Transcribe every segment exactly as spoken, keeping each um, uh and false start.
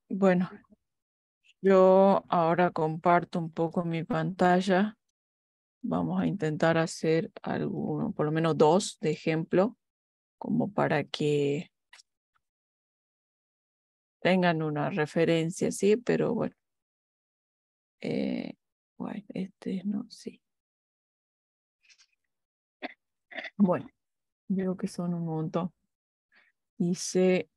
Bueno, yo ahora comparto un poco mi pantalla. Vamos a intentar hacer alguno, por lo menos dos de ejemplo, como para que tengan una referencia, ¿sí? Pero bueno, eh, bueno, este no, sí. Bueno, veo que son un montón. Dice,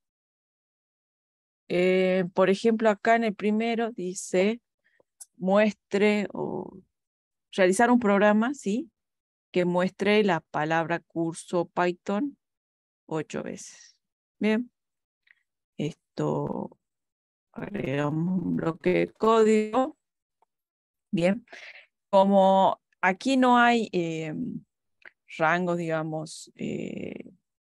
eh, por ejemplo, acá en el primero dice, muestre o realizar un programa, ¿sí? Que muestre la palabra curso Python ocho veces. Bien, esto agregamos un bloque de código. Bien, como aquí no hay eh, rangos, digamos, eh,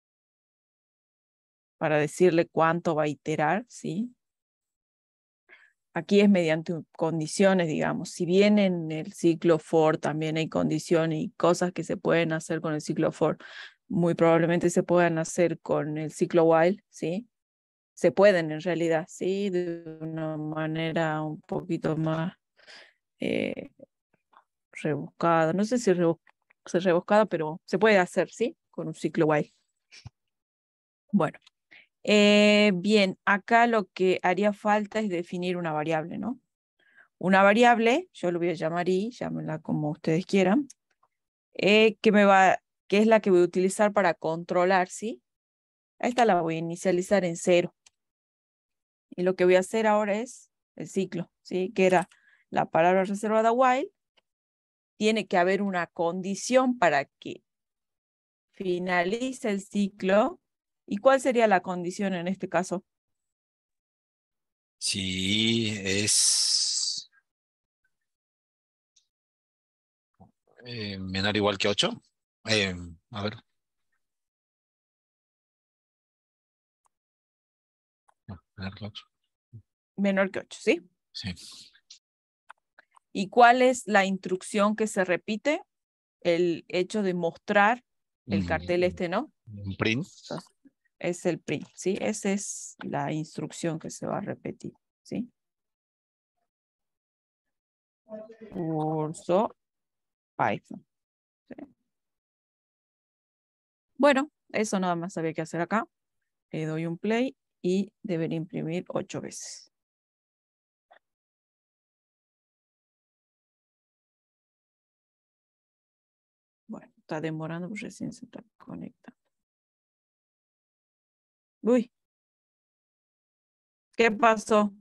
para decirle cuánto va a iterar, ¿sí? Aquí es mediante condiciones, digamos. Si bien en el ciclo for también hay condiciones y cosas que se pueden hacer con el ciclo for, muy probablemente se puedan hacer con el ciclo while, ¿sí? Se pueden en realidad, ¿sí? De una manera un poquito más eh, rebuscada. No sé si rebu es rebuscada, pero se puede hacer, ¿sí? Con un ciclo while. Bueno, eh, bien, acá lo que haría falta es definir una variable, ¿no? Una variable, yo lo voy a llamar i, llámenla como ustedes quieran, eh, que, me va, que es la que voy a utilizar para controlar, ¿sí? A esta la voy a inicializar en cero. Y lo que voy a hacer ahora es el ciclo, ¿sí? Que era la palabra reservada while. Tiene que haber una condición para que finalice el ciclo. ¿Y cuál sería la condición en este caso? Si es eh, menor o igual que ocho. Eh, a ver, no, menor que ocho. Menor que ocho, ¿sí? Sí. ¿Y cuál es la instrucción que se repite? El hecho de mostrar el cartel Mm, este, ¿no? Un print. Entonces, es el print, ¿sí? Esa es la instrucción que se va a repetir, ¿sí? Curso Python. ¿Sí? Bueno, eso nada más había que hacer acá. Le doy un play y debería imprimir ocho veces. Bueno, está demorando, pues recién se está conectando. Uy, ¿qué pasó?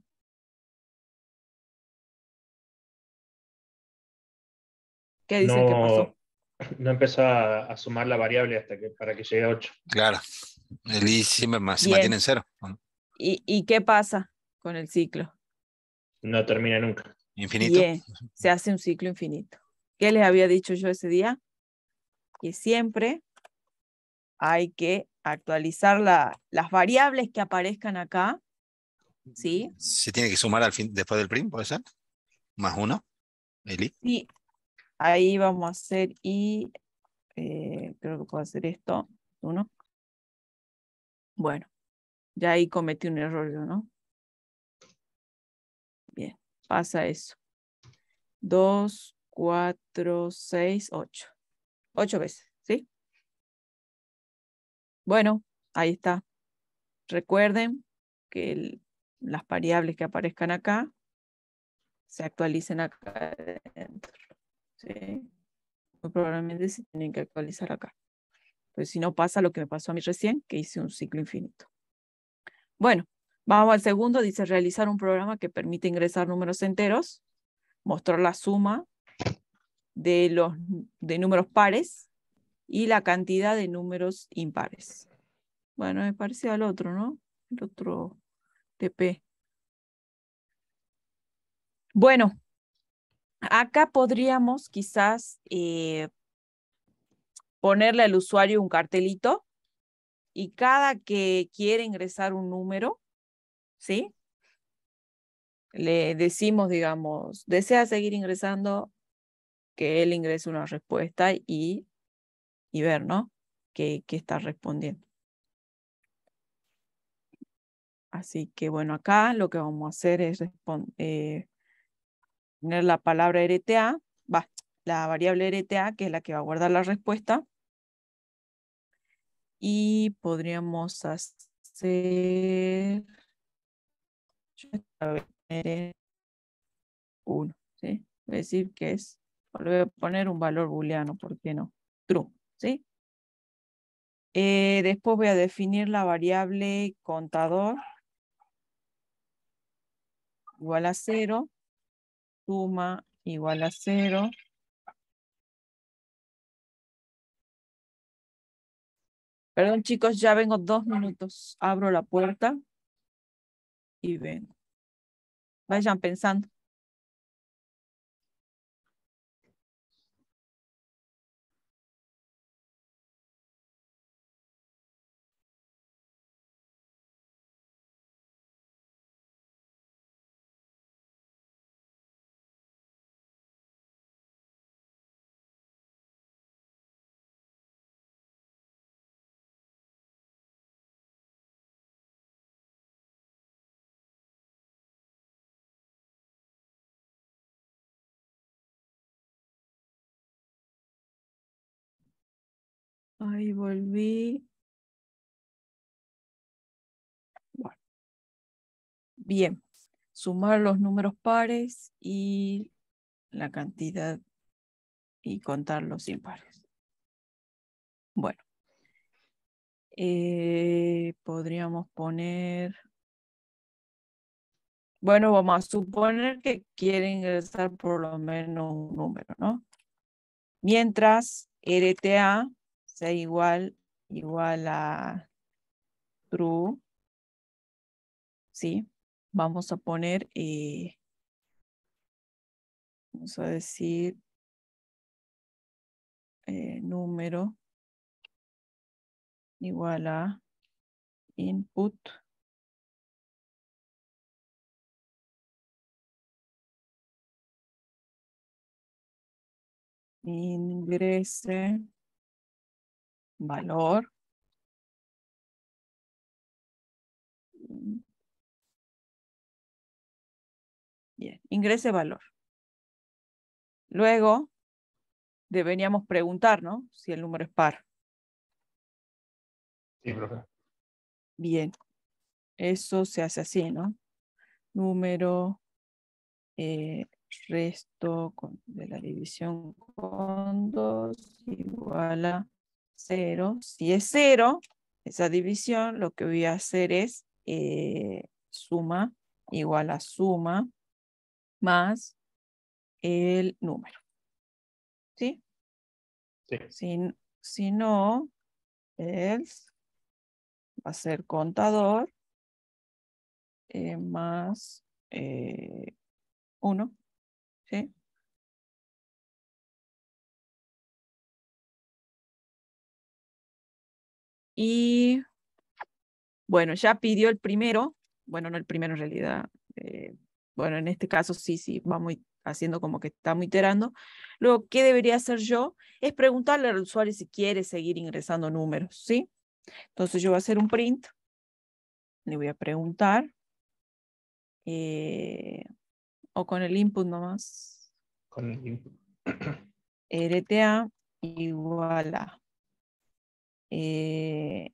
¿Qué dicen que pasó? No, no empezó a, a sumar la variable hasta que para que llegue a ocho. Claro. El i siempre ma- se mantiene Bien. en cero. ¿No? ¿Y, y qué pasa con el ciclo? No termina nunca. Infinito. Bien, se hace un ciclo infinito. ¿Qué les había dicho yo ese día? Que siempre hay que actualizar la, las variables que aparezcan acá, ¿sí? Se tiene que sumar al fin, después del print, ¿puede ser? Más uno. El i. Y ahí vamos a hacer y eh, creo que puedo hacer esto, uno. Bueno, ya ahí cometí un error yo, ¿no? Bien, pasa eso. Dos, cuatro, seis, ocho. Ocho veces, ¿sí? Bueno, ahí está. Recuerden que el, las variables que aparezcan acá se actualicen acá adentro, ¿sí? Muy probablemente se tienen que actualizar acá. Pues si no pasa lo que me pasó a mí recién, que hice un ciclo infinito. Bueno, vamos al segundo. Dice realizar un programa que permite ingresar números enteros, mostrar la suma de los de números pares y la cantidad de números impares. Bueno, es parecido al otro, ¿no? El otro T P. Bueno, acá podríamos quizás eh, ponerle al usuario un cartelito y cada que quiere ingresar un número, ¿sí? Le decimos, digamos, desea seguir ingresando, que él ingrese una respuesta y, y ver, ¿no? ¿Qué, qué está respondiendo? Así que bueno, acá lo que vamos a hacer es eh, poner la palabra R T A, va, la variable R T A, que es la que va a guardar la respuesta. Y podríamos hacer uno, ¿sí? Voy a decir que es, le voy a poner un valor booleano, ¿por qué no? True, ¿sí? Eh, después voy a definir la variable contador igual a cero, suma igual a cero. Perdón, chicos, ya vengo dos minutos. Abro la puerta y vengo. Vayan pensando. Ahí volví. Bueno. Bien. Sumar los números pares y la cantidad y contar los impares. Bueno. Eh, podríamos poner... Bueno, vamos a suponer que quiere ingresar por lo menos un número, ¿no? Mientras R T A sea igual, igual a true, ¿sí? Vamos a poner, eh, vamos a decir, eh, número igual a input ingrese valor. Bien, ingrese valor. Luego deberíamos preguntar, ¿no? Si el número es par. Sí, profe. Bien, eso se hace así, ¿no? Número, eh, resto con, de la división con dos igual a cero. Si es cero, esa división, lo que voy a hacer es eh, suma igual a suma más el número. ¿Sí? Sí. Si, si no, else va a ser contador eh, más eh, uno. ¿Sí? Y bueno, ya pidió el primero. Bueno, no el primero en realidad. Eh, bueno, en este caso sí, sí, va muy, haciendo como que estamos iterando. Luego, ¿qué debería hacer yo? Es preguntarle al usuario si quiere seguir ingresando números, ¿sí? Entonces yo voy a hacer un print. Le voy a preguntar. Eh, o con el input nomás. Con el input. R T A igual a. Eh,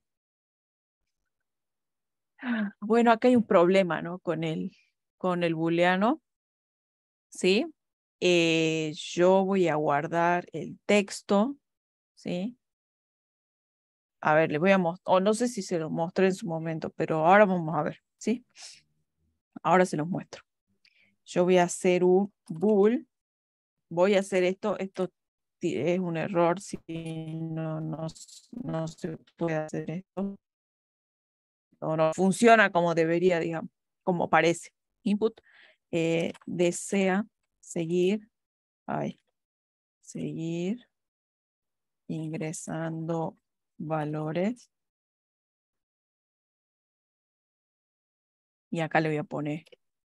bueno, acá hay un problema, ¿no? Con el, con el booleano. ¿Sí? Eh, yo voy a guardar el texto, ¿sí? A ver, les voy a mostrar, o no sé si se los mostré en su momento, pero ahora vamos a ver, ¿sí? Ahora se los muestro. Yo voy a hacer un bool, voy a hacer esto, esto es un error si no, no, no se puede hacer esto. No, no funciona como debería, digamos, como parece. Input, eh, desea seguir, ay, seguir ingresando valores. Y acá le voy a poner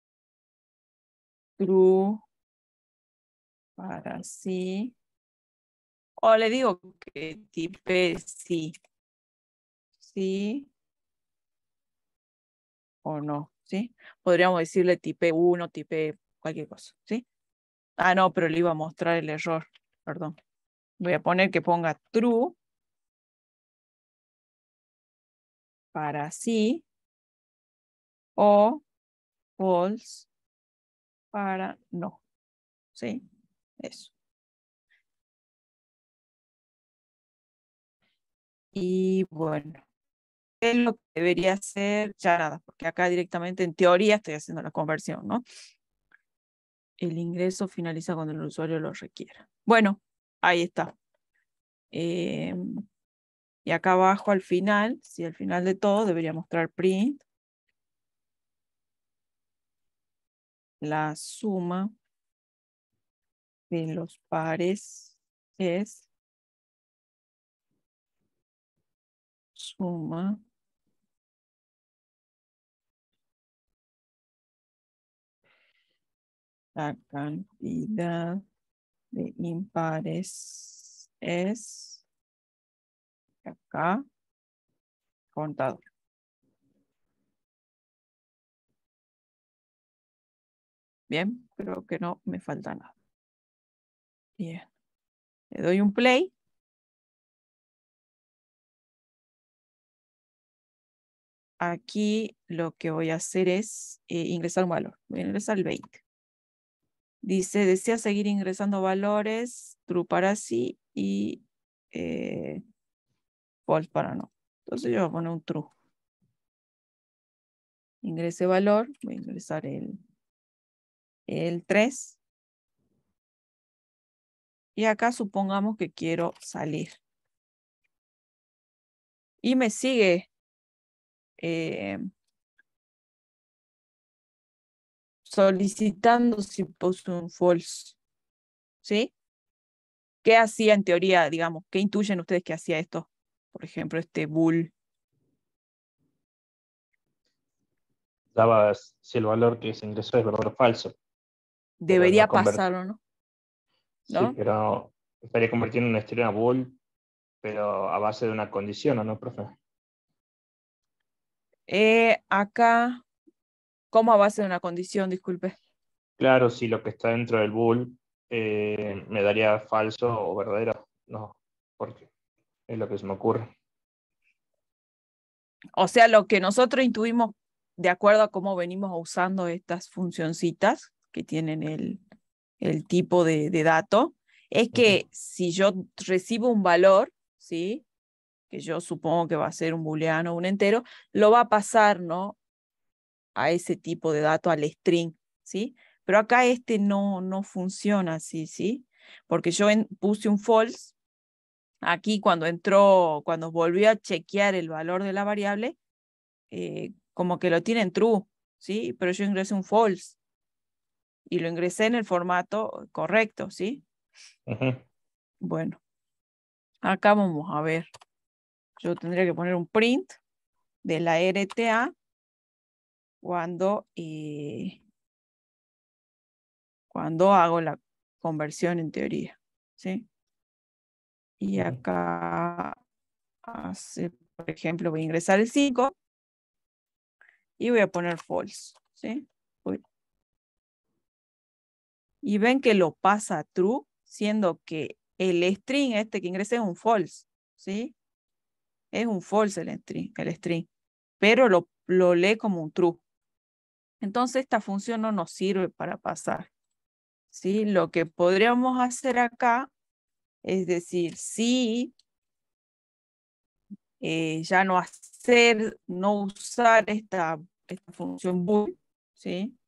true para sí. O le digo que tipe sí. Sí. o no, ¿sí? Podríamos decirle type uno, type cualquier cosa, ¿sí? Ah, no, pero le iba a mostrar el error, perdón. Voy a poner que ponga true para sí o false para no, ¿sí? Eso. Y bueno, ¿qué es lo que debería hacer? Ya nada, porque acá directamente en teoría estoy haciendo la conversión, ¿no? El ingreso finaliza cuando el usuario lo requiera. Bueno, ahí está. Eh, y acá abajo al final, si al final de todo debería mostrar print la suma de los pares es suma la cantidad de impares es acá contador. Bien, creo que no me falta nada. Bien. Le doy un play. Aquí lo que voy a hacer es eh, ingresar un valor. Voy a ingresar el veinte. Dice, desea seguir ingresando valores, true para sí y eh, false para no. Entonces yo voy a poner un true. Ingrese valor, voy a ingresar el, el tres. Y acá supongamos que quiero salir. Y me sigue eh, solicitando si puse un false. ¿Sí? ¿Qué hacía en teoría, digamos? ¿Qué intuyen ustedes que hacía esto? Por ejemplo, este bool. Daba si el valor que se ingresó es verdadero o falso. Pero no Debería convert... pasarlo, ¿no? Sí, ¿No? pero estaría convirtiendo una string a bool, pero a base de una condición, ¿o no, profe? Eh, acá, ¿cómo a base de una condición? Disculpe. Claro, si lo que está dentro del bool eh, me daría falso o verdadero. No, porque es lo que se me ocurre. O sea, lo que nosotros intuimos de acuerdo a cómo venimos usando estas funcioncitas que tienen el, el tipo de, de dato, es que Ujú. si yo recibo un valor, ¿sí? Que yo supongo que va a ser un booleano o un entero, lo va a pasar, ¿no? A ese tipo de dato, al string, ¿sí? Pero acá este no, no funciona así, ¿sí? Porque yo en, puse un false, aquí cuando entró, cuando volvió a chequear el valor de la variable, eh, como que lo tiene en true, ¿sí? Pero yo ingresé un false y lo ingresé en el formato correcto, ¿sí? Ujú. Bueno, acá vamos a ver. Yo tendría que poner un print de la R T A cuando, eh, cuando hago la conversión en teoría, ¿sí? Y Ujú. acá, hace, por ejemplo, voy a ingresar el cinco y voy a poner false, ¿sí? Uy. Y ven que lo pasa a true, siendo que el string este que ingresé es un false, ¿sí? Es un false el string, el string, pero lo, lo lee como un true. Entonces esta función no nos sirve para pasar, ¿sí? Lo que podríamos hacer acá es decir, si eh, ya no hacer, no usar esta, esta función bool, ¿sí?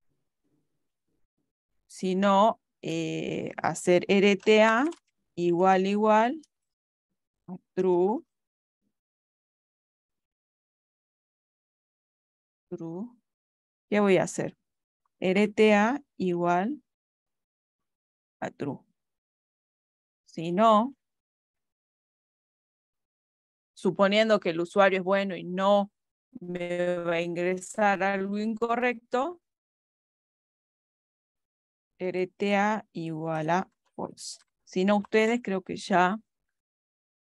Sino eh, hacer R T A igual igual a true, true. ¿Qué voy a hacer? R T A igual a true. Si no, suponiendo que el usuario es bueno y no me va a ingresar algo incorrecto, R T A igual a false. Si no, ustedes creo que ya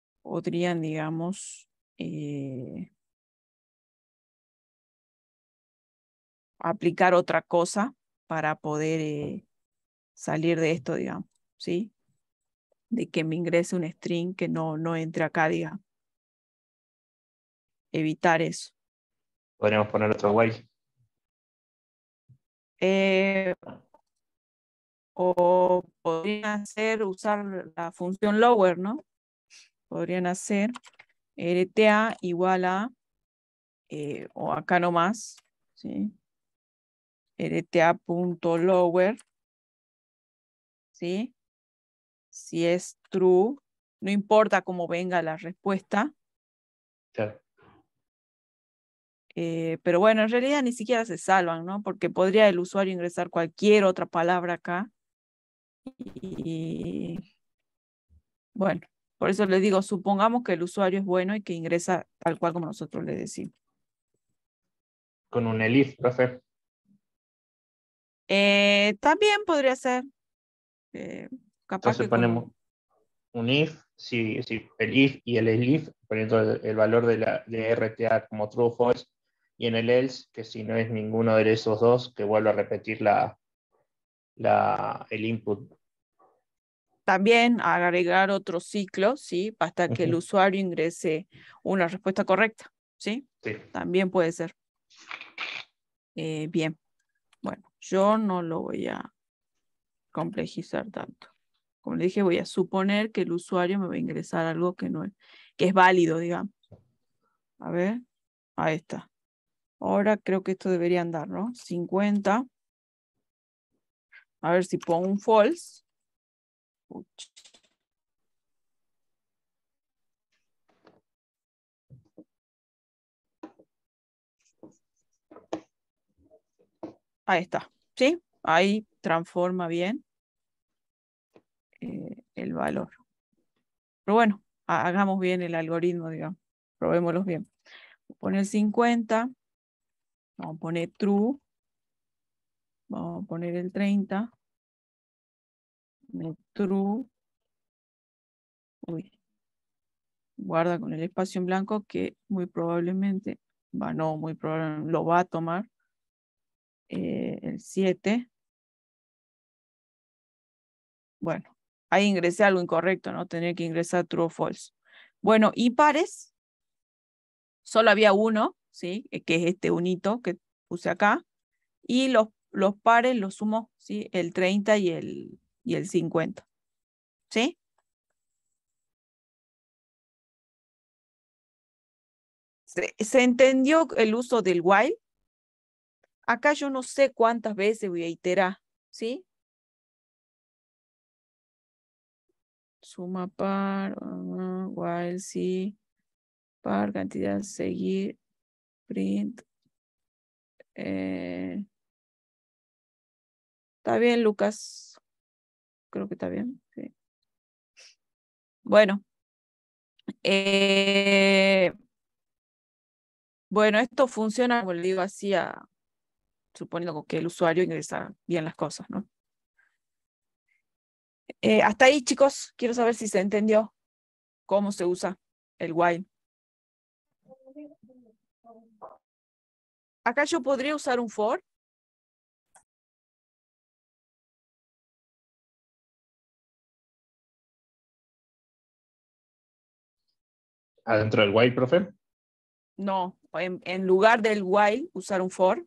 podrían, digamos, eh, aplicar otra cosa para poder eh, salir de esto, digamos, ¿sí? De que me ingrese un string que no, no entre acá, digamos. Evitar eso. Podríamos poner otro while. Eh, o podrían hacer, usar la función lower, ¿no? Podrían hacer R T A igual a, eh, o acá nomás, ¿sí? R T A.lower, ¿sí? Si es true, no importa cómo venga la respuesta, Claro. eh, pero bueno, en realidad ni siquiera se salvan, ¿no? Porque podría el usuario ingresar cualquier otra palabra acá y bueno, por eso les digo, supongamos que el usuario es bueno y que ingresa tal cual como nosotros le decimos. Con un elif, profe. Eh, también podría ser, eh, capaz Entonces que con ponemos un... un if, si, si el if y el elif, poniendo el, el valor de, la, de R T A como true o false, y en el else, que si no es ninguno de esos dos, que vuelva a repetir la, la, el input. También agregar otro ciclo, ¿sí? Hasta que el Uh-huh. usuario ingrese una respuesta correcta, ¿sí? Sí. También puede ser. Eh, bien, bueno, yo no lo voy a complejizar tanto. Como le dije, voy a suponer que el usuario me va a ingresar algo que no es, que es válido, digamos. A ver, ahí está. Ahora creo que esto debería andar, ¿no? cincuenta. A ver si pongo un false. Uch. Ahí está, ¿sí? Ahí transforma bien eh, el valor. Pero bueno, hagamos bien el algoritmo, digamos. Probémoslo bien. Voy a poner cincuenta. Vamos a poner true. Vamos a poner el treinta. True. Uy. Guarda con el espacio en blanco que muy probablemente, va, no, muy probablemente lo va a tomar. Eh, el siete. Bueno, ahí ingresé algo incorrecto, ¿no? Tenía que ingresar true o false. Bueno, y pares. Solo había uno, ¿sí? Que es este unito que puse acá. Y los, los pares los sumo, ¿sí? El treinta y el, y el cincuenta. ¿Sí? ¿Se, ¿Se entendió el uso del while? Acá yo no sé cuántas veces voy a iterar, ¿sí? Suma par, uh, while, sí, par, cantidad, seguir, print. Eh, ¿Está bien, Lucas? Creo que está bien, sí. Bueno. Eh, bueno, esto funciona, como le digo, así a, suponiendo que el usuario ingresa bien las cosas, ¿no? Eh, hasta ahí, chicos, quiero saber si se entendió cómo se usa el while. Acá yo podría usar un for. Adentro del while, profe. No, en, en lugar del while, usar un for.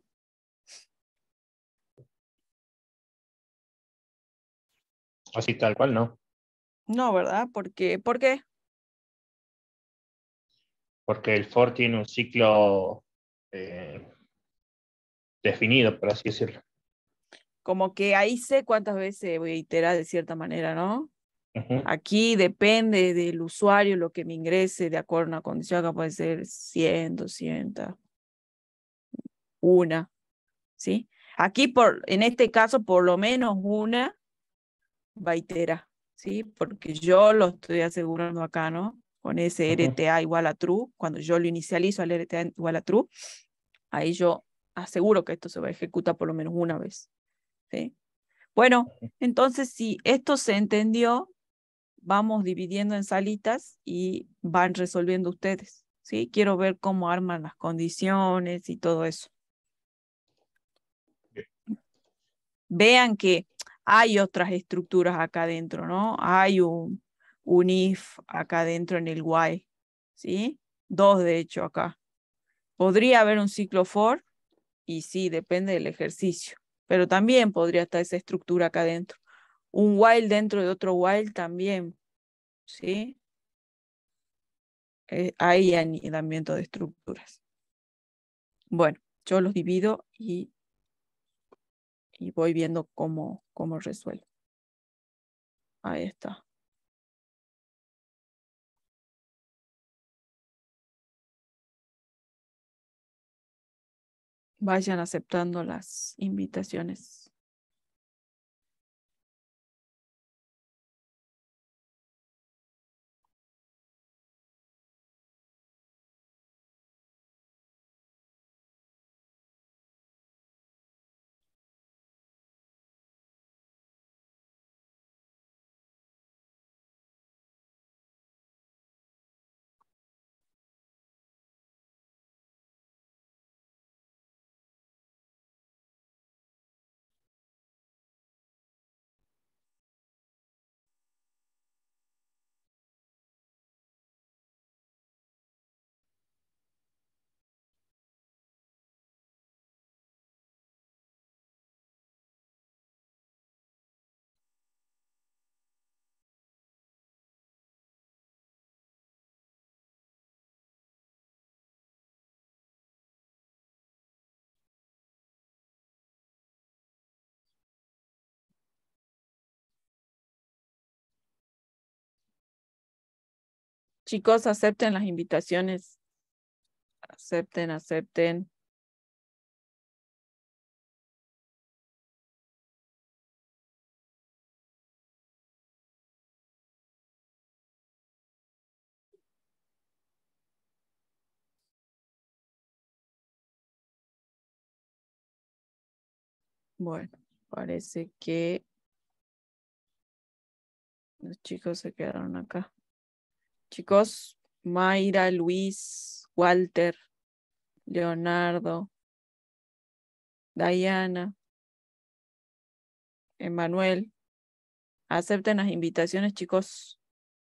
Así tal cual, ¿no? No, ¿verdad? Porque, ¿por qué? Porque el for tiene un ciclo eh, definido, por así decirlo. Como que ahí sé cuántas veces voy a iterar de cierta manera, ¿no? Uh-huh. Aquí depende del usuario lo que me ingrese de acuerdo a una condición, que puede ser cien, doscientos, una, ¿sí? Aquí, por, en este caso, por lo menos una va a iterar, ¿sí? Porque yo lo estoy asegurando acá, ¿no? Con ese Uh-huh. R T A igual a true, cuando yo lo inicializo al R T A igual a true, ahí yo aseguro que esto se va a ejecutar por lo menos una vez, ¿sí? Bueno, entonces si esto se entendió, vamos dividiendo en salitas y van resolviendo ustedes, ¿sí? Quiero ver cómo arman las condiciones y todo eso. vean que hay otras estructuras acá adentro, ¿no? Hay un, un if acá adentro en el while, ¿sí? Dos, de hecho, acá. Podría haber un ciclo for, y sí, depende del ejercicio, pero también podría estar esa estructura acá adentro. Un while dentro de otro while también, ¿sí? Eh, hay anidamiento de estructuras. Bueno, yo los divido y, y voy viendo cómo, cómo resuelvo. Ahí está. Vayan aceptando las invitaciones. Chicos, acepten las invitaciones. Acepten, acepten. Bueno, parece que los chicos se quedaron acá. Chicos, Mayra, Luis, Walter, Leonardo, Diana, Emanuel. Acepten las invitaciones, chicos.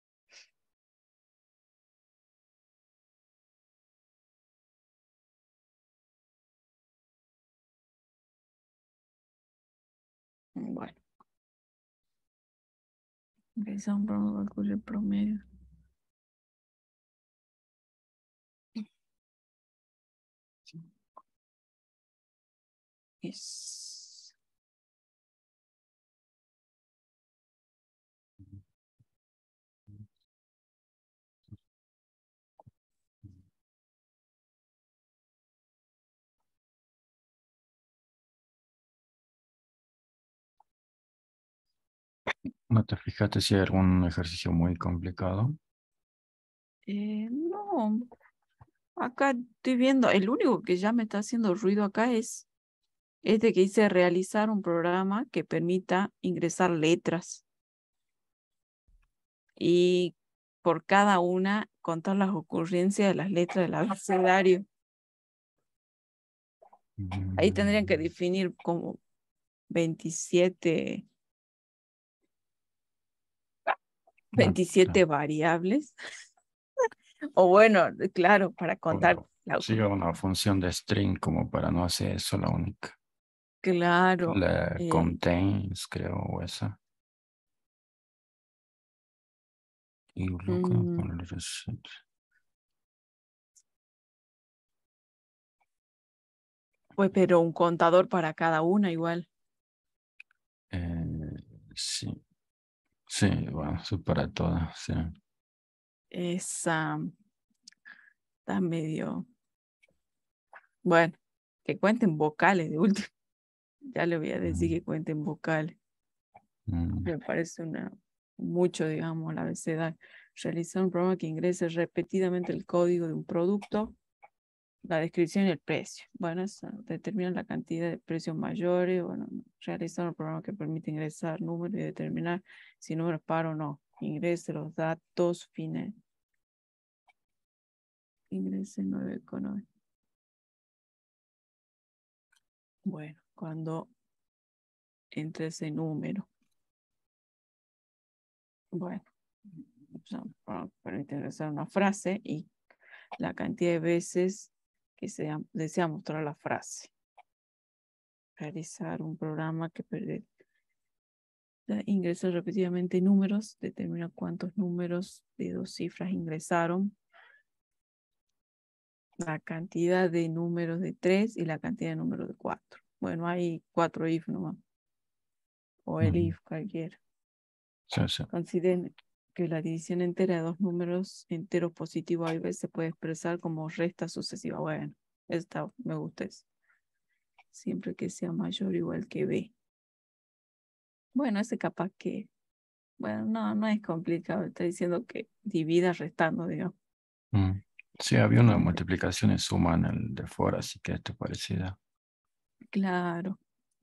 Bueno. Realizar un programa que calcule el promedio. Es... ¿No te fijaste si hay algún ejercicio muy complicado? Eh, no, acá estoy viendo, el único que ya me está haciendo ruido acá es este que dice realizar un programa que permita ingresar letras y por cada una contar las ocurrencias de las letras del abecedario. Ahí tendrían que Mm, definir como veintisiete, no, veintisiete no. variables. O bueno, claro, para contar Bueno, la sí, ocurrencia. una función de string como para no hacer eso la única. Claro. La eh, contains, creo, o esa. Y loca, mm, ponerle reset. pues, pero un contador para cada una igual. Eh, sí, sí, bueno, eso para todas, sí. Esa está medio. Bueno, que cuenten vocales de último. Ya le voy a decir Mm, que cuenten vocales. mm, Me parece una mucho, digamos, la abecedario. Realizar un programa que ingrese repetidamente el código de un producto, la descripción y el precio. Bueno, eso determina la cantidad de precios mayores. Bueno, realizar un programa que permite ingresar números y determinar si números par o no. Ingrese los datos fines. Ingrese nueve con nueve. Bueno, cuando entre ese número. Bueno, ya, para, para interesar una frase y la cantidad de veces que se desea mostrar la frase. Realizar un programa que permite ingresar repetidamente números, determina cuántos números de dos cifras ingresaron, la cantidad de números de tres y la cantidad de números de cuatro. Bueno, hay cuatro if nomás. O el Ujú. if cualquiera. Sí, sí. Consideren que la división entera de dos números enteros positivos A y B se puede expresar como resta sucesiva. Bueno, esta me gusta eso. Siempre que sea mayor o igual que B. Bueno, ese capaz que... Bueno, no, no es complicado. Está diciendo que divida restando, digamos. Mm. Sí, había una Ok, multiplicación y suma en el de for, así que esto es parecida. claro.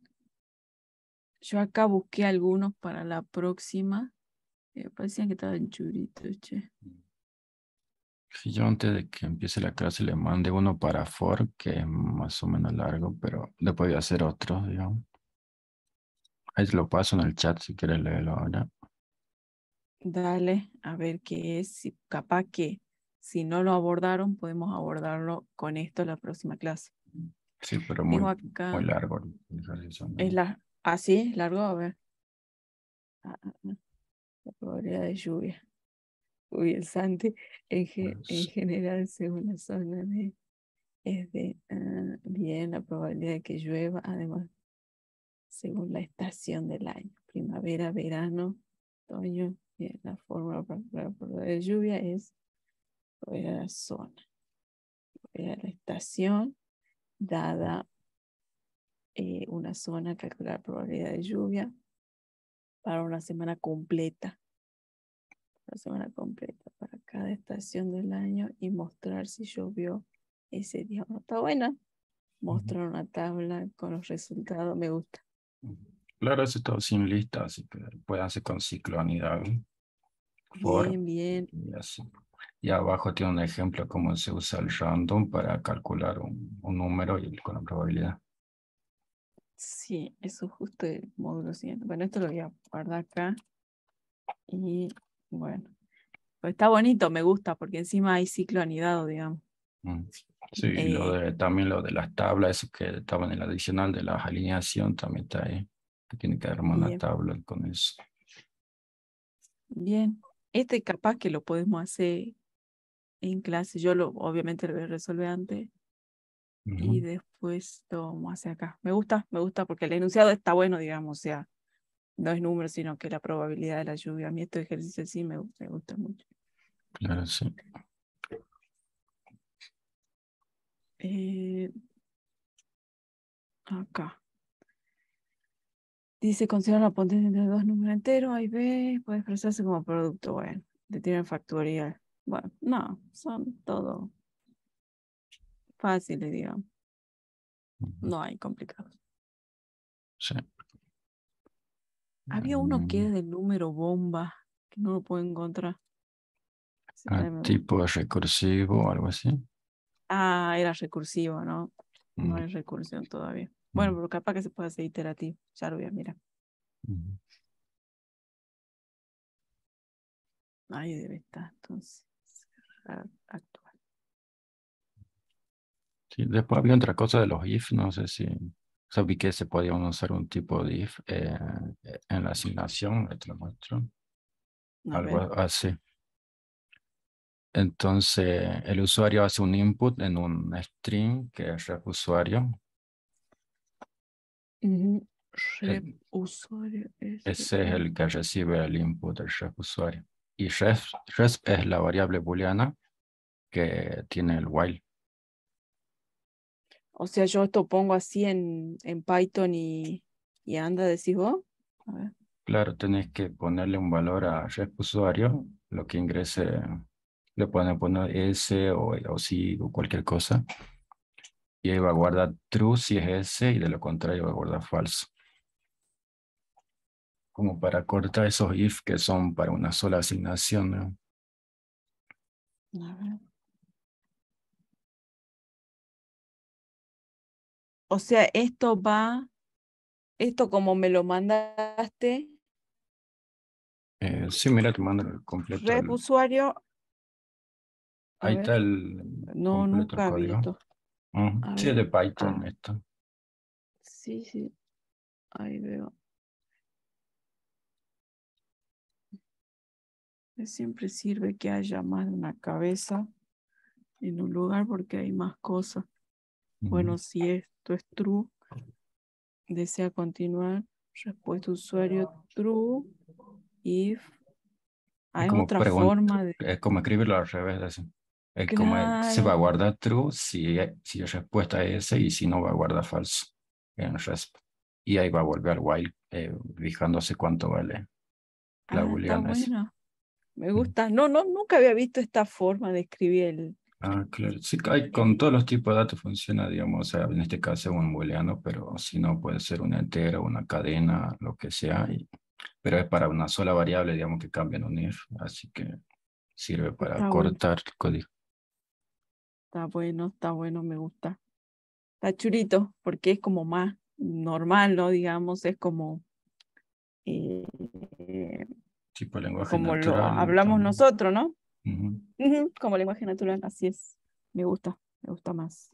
Yo acá busqué algunos para la próxima. Eh, parecían que estaban churitos, che. Si yo antes de que empiece la clase le mande uno para for, que es más o menos largo, pero después voy a hacer otro, digamos. Ahí te lo paso en el chat si quieres leerlo ahora. Dale, a ver qué es. Si, capaz que si no lo abordaron, podemos abordarlo con esto la próxima clase. Sí, pero Tengo muy, muy acá, largo el ejercicio, es ¿no? la, así, largo, a ver. Ah, ah, ah, la probabilidad de lluvia. Uy, el Santi, en, ge- en Pues, general, según la zona de, es de, ah, bien, la probabilidad de que llueva, además, según la estación del año, primavera, verano, otoño, bien, la fórmula para la probabilidad de lluvia es probabilidad de la zona, probabilidad de la estación, dada eh, una zona, calcular probabilidad de lluvia para una semana completa, una semana completa para cada estación del año y mostrar si llovió ese día. Bueno, está buena. ujú. Mostrar una tabla con los resultados, me gusta. Claro, eso es todo sin lista, así que pueden hacer con ciclo anidable, for, Bien, bien. y así. Y abajo tiene un ejemplo cómo se usa el random para calcular un, un número y con la probabilidad. Sí, eso es justo el módulo siguiente. Bueno, esto lo voy a guardar acá. Y bueno, pues está bonito, me gusta, porque encima hay ciclo anidado, digamos. Mm. Sí, y lo Eh, de, también lo de las tablas, eso que estaba en el adicional de la alineación, también está ahí, que tiene que armar una bien, tabla con eso. bien. Este capaz que lo podemos hacer en clase. Yo lo, obviamente lo voy a resolver antes y Ujú. después lo vamos a hacer acá. Me gusta, me gusta porque el enunciado está bueno, digamos, o sea, no es número, sino que la probabilidad de la lluvia. A mí este ejercicio sí me, me gusta mucho. Claro, sí. Eh, acá. Dice, considera la potencia entre dos números enteros, A y B, puede expresarse como producto. Bueno, te tienen factorial. Bueno, no, son todo fáciles, digamos. Ujú. No hay complicados. Sí. Había uno que Mm, es del número bomba, que no lo puedo encontrar. Ese ah, también me gusta. tipo recursivo o algo así. Ah, era recursivo, ¿no? No Mm, es recursión todavía. Bueno, mm, pero capaz que se puede hacer iterativo. Ya lo voy a mirar. mm. Ahí debe estar, entonces. Cerrar actual. Sí, después había otra cosa de los if, no sé si, o sea, vi que se podía usar un tipo de if eh, en la asignación, ahí te lo muestro, A algo ver. así. Entonces, el usuario hace un input en un string que es ref usuario. Ujú. Rep El- usuario S ese es U. el que recibe el input del ref usuario. Y ref, ref es la variable booleana que tiene el while. O sea, yo esto pongo así en, en Python y, y anda, decís vos. A ver. Claro, tenés que ponerle un valor a ref usuario, lo que ingrese, le pueden poner S o, o sí o cualquier cosa. Y ahí va a guardar true si es ese y de lo contrario va a guardar falso. Como para cortar esos if que son para una sola asignación, ¿no? A ver. O sea, esto va Esto como me lo mandaste, Eh, sí, mira, te mando el completo. rep El, usuario, a ahí está ver, el no, completo el nunca vi código. esto. Ujú. A Sí, es de ver, Python ah, esto. sí, sí, ahí veo. Siempre sirve que haya más de una cabeza en un lugar porque hay más cosas. Ujú. Bueno, si esto es true, desea continuar, respuesta usuario true, if, Es hay como otra pregun- forma de, es como escribirlo al revés de eso. Es como eh, se va a claro, guardar true si, eh, si la respuesta es ese y si no va a guardar falso en resp. Y ahí va a volver while, eh, fijándose cuánto vale la ah, está booleana esa. buena, me Mm. gusta. No, no, nunca había visto esta forma de escribir el, Ah, claro. Sí, hay, con el- todos los tipos de datos funciona, digamos, o sea, en este caso un booleano, pero si no puede ser una entera, una cadena, lo que sea, y- pero es para una sola variable, digamos, que cambia en un if, así que sirve para está bueno, cortar el código. está bueno, está bueno, me gusta. Está churito, porque es como más normal, ¿no? Digamos, es como, eh, Tipo lenguaje como lo natural hablamos también. nosotros, ¿no? Ujú. Ujú, como lenguaje natural, así es. Me gusta, me gusta más.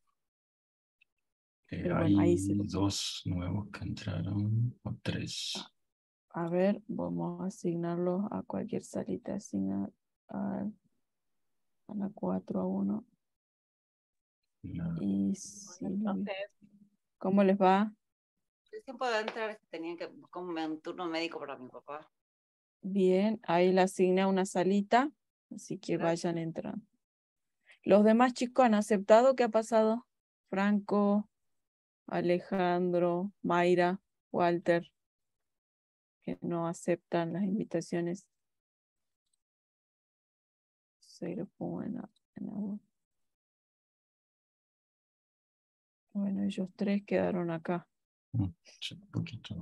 Eh, Pero bueno, ahí se hay lo... dos nuevos que entraron, o tres. A ver, vamos a asignarlo a cualquier salita. Asignar a, a la cuatro a uno. La- Y sí, lo vi. Entonces, ¿Cómo les va? recién puedo entrar, tenía que buscar un un turno médico para mi papá. Bien, ahí le asigné una salita, así que Gracias. vayan entrando. ¿Los demás chicos han aceptado? ¿Qué ha pasado? Franco, Alejandro, Mayra, Walter, que no aceptan las invitaciones. Se lo pongo en la, en la voz. Bueno, ellos tres quedaron acá. mm, sí, un poquito.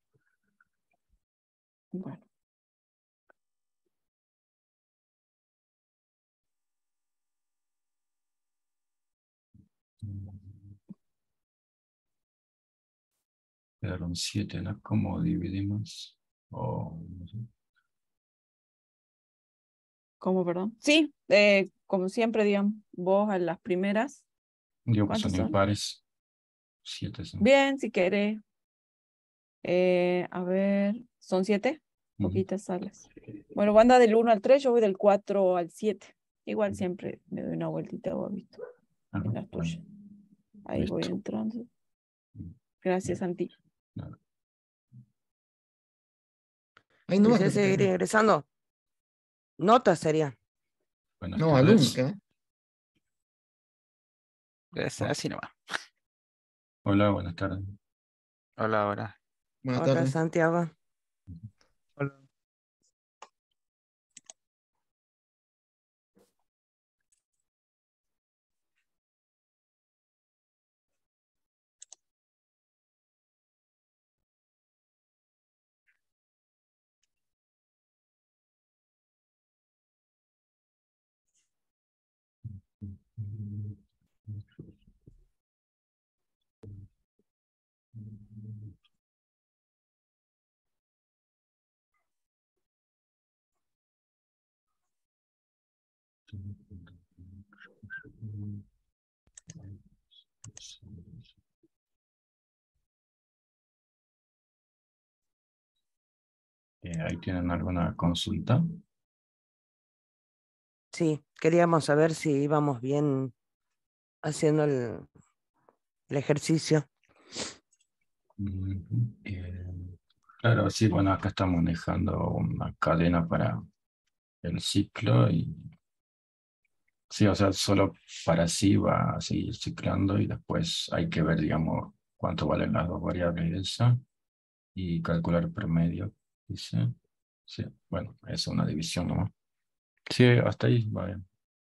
Bueno, Mm, Quedaron siete, ¿no? ¿Cómo dividimos? O, no sé. ¿cómo, perdón? Sí, eh, como siempre, digamos, vos a las primeras. Digo que ¿Cuántos son son? impares. Siete son. Bien, si querés. Eh, a ver, ¿son siete? Ujú. Poquitas salas. Bueno, banda del uno al tres, yo voy del cuatro al siete. Igual siempre me doy una vueltita, vos has visto, Ajá, en las bueno, tuyas. Ahí voy listo. entrando. Mm, Gracias, bien, Santi. nada. Ahí nomás ¿Desea lo que seguir tengo. ingresando? Notas sería. Buenas No, tardes. nunca. Es Oh, así nomás. hola, buenas tardes. Hola, hola. Buenas Hola, tardes. Santiago. Hola. Eh, ¿ahí tienen alguna consulta? Sí, queríamos saber si íbamos bien haciendo el, el ejercicio. Ujú. Eh, claro, sí, bueno, acá estamos manejando una cadena para el ciclo y sí, o sea, solo para sí va a seguir ciclando y después hay que ver, digamos, cuánto valen las dos variables de esa y calcular el promedio, dice. Sí, bueno, es una división nomás. Sí, hasta ahí va bien.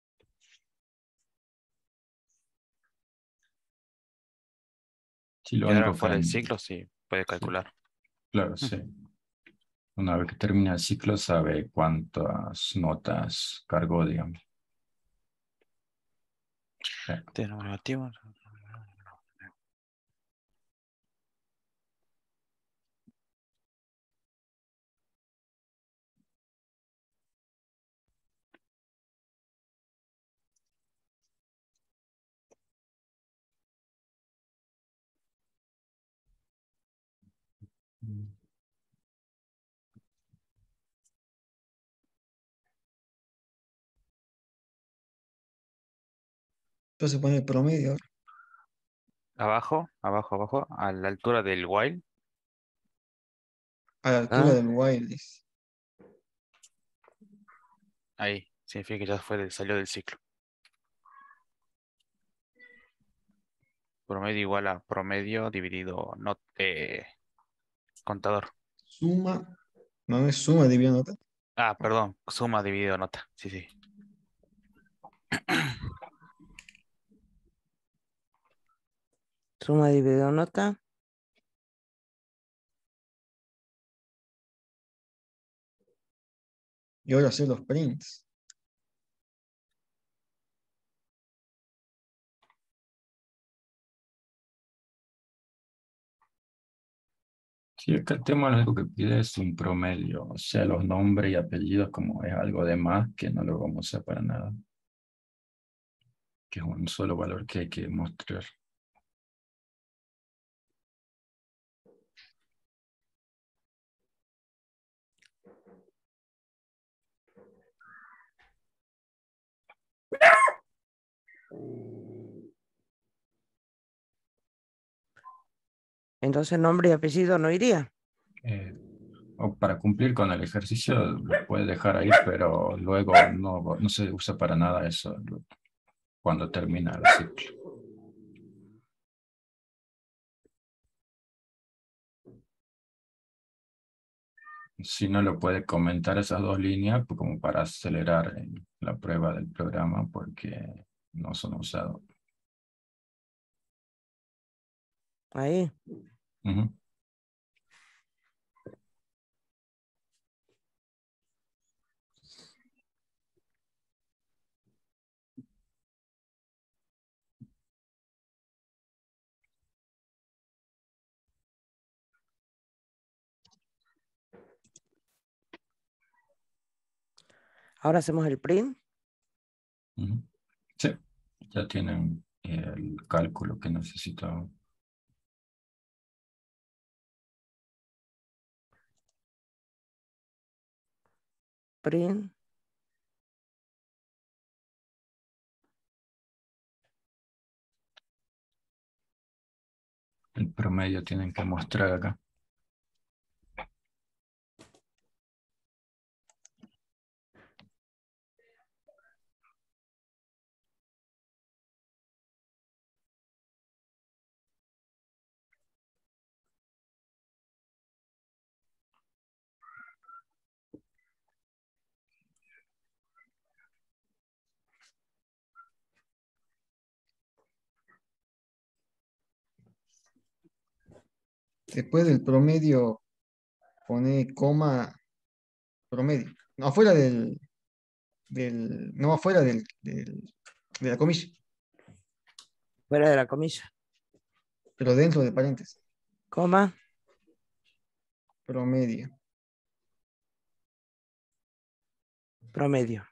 Sí, lo Y ahora único que, fuera del han- ciclo, sí, puede sí, calcular. claro, sí. Una vez que termina el ciclo, sabe cuántas notas cargó, digamos. Sí. Tiene negativo. Entonces pone el promedio ahora. Abajo, abajo, abajo, a la altura del while. A la altura Ah, del while, dice. Ahí, significa que ya fue del, salió del ciclo. Promedio igual a promedio dividido not, eh, contador. Suma. No es suma dividido nota. Ah, perdón, suma dividido nota. Sí, sí. suma dividido nota. Y ahora hacer los prints. Sí, acá el tema lo único que pide es un promedio, o sea, los nombres y apellidos como es algo de más que no lo vamos a usar para nada, que es un solo valor que hay que mostrar. Entonces nombre y apellido no iría. Eh, o para cumplir con el ejercicio lo puede dejar ahí, pero luego no, no se usa para nada eso lo- cuando termina el ciclo. Si no lo puede comentar esas dos líneas pues, como para acelerar eh, la prueba del programa porque no son usados. Ahí. Ujú. Ahora hacemos el print. Ujú. Sí, ya tienen eh, el cálculo que necesito. Print. El promedio tienen que mostrar acá. Después del promedio, pone coma promedio. No, afuera del, del, no afuera del, del- de la comilla, Fuera de la comilla. pero dentro de paréntesis. Coma. Promedio. Promedio.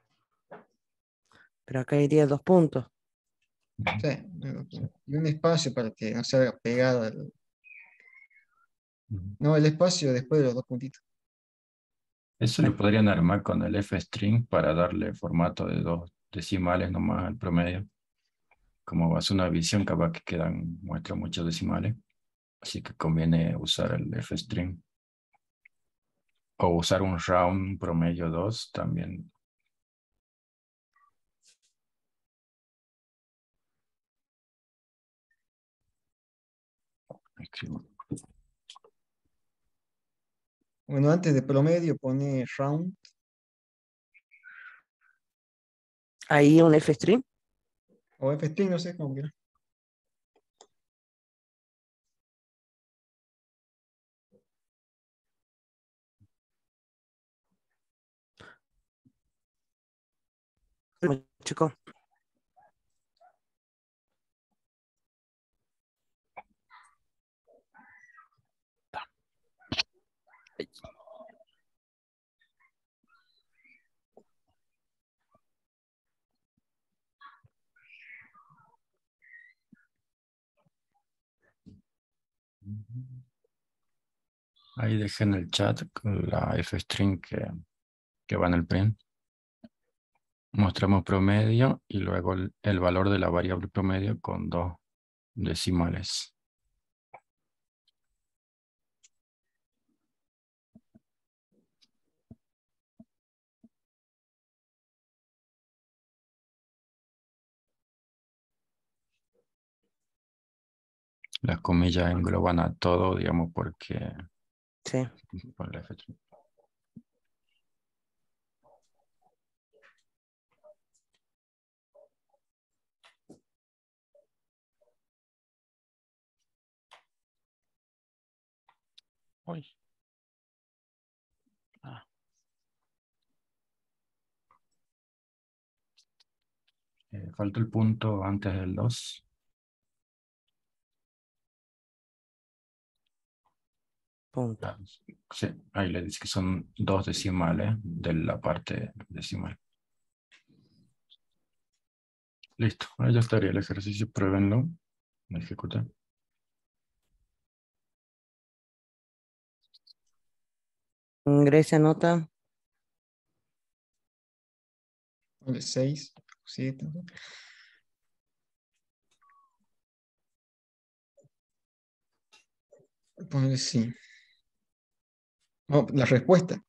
Pero acá iría dos puntos. Sí, y un espacio para que no se haga pegada. al- Ujú. No, el espacio después de los dos puntitos. Eso lo podrían armar con el f-string para darle formato de dos decimales nomás al promedio. Como va a ser una visión, capaz que quedan, muestra muchos decimales. Así que conviene usar el f-string. O usar un round promedio dos también. Escribo. Bueno, antes de promedio pone round Ahí un F-string. o f-string, no sé cómo quieras. Chico. Ahí dejé en el chat la f-string que, que va en el print. Mostramos promedio y luego el, el valor de la variable promedio con dos decimales. Las comillas engloban a todo, digamos, porque Sí. por la f-string. Uy. Ah, Eh, falta el punto antes del dos. Punto. Ah, sí, ahí le dice que son dos decimales de la parte decimal. Listo, ahí ya estaría el ejercicio, pruébenlo. Ejecuta. Ingresa nota. Ponle seis, siete. Ponle sí. No, la respuesta.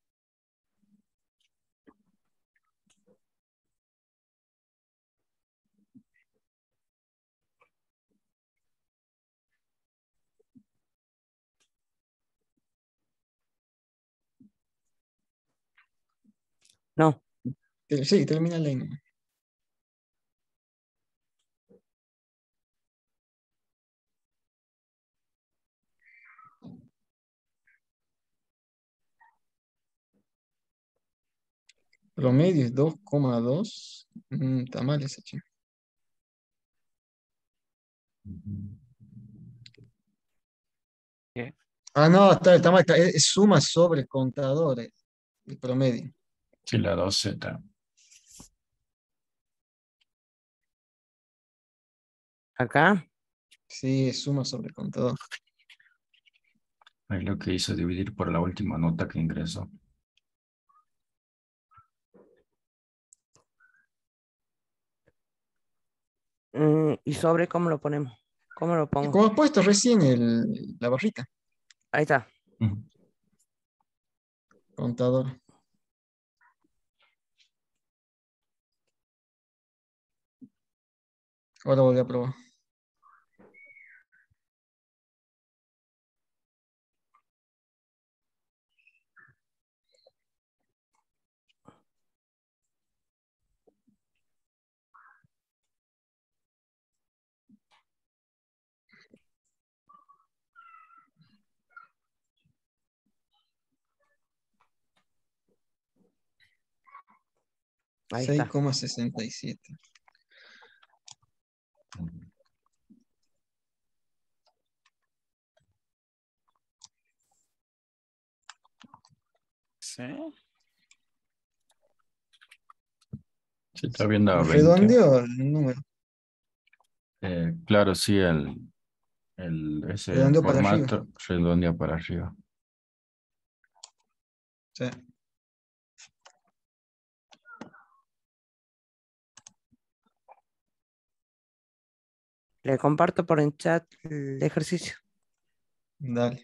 No. Eh, Sí, termina la línea. Promedio es dos coma dos. Mm, está mal esa, che. ¿qué? Ah, no, está, está mal. está- es, es suma sobre contadores. El promedio. Sí, la dos Z. Acá. Sí, es suma sobre contador. Ahí lo que hizo dividir por la última nota que ingresó. Mm, ¿y sobre cómo lo ponemos? ¿Cómo lo Y pongo? como has puesto recién el, la barrita, Ahí está. Ujú. contador. Ahora volví a probar. Ahí seis está. coma sesenta y siete. Sí. Sí, está viendo a veinte. Redondeo el número. Eh, claro, sí, el, el, ese Redondeo para arriba. formato redondea para arriba. Sí. Le comparto por el chat el ejercicio. Dale.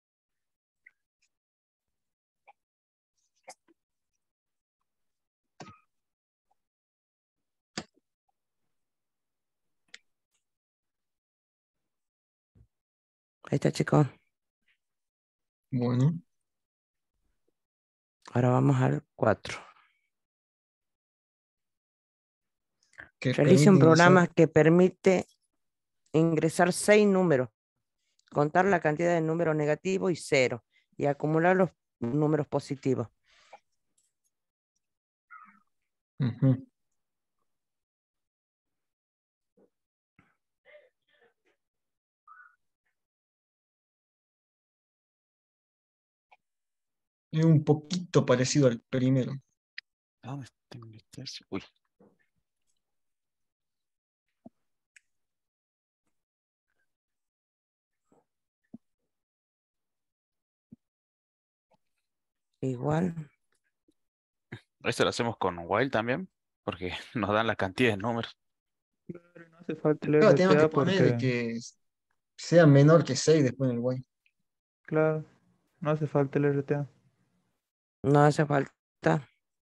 Ahí está, chicos. Bueno. Ahora vamos al cuatro. Que Realice permite un ingresar. programa que permite ingresar seis números, contar la cantidad de números negativos y cero, y acumular los números positivos. Ujú. Es un poquito parecido al primero. ¿A ¿Dónde tengo este? Uy. igual. Esto lo hacemos con while también, porque nos dan la cantidad de números. Claro, no hace falta el Claro, tenemos que R T A poner porque, que sea menor que seis después del while. claro, no hace falta el R T A. No hace falta.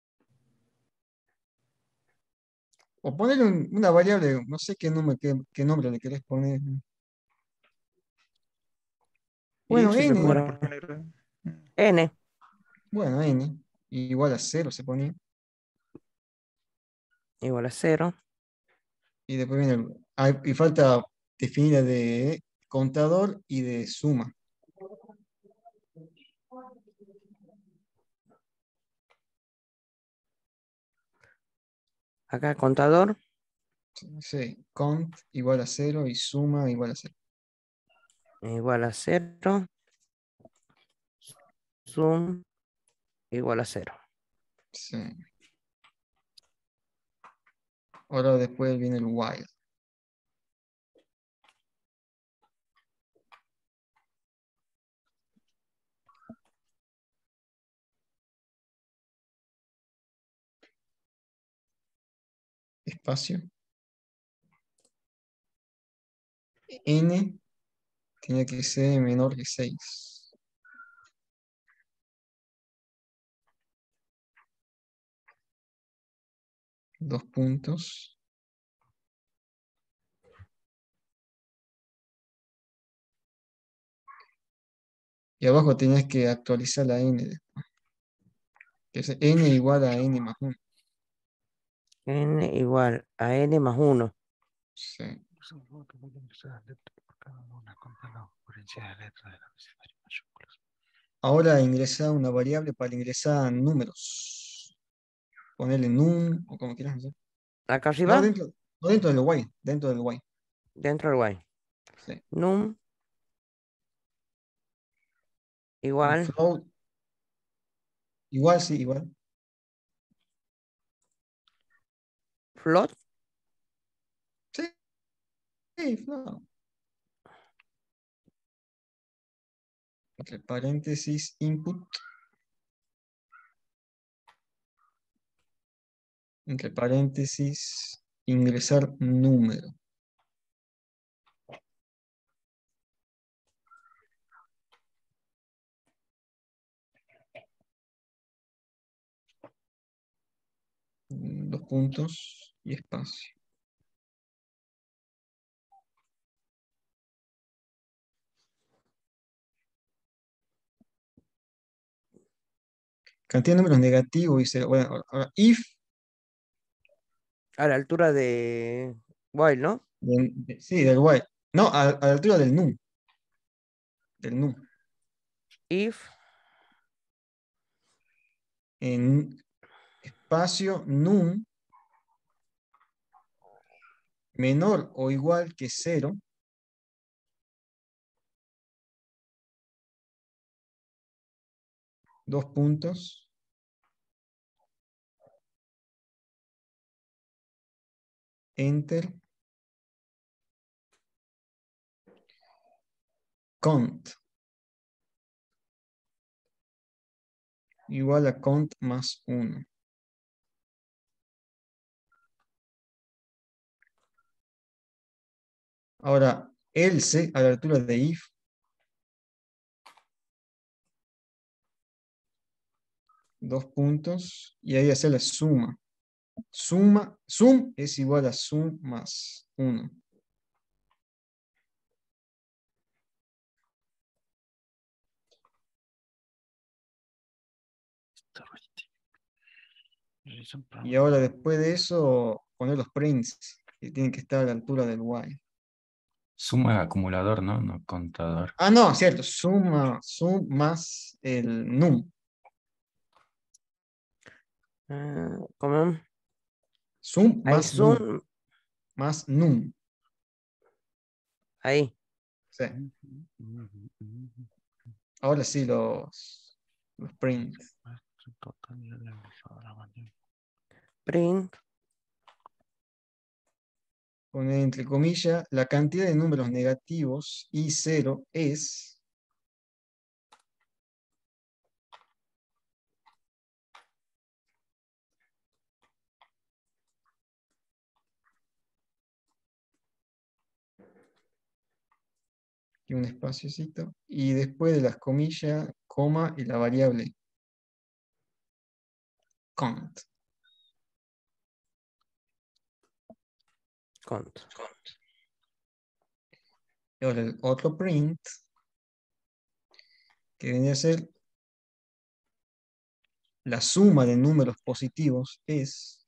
O ponerle un- una variable, no sé qué nombre, qué, qué nombre le querés poner. Y Bueno, si le pone n, Bueno, por poner. mm, n bueno, n, igual a cero se ponía. igual a cero. Y después viene el, ah, y falta definir la de contador y de suma. Acá contador Sí, cont igual a cero y suma igual a cero. igual a cero. Sum igual a cero. Sí. Ahora después viene el while. Espacio. N tiene que ser menor que seis. Dos puntos. Y abajo tienes que actualizar la n después. Que es n igual a n más uno. N igual a n más uno. Sí. Ahora ingresa una variable para ingresar números. Ponerle num o como quieras hacer. Acá No arriba, dentro, no dentro del while, dentro del while. dentro del while. Sí. Num Un igual float. Igual, sí, igual. float Sí, sí, float. Entre paréntesis, input. Entre paréntesis, ingresar número. Dos puntos y espacio. Cantidad de números negativos y cero. Bueno, ahora, ahora, if, a la altura de while, ¿no? de- de- sí, del while. No, a, a la altura del num. Del num. If En espacio num menor o igual que cero. Dos puntos. Enter. Cont. Igual a cont más uno. Ahora, else a la altura de if. Dos puntos. Y ahí hacer la suma. Suma, sum es igual a sum más uno. Y ahora después de eso, poner los prints, que tienen que estar a la altura del while. Suma es acumulador, ¿no? No contador. Ah, no, cierto, suma, sum más el num. ah, ¿cómo? Sum Ahí más num, zoom, más num. ahí. Sí. Ahora sí los, los prints. Print Poner entre comillas, la cantidad de números negativos y cero es y un espaciocito, y después de las comillas, coma y la variable count. Cont. Y ahora el otro print, que viene a ser la suma de números positivos es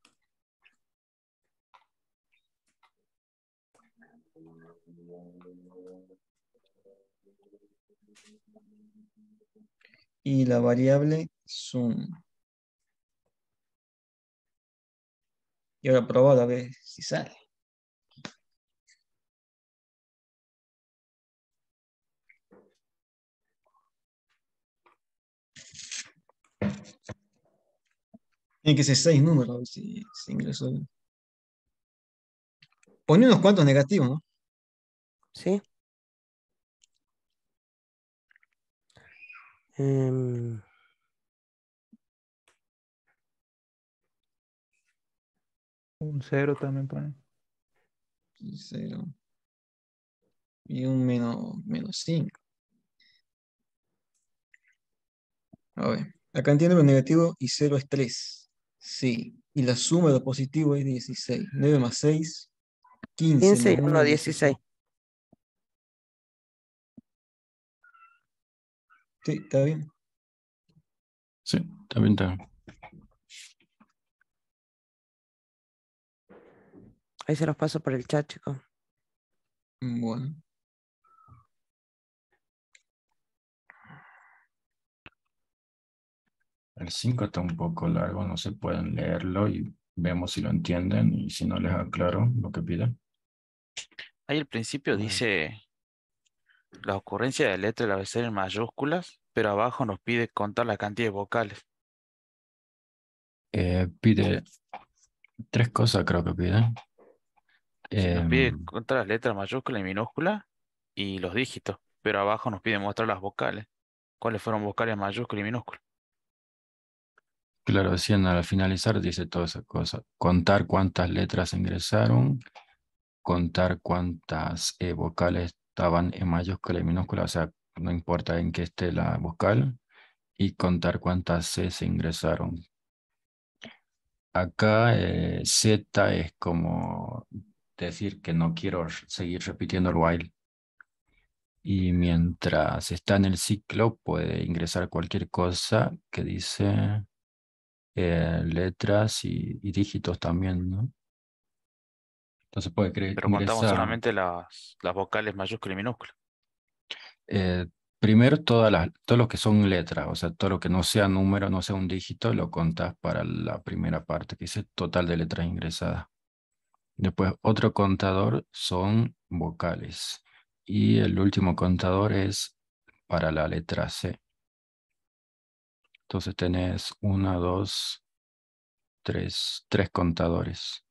y la variable sum. Y ahora probar a ver si sale. Tiene que ser seis números, a ver si, si ingresó bien. Pone unos cuantos negativos, ¿no? ¿Sí? Em, Un cero también pone. Y cero. Y un menos, menos cinco. A ver, la cantidad de números negativos y cero es tres. Sí. Y la suma de lo positivo es dieciséis. nueve más seis, quince quince más y uno, uno, dieciséis. dieciséis. Sí, está bien. Sí, también está. Ahí se los paso por el chat, chicos. Bueno. El cinco está un poco largo, no se pueden leerlo y vemos si lo entienden y si no les aclaro lo que piden. Ahí al principio Bueno. dice la ocurrencia de letra del abecedario en mayúsculas, pero abajo nos pide contar la cantidad de vocales. Eh, pide tres cosas, creo que pide. Sí, nos pide Em, contar las letras mayúsculas y minúsculas y los dígitos, pero abajo nos pide mostrar las vocales. ¿Cuáles fueron vocales mayúsculas y minúsculas? claro, decían al finalizar, dice todas esas cosas. Contar cuántas letras ingresaron, contar cuántas eh, vocales estaban en mayúscula y minúscula, o sea, no importa en qué esté la vocal, y contar cuántas C se ingresaron. Acá eh, Z es como decir que no quiero r- seguir repitiendo el while. Y mientras está en el ciclo, puede ingresar cualquier cosa que dice eh, letras y, y dígitos también, ¿no? Entonces puede cre- Pero contamos ingresar solamente las, las vocales mayúsculas y minúsculas. eh, primero todas las, todo lo que son letras, o sea, todo lo que no sea número, no sea un dígito, lo contás para la primera parte, que dice total de letras ingresadas. Después, otro contador son vocales. Y el último contador es para la letra C. Entonces tenés una, dos, tres, tres contadores.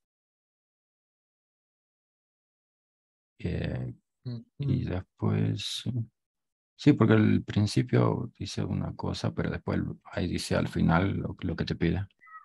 Eh, y Ujú. después, sí, sí, porque al principio dice una cosa, pero después ahí dice al final lo, lo que te pide.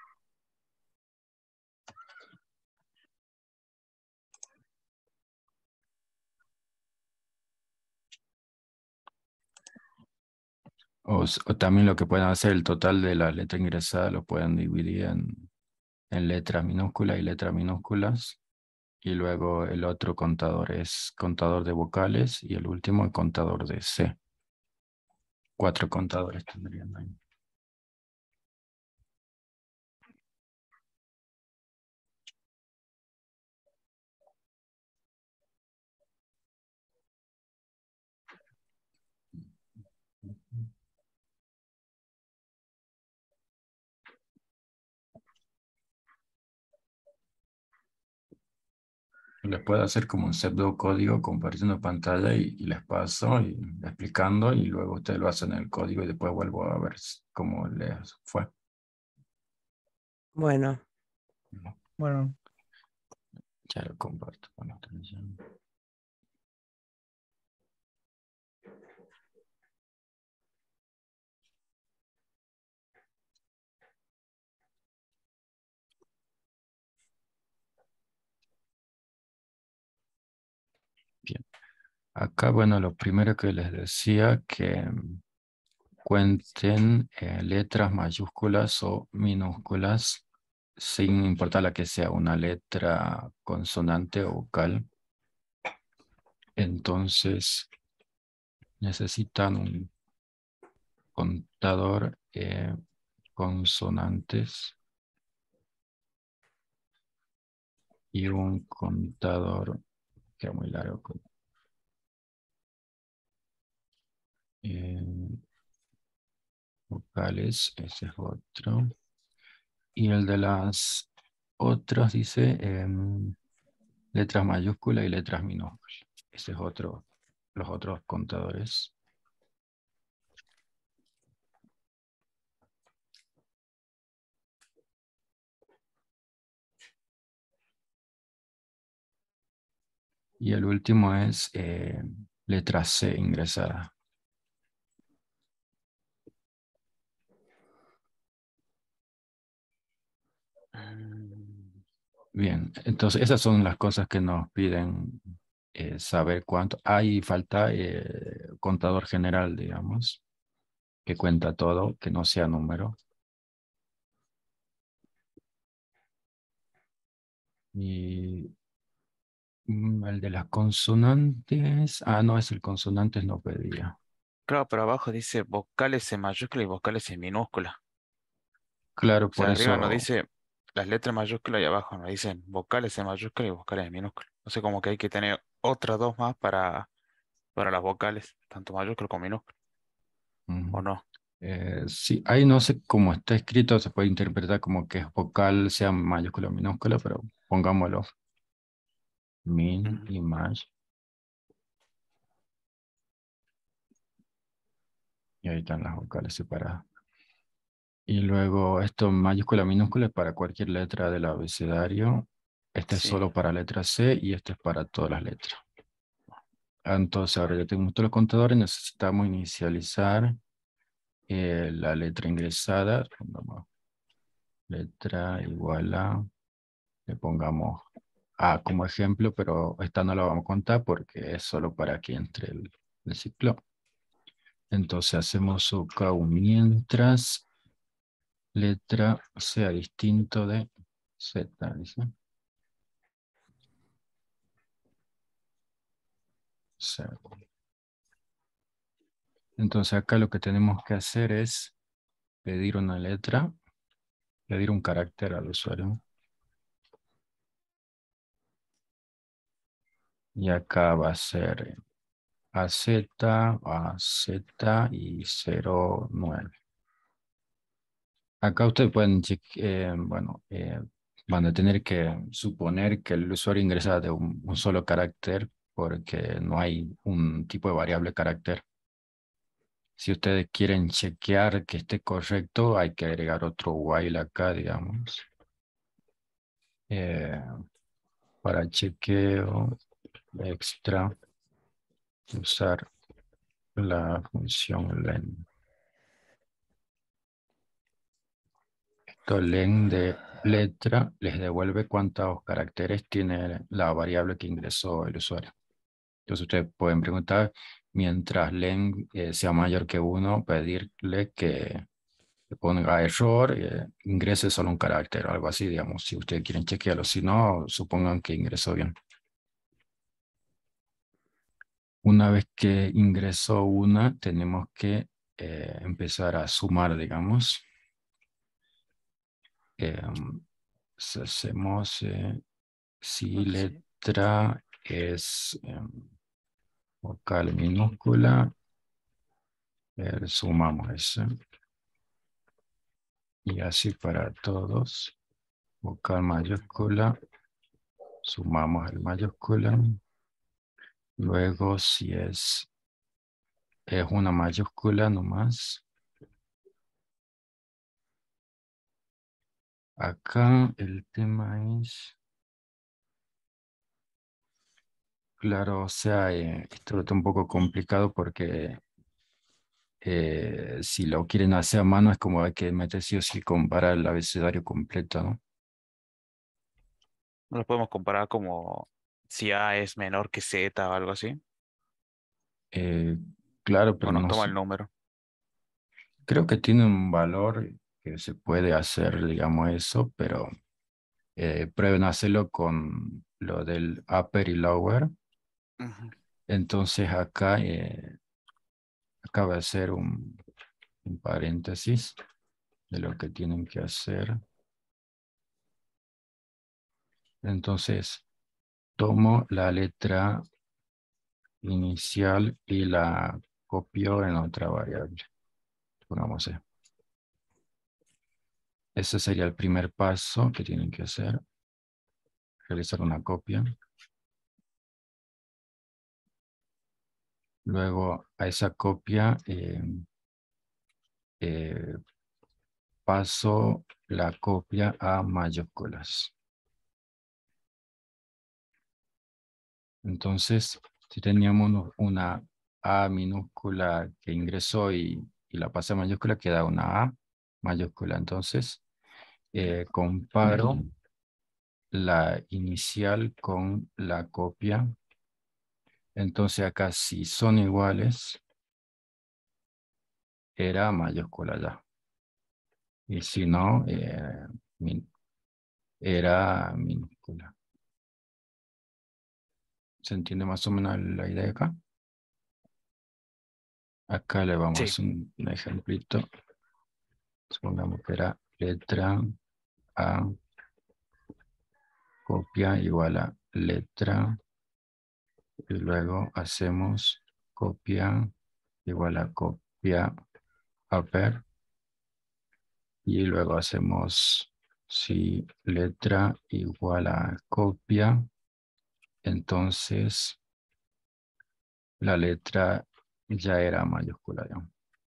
O, s- o también lo que pueden hacer, el total de la letra ingresada lo pueden dividir en, en letras minúsculas y letras minúsculas. Y luego el otro contador es contador de vocales y el último el contador de C. Cuatro contadores tendrían ahí. Les puedo hacer como un pseudo código compartiendo pantalla y, y les paso y explicando y luego ustedes lo hacen en el código y después vuelvo a ver s- cómo les fue. Bueno, Bueno, Ya lo comparto con la transmisión. Bien. Acá, bueno, lo primero que les decía que mm, cuenten eh, letras mayúsculas o minúsculas, sin importar la que sea una letra consonante o vocal. Entonces, necesitan un contador eh, consonantes y un contador, que es muy largo, con- eh, vocales, ese es otro. Y el de las otras dice em, letras mayúsculas y letras minúsculas. Ese es otro, los otros contadores. Y el último es eh, letra C ingresada. Bien, entonces esas son las cosas que nos piden eh, saber cuánto. Hay falta eh, contador general, digamos, que cuenta todo, que no sea número. Y mm, el de las consonantes. Ah, no, es el consonantes no pedía. Claro, pero abajo dice vocales en mayúscula y vocales en minúscula. Claro, O sea, por arriba nos eso. dice las letras mayúsculas y abajo nos dicen vocales en mayúscula y vocales en minúscula. O sea, como que hay que tener otras dos más para, para las vocales, tanto mayúscula como minúscula, ¿o mm, no? eh, sí, ahí no sé cómo está escrito, se puede interpretar como que es vocal, sea mayúscula o minúscula, pero pongámoslo min Ujú. y más. Y ahí están las vocales separadas. Y luego esto mayúscula, minúscula es para cualquier letra del abecedario. Este es Sí, solo para letra C y este es para todas las letras. Entonces ahora ya tenemos todos los contadores, necesitamos inicializar eh, la letra ingresada. Pongamos letra igual a, le pongamos A como ejemplo, pero esta no la vamos a contar porque es solo para que entre el, el ciclo. Entonces hacemos su un mientras letra sea distinto de Z, dice. Cero. Entonces acá lo que tenemos que hacer es pedir una letra, pedir un carácter al usuario. Y acá va a ser A Z, A Z y cero nueve. Acá ustedes pueden, check- eh, bueno, eh, van a tener que suponer que el usuario ingresa de un, un solo carácter porque no hay un tipo de variable carácter. Si ustedes quieren chequear que esté correcto, hay que agregar otro while acá, digamos. Eh, para chequeo extra, usar la función len. Esto len de letra les devuelve cuántos caracteres tiene la variable que ingresó el usuario. Entonces ustedes pueden preguntar, mientras len eh, sea mayor que uno, pedirle que le ponga error, eh, ingrese solo un carácter, algo así, digamos, si ustedes quieren chequearlo. Si no, supongan que ingresó bien. Una vez que ingresó una, tenemos que eh, empezar a sumar, digamos. Eh, si hacemos eh, si sí. letra es eh, vocal minúscula, eh, sumamos eso. Y así para todos. Vocal mayúscula, sumamos el mayúscula. Luego, si es, es una mayúscula nomás. Acá el tema es, claro, o sea, eh, esto está un poco complicado porque eh, si lo quieren hacer a mano es como hay que meter sí o sí comparar el abecedario completo, ¿no? No lo podemos comparar como si A es menor que Z o algo así. Eh, claro, pero O nos no toma sé. el número. Creo que tiene un valor que se puede hacer, digamos, eso, pero eh, prueben hacerlo con lo del upper y lower. Ujú. Entonces acá eh, acaba de hacer un, un paréntesis de lo que tienen que hacer. Entonces, tomo la letra inicial y la copio en otra variable. Pongamos E. Ese sería el primer paso que tienen que hacer. Realizar una copia. Luego a esa copia eh, eh, paso la copia a mayúsculas. Entonces, si teníamos una A minúscula que ingresó y, y la pasé a mayúscula, queda una A mayúscula. Entonces, eh, comparo la inicial con la copia. Entonces acá si son iguales, era mayúscula ya. Y si no, eh, min- era minúscula. ¿Se entiende más o menos la idea acá? Acá le vamos a Sí, hacer un, un ejemplito. Supongamos que era letra A, copia igual a letra. Y luego hacemos copia igual a copia upper. Y luego hacemos si letra igual a copia. Entonces la letra ya era mayúscula, ya.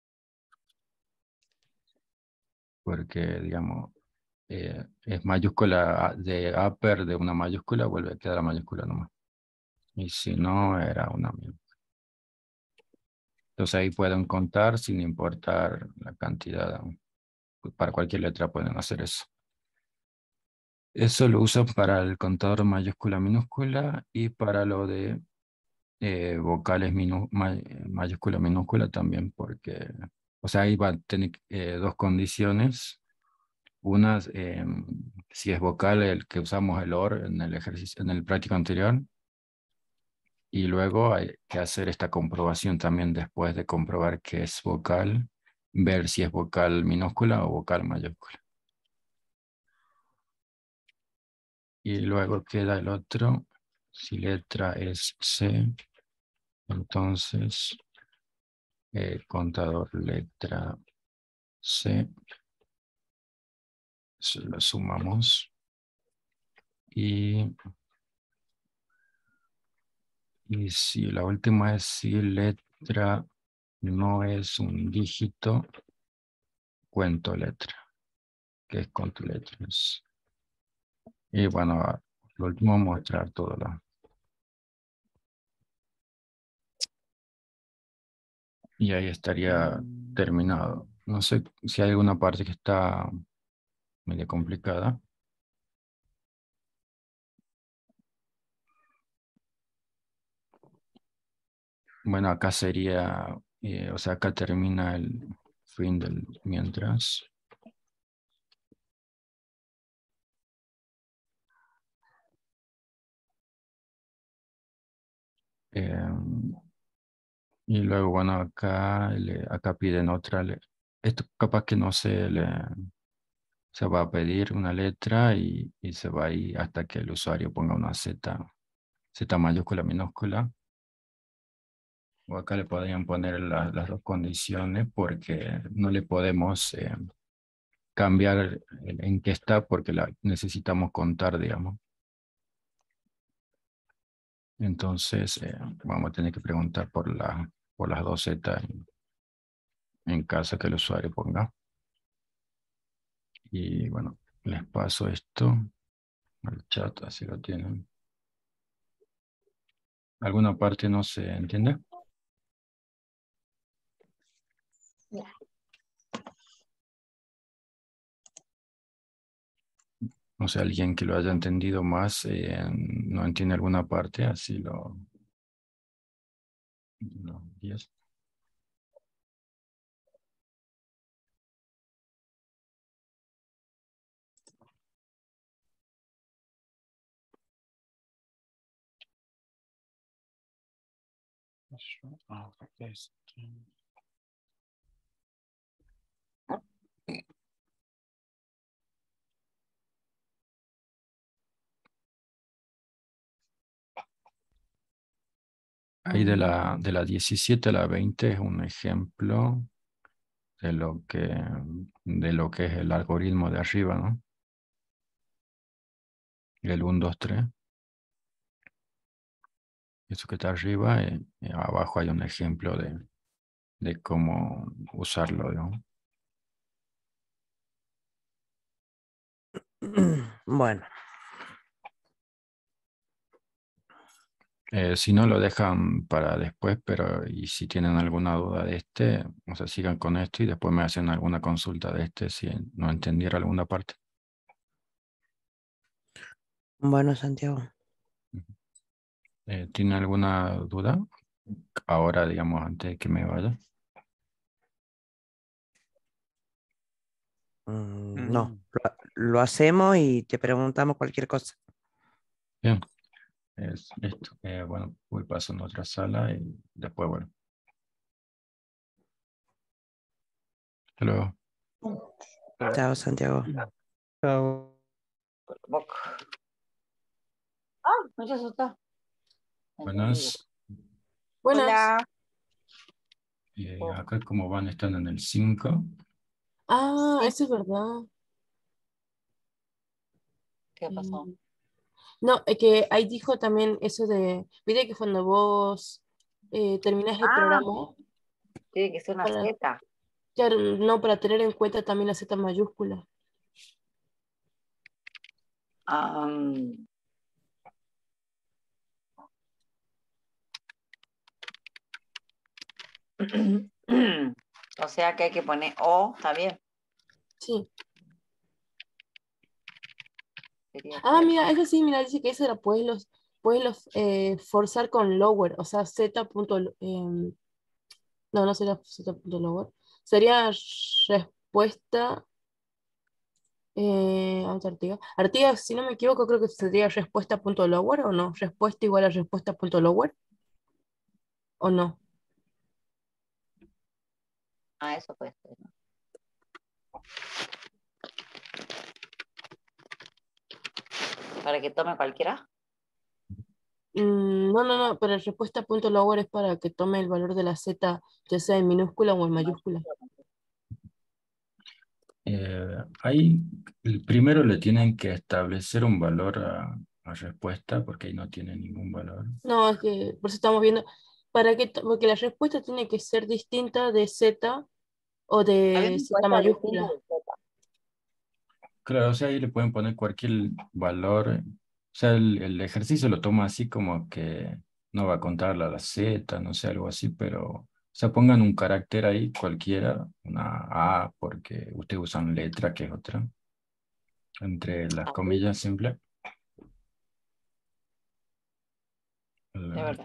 Porque, digamos, eh, es mayúscula de upper de una mayúscula, vuelve a quedar mayúscula nomás. Y si no, era una minúscula. Entonces ahí pueden contar sin importar la cantidad. Para cualquier letra pueden hacer eso. Eso lo usan para el contador mayúscula minúscula y para lo de eh, vocales minu- may- mayúscula minúscula también, porque, o sea, ahí va a tener eh, dos condiciones. Una, eh, si es vocal, el que usamos el or en el ejercicio, en el práctico anterior. Y luego hay que hacer esta comprobación también después de comprobar que es vocal, ver si es vocal minúscula o vocal mayúscula. Y luego queda el otro, si letra es C, entonces eh, contador letra C, se lo sumamos y, y si la última es si letra no es un dígito, cuento letra, que es conto letras. Y bueno, lo último mostrar todo lo. Y ahí estaría terminado. No sé si hay alguna parte que está medio complicada. Bueno, acá sería, eh, o sea, acá termina el fin del mientras. Eh, y luego, bueno, acá, le- acá piden otra. le- Esto capaz que no se le, se va a pedir una letra y, y se va a ir hasta que el usuario ponga una Z, Z mayúscula, minúscula. O acá le podrían poner la- las dos condiciones porque no le podemos eh, cambiar el- en qué está porque la necesitamos contar, digamos. Entonces, eh, vamos a tener que preguntar por, la, por las dos Z en, en caso que el usuario ponga. Y bueno, les paso esto al chat, así lo tienen. ¿Alguna parte no se entiende? O sea, alguien que lo haya entendido más, eh, no entiende alguna parte, así lo, No, diez. Ah, este. Ahí de la, de la diecisiete a la veinte es un ejemplo de lo que, de lo que es el algoritmo de arriba, ¿no? El uno, dos, tres. Eso que está arriba, eh, eh, abajo hay un ejemplo de, de cómo usarlo, ¿no? Bueno, Eh, si no, lo dejan para después, pero y si tienen alguna duda de este, o sea, sigan con esto y después me hacen alguna consulta de este si no entendiera alguna parte. bueno, Santiago. Eh, ¿tiene alguna duda? Ahora, digamos, antes de que me vaya. Mm, no, Mm, lo, lo hacemos y te preguntamos cualquier cosa. Bien, es esto. Eh, bueno, voy pasando a otra sala y después, bueno. Hasta luego. pero- Chao, Santiago. Chao. Boc. Ah, me asustó. Buenas. Buenas. Hola. Eh, acá como van, están en el cinco. Ah, Sí. eso es verdad. ¿Qué pasó? Eh, No, es que ahí dijo también eso de, viste que cuando vos eh, terminás el Ah, programa, tiene que ser una para, Z. claro, no, para tener en cuenta también la Z mayúscula. Ah, o sea que hay que poner O, está bien. Sí. Sería Ah, que- mira, eso sí, mira, dice que eso la puedes los, puedes los eh, forzar con lower, o sea, Z punto, em, no, no sería Z punto lower, sería respuesta, eh, vamos a Artiga. Artiga, si no me equivoco, creo que sería respuesta punto lower o no, respuesta igual a respuesta punto lower o no. Ah, eso puede ser, ¿no? Para que tome cualquiera. Mm, no, no, no, pero respuesta punto lower es para que tome el valor de la Z, ya sea en minúscula o en mayúscula. Eh, ahí el primero le tienen que establecer un valor a, a respuesta porque ahí no tiene ningún valor. No, es que por eso estamos viendo, para que, to- porque la respuesta tiene que ser distinta de Z o de Habíamos Z puesto distinto mayúscula. de Z. Claro, o sea, ahí le pueden poner cualquier valor. O sea, el, el ejercicio lo toma así como que no va a contarle a la Z, no sé, algo así, pero, o sea, pongan un carácter ahí cualquiera, una A, porque ustedes usan letra, que es otra, entre las Ah, comillas simples. de El- verdad.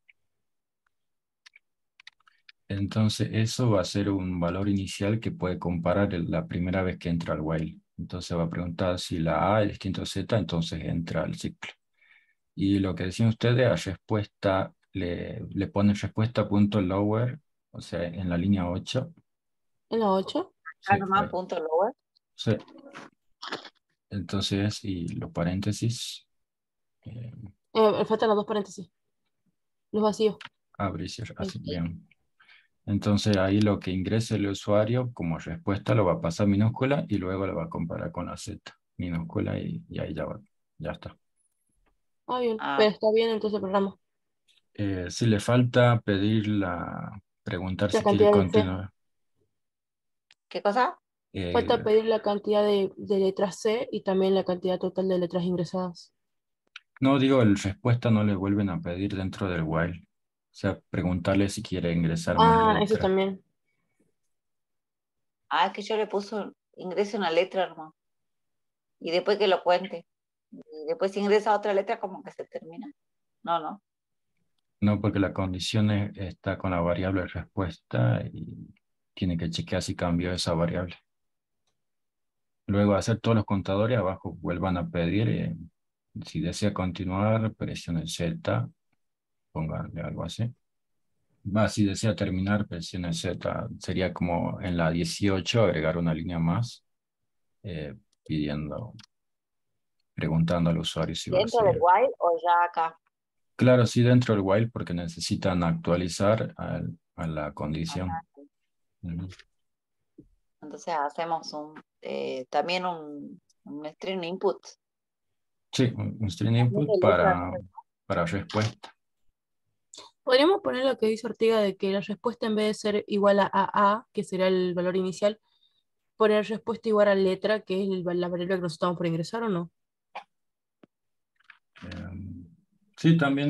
Entonces, eso va a ser un valor inicial que puede comparar el- la primera vez que entra al while. Entonces va a preguntar si la A es distinto a Z, entonces entra al ciclo. Y lo que decían ustedes, a respuesta, le, le ponen respuesta punto lower, o sea, en la línea ocho. ¿En la ocho? Ah, Sí, nomás ahí. punto lower. Sí. Entonces, y los paréntesis, eh, Eh, me faltan los dos paréntesis, los vacíos. abre y cierra, Ahí. así, bien. Entonces ahí lo que ingrese el usuario como respuesta lo va a pasar minúscula y luego lo va a comparar con la Z minúscula y, y ahí ya va, ya está. Ah, bien, Ah, pero está bien entonces el programa. Eh, si le falta pedir la, preguntar La si quiere cantidad de C. continuar. ¿qué cosa? Eh, Falta pedir la cantidad de, de letras C y también la cantidad total de letras ingresadas. no digo, el respuesta no le vuelven a pedir dentro del while. O sea, preguntarle si quiere ingresar más Ah, eso letras. también. Ah, es que yo le puso, ingrese una letra, hermano. Y después que lo cuente. Y después si ingresa otra letra, como que se termina. No, no. No, porque la condición es- está con la variable respuesta y tiene que chequear si cambió esa variable. Luego de hacer todos los contadores, abajo vuelvan a pedir, eh, si desea continuar, presione Z, pónganle algo así. Va, si desea terminar, presione Z. Sería como en la dieciocho agregar una línea más, eh, pidiendo, preguntando al usuario si va a ¿Dentro del seguir. while o ya acá? Claro, sí, dentro del while, porque necesitan actualizar al- a la condición. Ujú. Entonces hacemos un, eh, también un, un string input. Sí, un un string También input de letras. para, para respuesta. Podríamos poner lo que dice Ortega de que la respuesta en vez de ser igual a A, A, que sería el valor inicial, poner respuesta igual a letra, que es el- la variable que nos estamos por ingresar, ¿o no? Eh, sí, también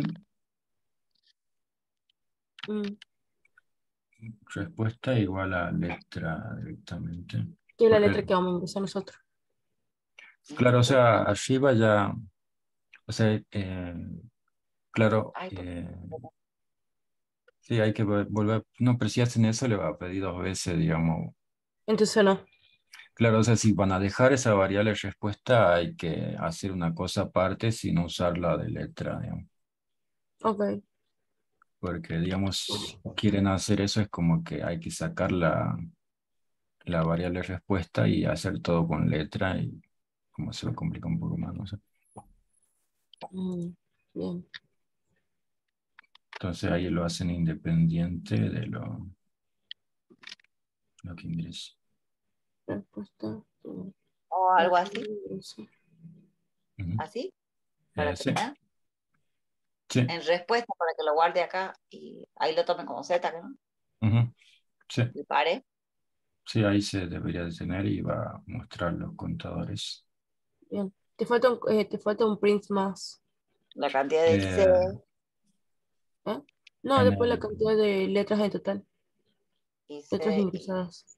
Mm, respuesta igual a letra directamente. que es la Porque, letra que vamos a ingresar nosotros. claro, o sea, arriba ya, o sea, eh, claro, Ay, por- eh, sí, hay que vol- volver, no, pero si hacen eso le va a pedir dos veces, digamos. Entonces no. Claro, o sea, si van a dejar esa variable respuesta, hay que hacer una cosa aparte sin usarla de letra, digamos. Ok. Porque, digamos, si quieren hacer eso, es como que hay que sacar la, la variable respuesta y hacer todo con letra y como se lo complica un poco más, no sé. Mm, bien. Entonces ahí lo hacen independiente de lo, lo que ingresa. Respuesta. mm, O algo así, sí. Ujú. así, Eh, para sí, terminar. sí, En respuesta para que lo guarde acá y ahí lo tome como Z, ¿no? ujú, sí, Y pare. sí, ahí se debería de tener y va a mostrar los contadores. Bien. Te falta un, eh, te falta un print más. La cantidad de C. Eh, ¿Eh? No, en después la el, cantidad de letras en total. Y Letras C. Y ingresadas.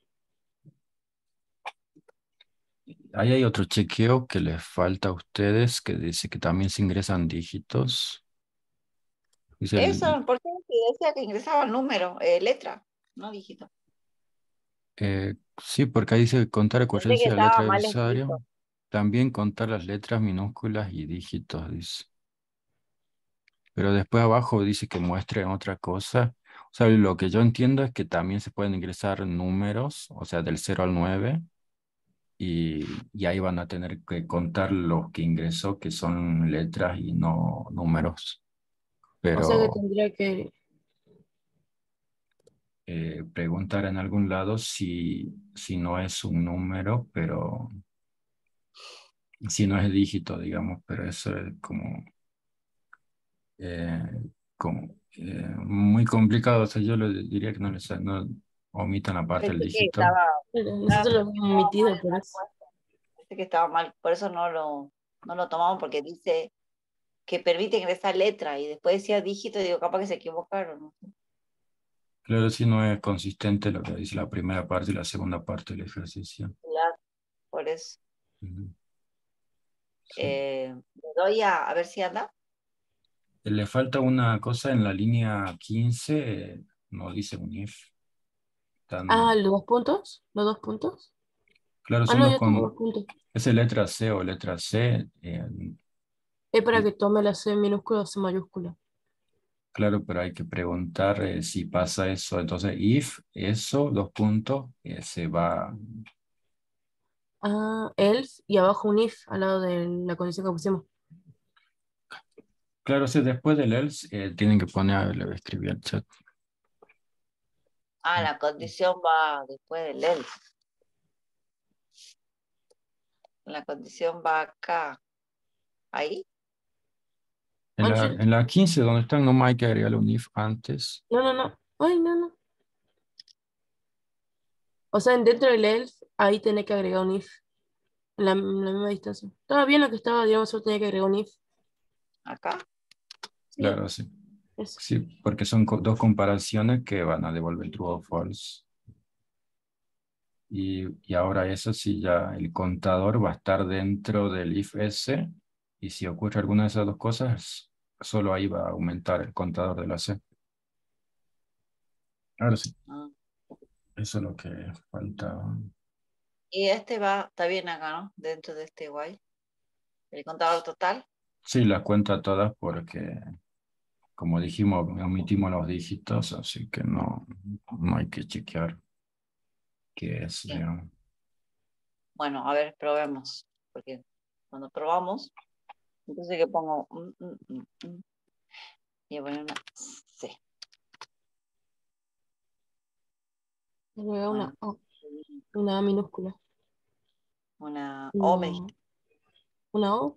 ahí hay otro chequeo que les falta a ustedes que dice que también se ingresan dígitos. Dice el, eso, ¿por qué decía que ingresaba el número, eh, letra, no dígito? eh, sí, porque ahí dice contar Pensé que ocurrencia de estaba letra de mal usuario. escrito. También contar las letras minúsculas y dígitos, dice. Pero después abajo dice que muestre otra cosa. O sea, lo que yo entiendo es que también se pueden ingresar números, o sea, del cero al nueve, y, y ahí van a tener que contar los que ingresó, que son letras y no números. O sea que Pero tendría que. eh, preguntar en algún lado si, si no es un número, pero si no es dígito, digamos, pero eso es como eh, como, eh, muy complicado. O sea, yo le diría que no les no omitan aparte el Pensé que dígito. estaba, estaba, Nosotros lo habíamos estaba mal omitido en por la eso. respuesta. Pensé que estaba mal, por eso no lo, no lo tomamos, porque dice que permite ingresar letra y después decía dígito y digo, capaz que se equivocaron. ¿No? Claro, si no es consistente lo que dice la primera parte y la segunda parte del ejercicio. Claro, por eso. Ujú. Sí. Eh, le doy a, a ver si anda. Le falta una cosa en la línea quince, eh, no dice un if. Ah, Tan, los dos puntos. Los dos puntos. claro, Ah, son no, dos yo tengo dos con, puntos. ese letra C o letra C. eh, Es para y- que tome la C minúscula o C mayúscula. claro, pero hay que preguntar eh, si pasa eso. Entonces, if eso, dos puntos, eh, se va. Ah, else y abajo un if al lado de la condición que pusimos. Claro, sí, después del else eh, tienen que poner, le voy a escribir al chat. Ah, la condición va después del else. La condición va acá. Ahí. En la, Ángel, en la quince, donde están, no hay que agregarle un if antes. no, no, no. Ay, no, no. O sea, dentro del else, ahí tenés que agregar un if. En la, en la misma distancia. Estaba bien lo que estaba, digamos, solo tenía que agregar un if. Acá. Sí, Claro, sí. eso. Sí, porque son co- dos comparaciones que van a devolver true o false. Y, y ahora eso sí, ya el contador va a estar dentro del if ese. Y si ocurre alguna de esas dos cosas, solo ahí va a aumentar el contador de la C. Ahora sí, Ah. eso es lo que falta. Y este va, está bien acá, ¿no? Dentro de este while. El contador total. Sí, las cuenta todas porque, como dijimos, omitimos los dígitos, así que no, no hay que chequear qué es, Sí. digamos. Bueno, a ver, probemos. Porque cuando probamos, entonces que pongo mm, mm, mm, mm, y voy a poner una C. Agrega una Bueno, O, una A minúscula. una O me dijiste, Una, una O,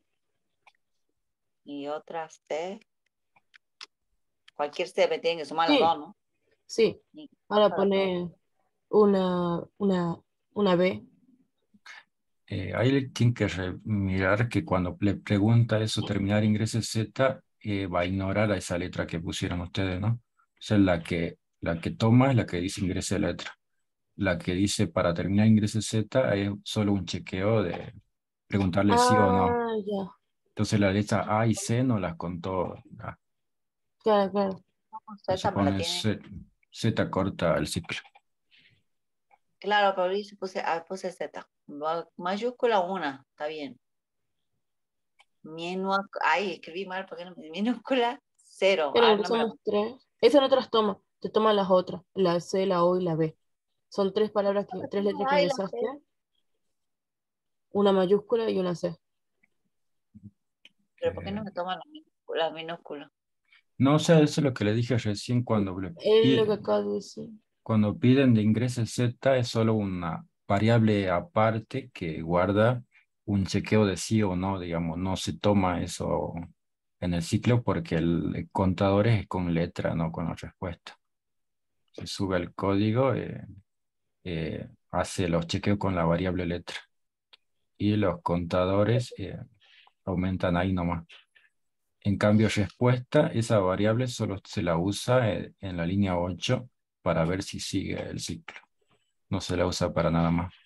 y otra C. Cualquier C me tienen que sumar las sí, dos, ¿no? sí. Y Ahora otra, pone una, una, una B. Eh, ahí tienen que re- mirar que cuando le pregunta eso, terminar ingrese Z, eh, va a ignorar a esa letra que pusieron ustedes, ¿no? O sea, la que, la que toma es la que dice ingrese letra. La que dice para terminar ingrese Z es solo un chequeo de preguntarle sí o no. Ah, ya. Entonces la letra A y C no las contó. ah, Claro, claro. Entonces Z me la pone tiene. Z, Z corta el ciclo. Claro, pero ahí se puse, ah, puse Z. Va- Mayúscula una, está bien. Minúscula, ay, escribí mal porque no, minúscula cero. Claro, Ah, porque no me la somos tres. Esa no te las toma, te toma las otras, la C, la O y la B. Son tres palabras, que, tres letras que Ay, la C. ingresaste, una mayúscula y una C. Pero ¿por qué Eh, no me toma la minúscula? La minúscula? no, o sea, eso es lo que le dije recién cuando le Es lo que pide. acabo de decir. Cuando piden de ingreso Z es solo una variable aparte que guarda un chequeo de sí o no, digamos, no se toma eso en el ciclo porque el contador es con letra, no con la respuesta. Se sube el código, eh, eh, hace los chequeos con la variable letra y los contadores eh, aumentan ahí nomás. En cambio, respuesta, esa variable solo se la usa eh, en la línea ocho para ver si sigue el ciclo. No se la usa para nada más.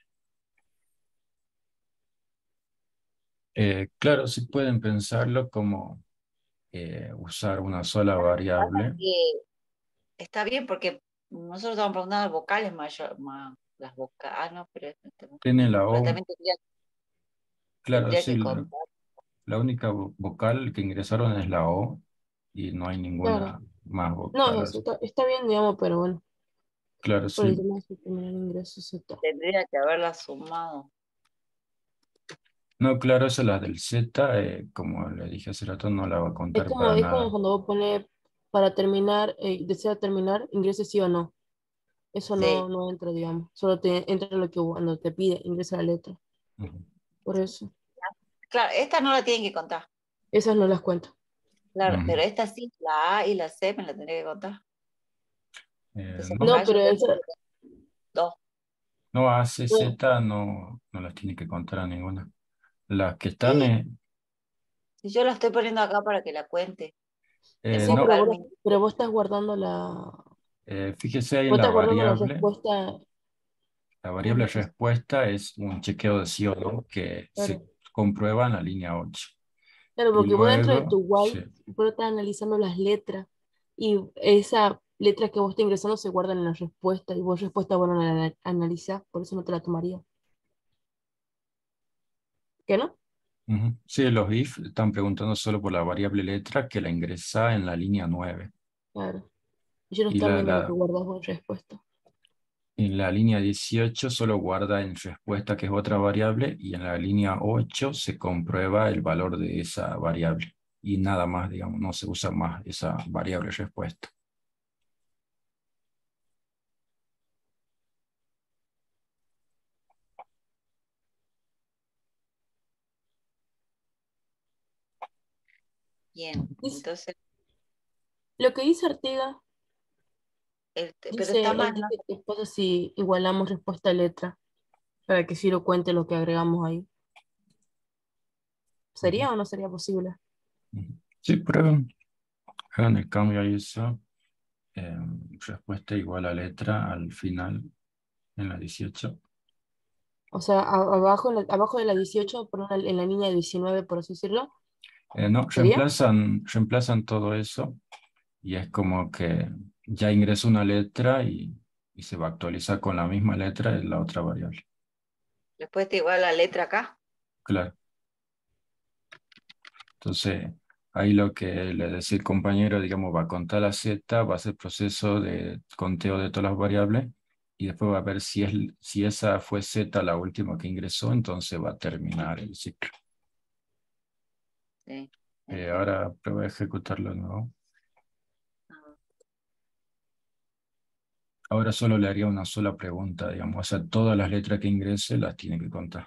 Eh, claro, sí pueden pensarlo como eh, usar una sola Pasa variable. que está bien porque nosotros estamos preguntando vocales mayor, más las vocales. Ah, no, pero, Tiene la pero O, también tendría, claro, tendría sí, que la, contar. la única vo- vocal que ingresaron es la O y no hay Claro. ninguna más No, vocal. eso así. está, está bien, digamos, pero bueno, Claro, por el sí. tema de su primer ingreso, Z. Tendría que haberla sumado. No, claro, esa la del Z, eh, como le dije hace rato, no la va a Es contar como, para es como nada. cuando vos pones para terminar, eh, desea terminar, ingrese sí o no. Eso no, Sí, no entra, digamos. Solo te entra lo que cuando te pide, ingresa la letra. Ujú. Por eso. claro, esta no la tienen que contar. Esas no las cuento. Claro, Ujú. pero esta sí, la A y la C me la tendría que contar. Eh, Entonces, no, acá No, yo pero tengo esa, dos. no, A, C, no, Z no, no las tiene que contar a ninguna. Las que están, Sí, eh, si yo la estoy poniendo acá para que la cuente. En eh, sí, pero no, vos, vocal, pero vos estás guardando la, eh, fíjese ahí vos en la estás guardando la variable. respuesta. La ¿Cómo es variable la cosa? respuesta es un chequeo de sí o no que se Claro, comprueba en la línea ocho. claro, Y porque vos dentro de luego, tu sí, while, vos estás analizando las letras y esa letra que vos estás ingresando se guardan en la respuesta y vos respuesta, bueno, la analizás, por eso no te la tomaría. ¿Qué no? ujú. Sí, los if están preguntando solo por la variable letra que la ingresa en la línea nueve. Claro. Ellos no Y están la, viendo lo que la, guardas vos en respuesta. en la línea dieciocho solo guarda en respuesta, que es otra variable, y en la línea ocho se comprueba el valor de esa variable. Y nada más, digamos, no se usa más esa variable respuesta. bien. Dice- Entonces, lo que dice Artiga, el- pero está dice, él mal, ¿no? dice que pasa si igualamos respuesta a letra, para que sí lo cuente lo que agregamos ahí. Ujú, ¿Sería o no sería posible? ujú. Sí, prueben. Hagan el cambio a eso. eh, respuesta igual a letra al final en la dieciocho. O sea, a- abajo, en la- abajo de la dieciocho, por una- en la línea diecinueve, por así decirlo. Eh, no, ¿Sería? reemplazan, reemplazan todo eso y es como que ya ingreso una letra y, y se va a actualizar con la misma letra en la otra variable. Después te igual la letra acá. Claro. Entonces, ahí lo que le decía el compañero, digamos, va a contar la Z, va a hacer proceso de conteo de todas las variables y después va a ver si, es, si esa fue Z la última que ingresó, entonces va a terminar el ciclo. Sí, Eh, entiendo. ahora prueba a ejecutarlo de nuevo. Ah, Ahora solo le haría una sola pregunta, digamos, o sea, todas las letras que ingrese las tiene que contar.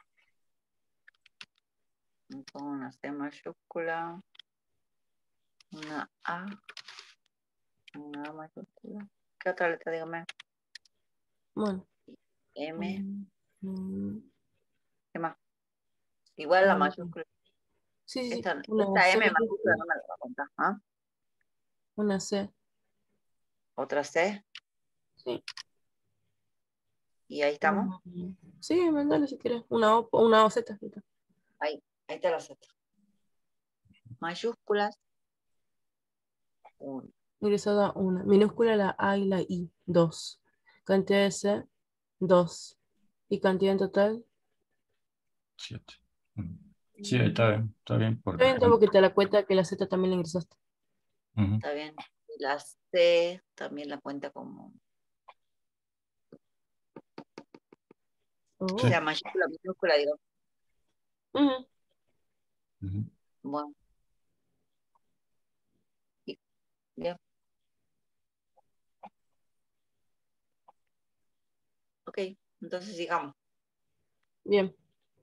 me pongo una C mayúscula, una A, una A mayúscula. ¿Qué otra letra? Dígame. Bueno. M, mm, mm, ¿qué más? Igual la mm, mayúscula. sí, sí, sí. Esta, Una esta C M mayúscula mayúscula. no me la va a contar. ¿Ah? Una C. Otra C. Sí. Y ahí estamos. Mm, sí, mandale si quieres. Una O, una O Z. Ahí, ahí está la Z. Mayúsculas. Uno. Ingresada una. Minúscula la A y la I. Dos. Cantidad de C. Dos. Y cantidad en total. Siete. Mm. Sí, está bien, está bien, Está porque bien, con- porque te la cuenta que la Z también la ingresaste. Ujú. Está bien. Y la C también la cuenta como. Oh. Sí. La mayúscula, minúscula, digo. Ujú. Ujú. Bueno. Y- Bien. Ok. Entonces sigamos. Bien.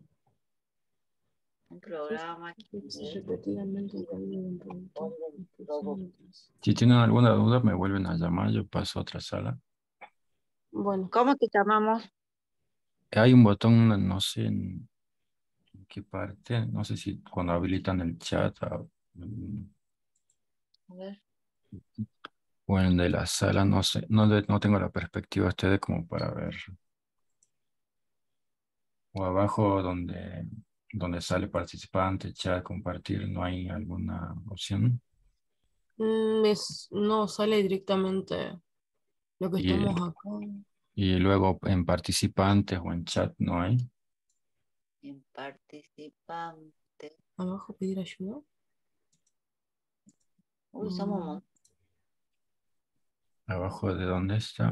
Un programa que Repetidamente el cambio de un punto. orden todo. Si tienen alguna duda, me vuelven a llamar, yo paso a otra sala. Bueno. ¿Cómo te llamamos? Hay un botón, no sé en qué parte, no sé si cuando habilitan el chat ah, mm, A ver. o en el de la sala, no sé, no, de- no tengo la perspectiva de ustedes como para ver. O abajo donde, donde sale participante, chat, compartir, no hay alguna opción. Mm, es- no sale directamente lo que Y, estamos acá. y luego en participantes o en chat no hay. En participante. Abajo pedir ayuda. Uy, somos un Mm, montón. Abajo de dónde está.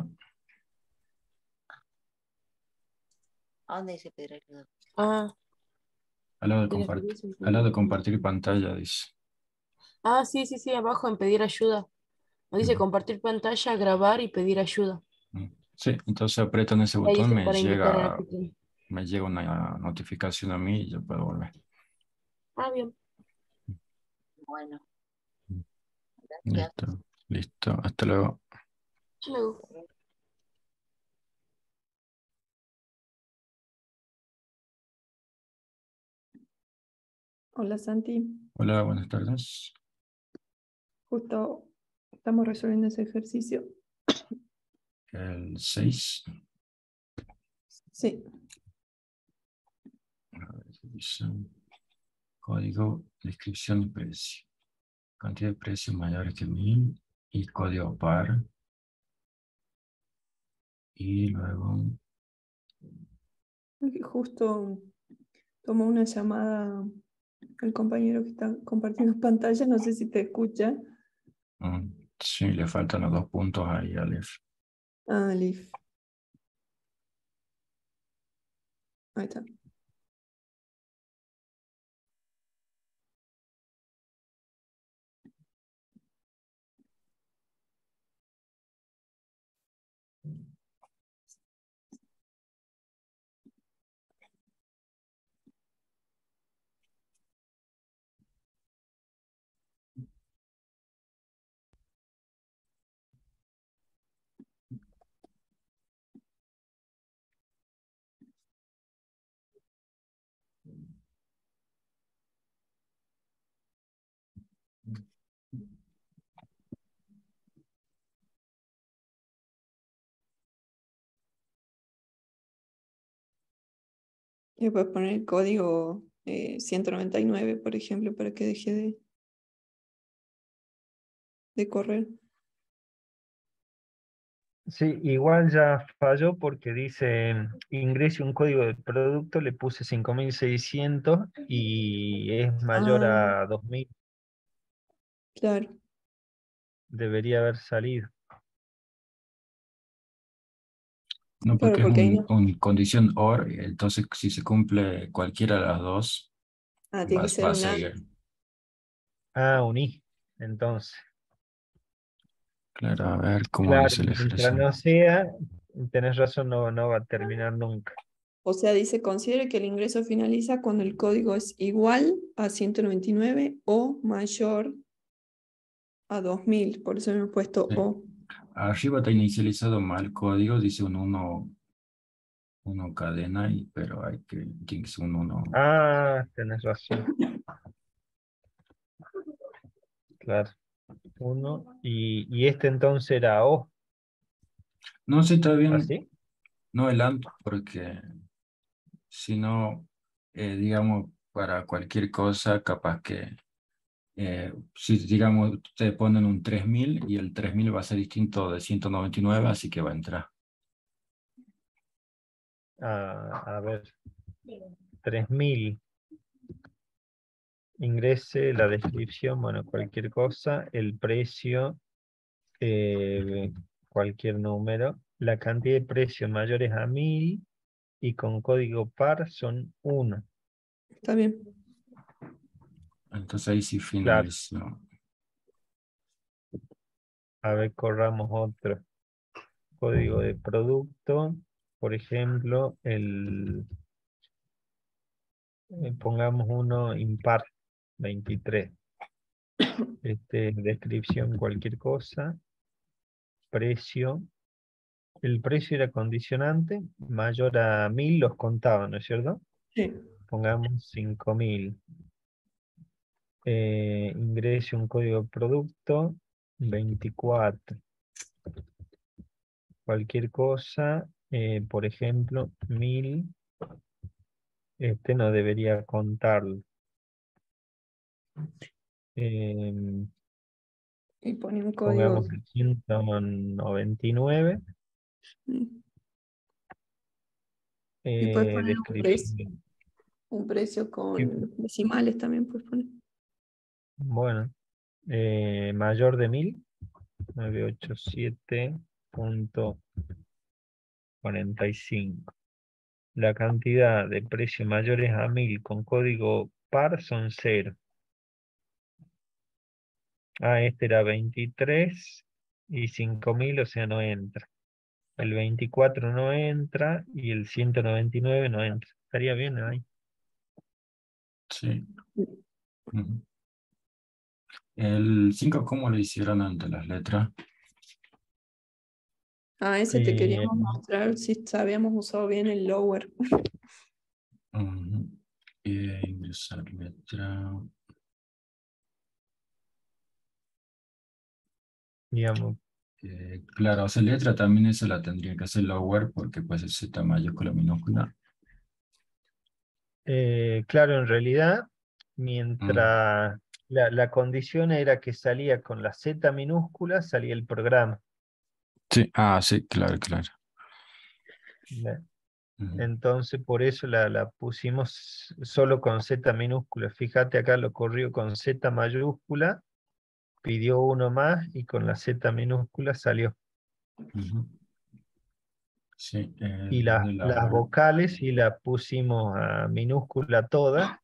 ¿A dónde dice pedir ayuda? Ah, Al lado de, de la compart- experiencia. al lado de compartir pantalla, dice. Ah, sí, sí, sí, abajo en pedir ayuda. Nos dice Ujú. compartir pantalla, grabar y pedir ayuda. Mm. Sí, entonces aprieto en ese Ahí botón, dice me para invitar al llega, anfitrión. me llega una notificación a mí y yo puedo volver. Ah, bien. Bueno, Mm. gracias. Listo, listo. Hasta luego. Luego. Hola Santi, Hola, buenas tardes. justo estamos resolviendo ese ejercicio. El seis. Sí, A ver, ¿qué dice? Código, descripción y precio. Cantidad de precios mayores que mil y código par. Y luego, aquí justo tomó una llamada el compañero que está compartiendo pantalla, no sé si te escucha. mm, sí, le faltan los dos puntos ahí al F. Ah, Liv. Ahí está. Y puedes poner el código eh, ciento noventa y nueve, por ejemplo, para que deje de, de correr. Sí, igual ya falló porque dice ingrese un código de producto, le puse cinco mil seiscientos y es mayor Ah, a dos mil. claro. Debería haber salido. No, Claro, porque es porque ahí un, no. un condición or, entonces si se cumple cualquiera de las dos, Ah, tiene va, que ser va a un and. seguir. Ah, uní. Entonces, Claro, a ver cómo claro, dice la mientras expresión. no sea, tenés razón, no, no va a terminar nunca. O sea, dice, considere que el ingreso finaliza cuando el código es igual a ciento noventa y nueve o mayor a dos mil. Por eso hemos puesto Sí. O. Arriba está inicializado mal código, dice un uno, uno cadena, y, pero hay que, tiene que ser un uno. Ah, tenés razón. Claro. Uno. Y, y este entonces era O. No sé, está bien, ¿Así? no el and, porque si no, eh, digamos, para cualquier cosa, capaz que, eh, si digamos, te ponen un tres mil y el tres mil va a ser distinto de ciento noventa y nueve, así que va a entrar. Ah, a ver. tres mil. Ingrese la descripción, bueno, cualquier cosa, el precio, eh, cualquier número, la cantidad de precios mayores a mil y con código par son uno. Está bien. Entonces ahí sí Claro. finalizó. A ver, corramos otro. Código de producto, por ejemplo, el eh, pongamos uno impar, veintitrés. Este, descripción, cualquier cosa, precio. El precio era condicionante, mayor a mil los contaba, ¿no es cierto? Sí. Pongamos cinco mil. Eh, ingrese un código de producto, veinticuatro. Cualquier cosa, eh, por ejemplo, mil, este no debería contarlo. Em, Y pone un código. pongamos el ciento noventa y nueve. Mm. Y puedes Eh, poner un precio. descripción. Un precio Sí, con decimales también puedes poner. bueno, eh, mayor de mil, novecientos ochenta y siete punto cuarenta y cinco. La cantidad de precios mayores a mil con código par son cero. Ah, este era veintitrés y cinco mil, o sea, no entra. El veinticuatro no entra y el ciento noventa y nueve no entra. Estaría bien ahí. Sí. Ujú. El cinco, ¿cómo lo hicieron ante las letras? Ah, ese te Eh, queríamos mostrar si habíamos usado bien el lower. Ujú. Eh, ingresar letra. digamos, Eh, claro, o sea, letra también esa la tendría que hacer lower porque pues es Z mayúscula minúscula. eh, claro, en realidad, Mm. mientras la, la condición era que salía con la Z minúscula, salía el programa. Sí, ah, sí, claro, claro. ¿Ve? Ujú. Entonces, por eso la, la pusimos solo con Z minúscula. Fíjate, acá lo corrió con Z mayúscula, pidió uno más y con la Z minúscula salió. Ujú. Sí, Y el las, de la las hora. vocales y la pusimos a minúscula todas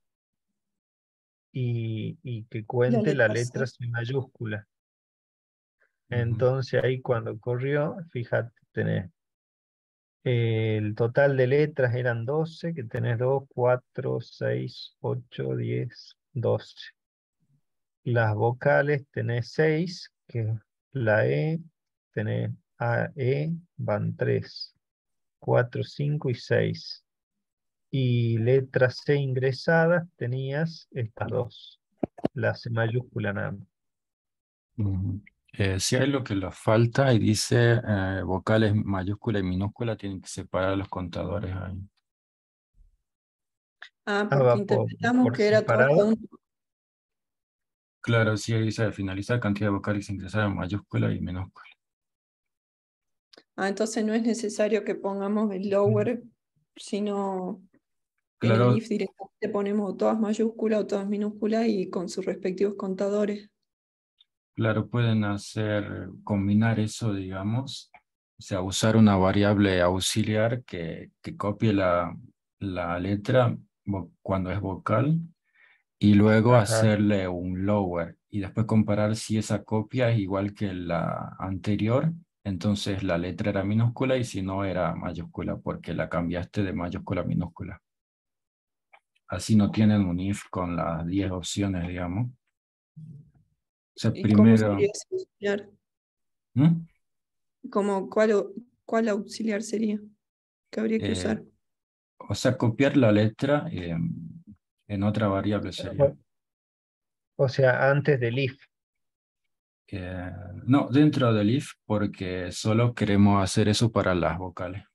y, y que La cuente la letra letra C. sin mayúscula. Ujú. Entonces ahí cuando corrió, fíjate, tenés eh, el total de letras eran doce, que tenés dos, cuatro, seis, ocho, diez, doce. Las vocales tenés seis, que es la E, tenés A, E, van tres, cuatro, cinco y seis. Y letras C ingresadas tenías estas dos, la C mayúscula nada más. Ujú. Eh, si hay lo que le falta y dice eh, vocales mayúscula y minúscula, tienen que separar los contadores ahí. Ah, Ah, porque va por, interpretamos por que era todo separado. junto. Claro, sí, ahí dice finalizar cantidad de vocales ingresadas en mayúscula y minúscula. Ah, entonces no es necesario que pongamos el lower, sino en el Claro, if directamente ponemos todas mayúsculas o todas minúsculas y con sus respectivos contadores. claro, pueden hacer, combinar eso, digamos, o sea, usar una variable auxiliar que, que copie la, la letra vo- cuando es vocal y luego Ajá. hacerle un lower y después comparar si esa copia es igual que la anterior, entonces la letra era minúscula y si no era mayúscula porque la cambiaste de mayúscula a minúscula. Así no tienen un if con las diez opciones, digamos. O sea, ¿Y cómo sería primero, ese auxiliar? ¿Mm? ¿Cómo, cuál, au- cuál auxiliar sería que habría que Eh, usar? o sea, copiar la letra eh, en otra variable sería. O, o sea, antes del if. Eh, no, dentro del if porque solo queremos hacer eso para las vocales.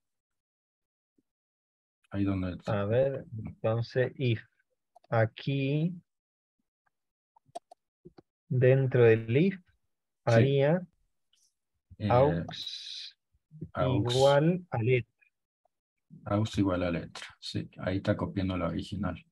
Ahí donde... A ver, entonces if. Aquí, dentro del if, Sí, haría eh, aux aux, igual a letra. aux igual a letra. Sí, ahí está copiando la original.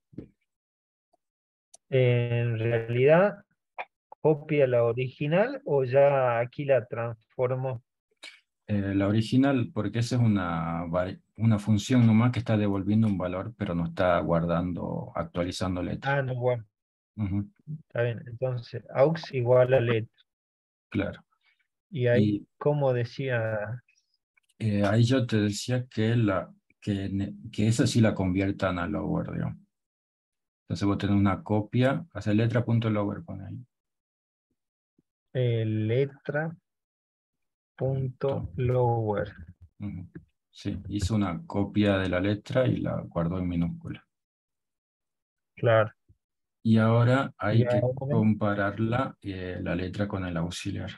En realidad, copia la original o ya aquí la transformo. Eh, la original, porque esa es una, vari- una función nomás que está devolviendo un valor, pero no está guardando, actualizando letra. Ah, no, bueno, Ujú, está bien. Entonces, aux igual a letra. claro. Y ahí, Y como decía, eh, ahí yo te decía que, la, que, ne- que esa sí la conviertan a lower, digamos. Entonces vos tenés una copia, hacer letra.lower, pone ahí. eh, letra punto Punto. lower. Ujú. Sí, hizo una copia de la letra y la guardó en minúscula. Claro. Y ahora Y hay que ahora compararla, eh, la letra con el auxiliar.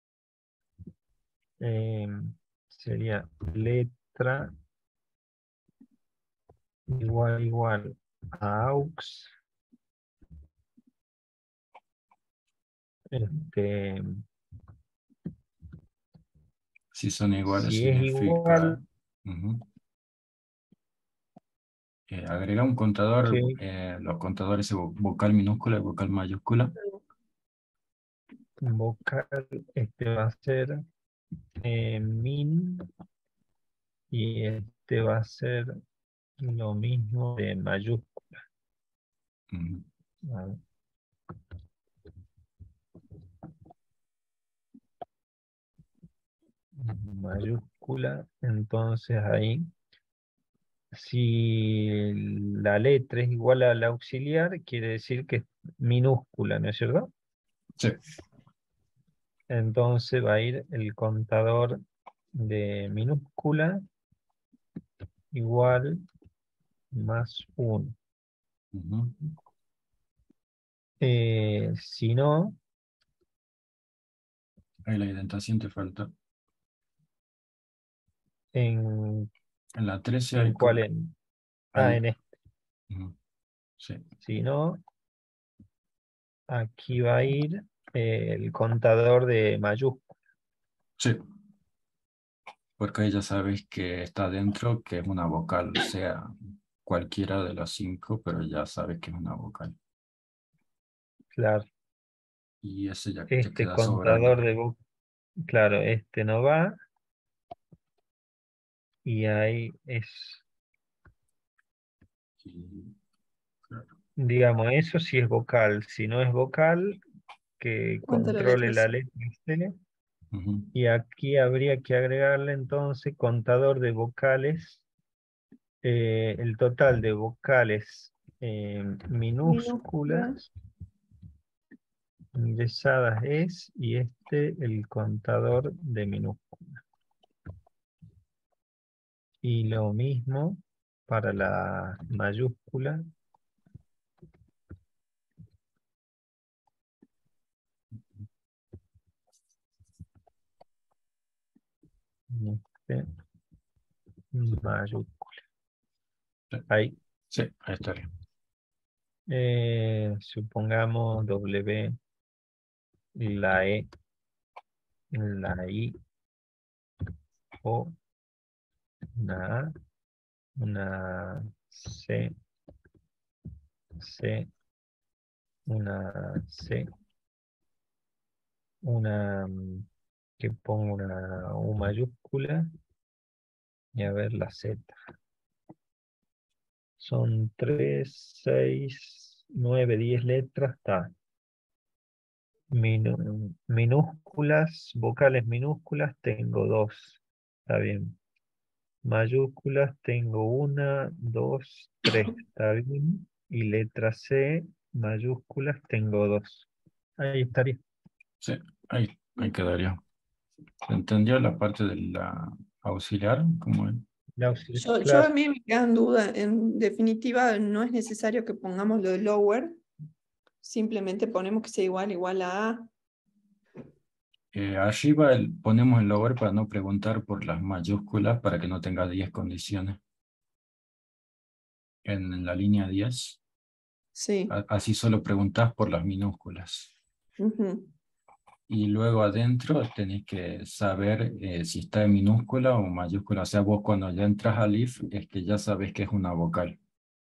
eh, sería letra igual igual a aux. Este, Si son iguales, si es igual significa... Ujú. Eh, agrega un contador, que eh, los contadores de vo- vocal minúscula y vocal mayúscula. vocal, este va a ser eh, min y este va a ser lo mismo de mayúscula. Ujú. A ver, mayúscula, entonces ahí, si la letra es igual al auxiliar, quiere decir que es minúscula, ¿no es cierto? Sí. Entonces va a ir el contador de minúscula igual más uno. Ujú. Eh, si no, Ahí la indentación te falta. ¿en, En la trece en hay, cuál? co- En, ah, hay en este. ujú, sí, Si no, aquí va a ir eh, el contador de mayúscula. sí, porque ahí ya sabes que está dentro, que es una vocal, sea cualquiera de las cinco, pero ya sabes que es una vocal. Claro, Y ese ya, ya este queda sobrando. contador de vo- claro, este no va. Y ahí es, Y, claro, digamos, eso sí es vocal. Si no es vocal, que ¿Cuánta la controle letra la C? letra C. ujú, Y aquí habría que agregarle entonces contador de vocales, eh, el total de vocales eh, Minúscula. minúsculas ingresadas es, y este el contador de minúsculas. Y lo mismo para la mayúscula. Este, mayúscula. sí. Ahí. Sí, ahí estaría. Eh, supongamos W, la E, la I, O, una A, una C, C, una C, una mm, que pongo una U mayúscula y a ver la Z. Son tres, seis, nueve, diez letras. Está. Minu- minúsculas, vocales minúsculas, tengo dos. Está bien. Mayúsculas, tengo una, dos, tres. Está bien. Y letra C, mayúsculas, tengo dos. Ahí estaría. Sí, ahí, ahí quedaría. ¿Se entendió la parte de la auxiliar? ¿Cómo es? La auxiliar, Yo, yo a claro. mí me quedan dudas. En definitiva, no es necesario que pongamos lo de lower. Simplemente ponemos que sea igual, igual a A. Eh, arriba el- ponemos el lower para no preguntar por las mayúsculas para que no tenga diez condiciones. En la línea diez. Sí. A- así solo preguntas por las minúsculas. Ujú. Y luego adentro tenés que saber eh, si está en minúscula o mayúscula. O sea, vos cuando ya entras al if es que ya sabes que es una vocal.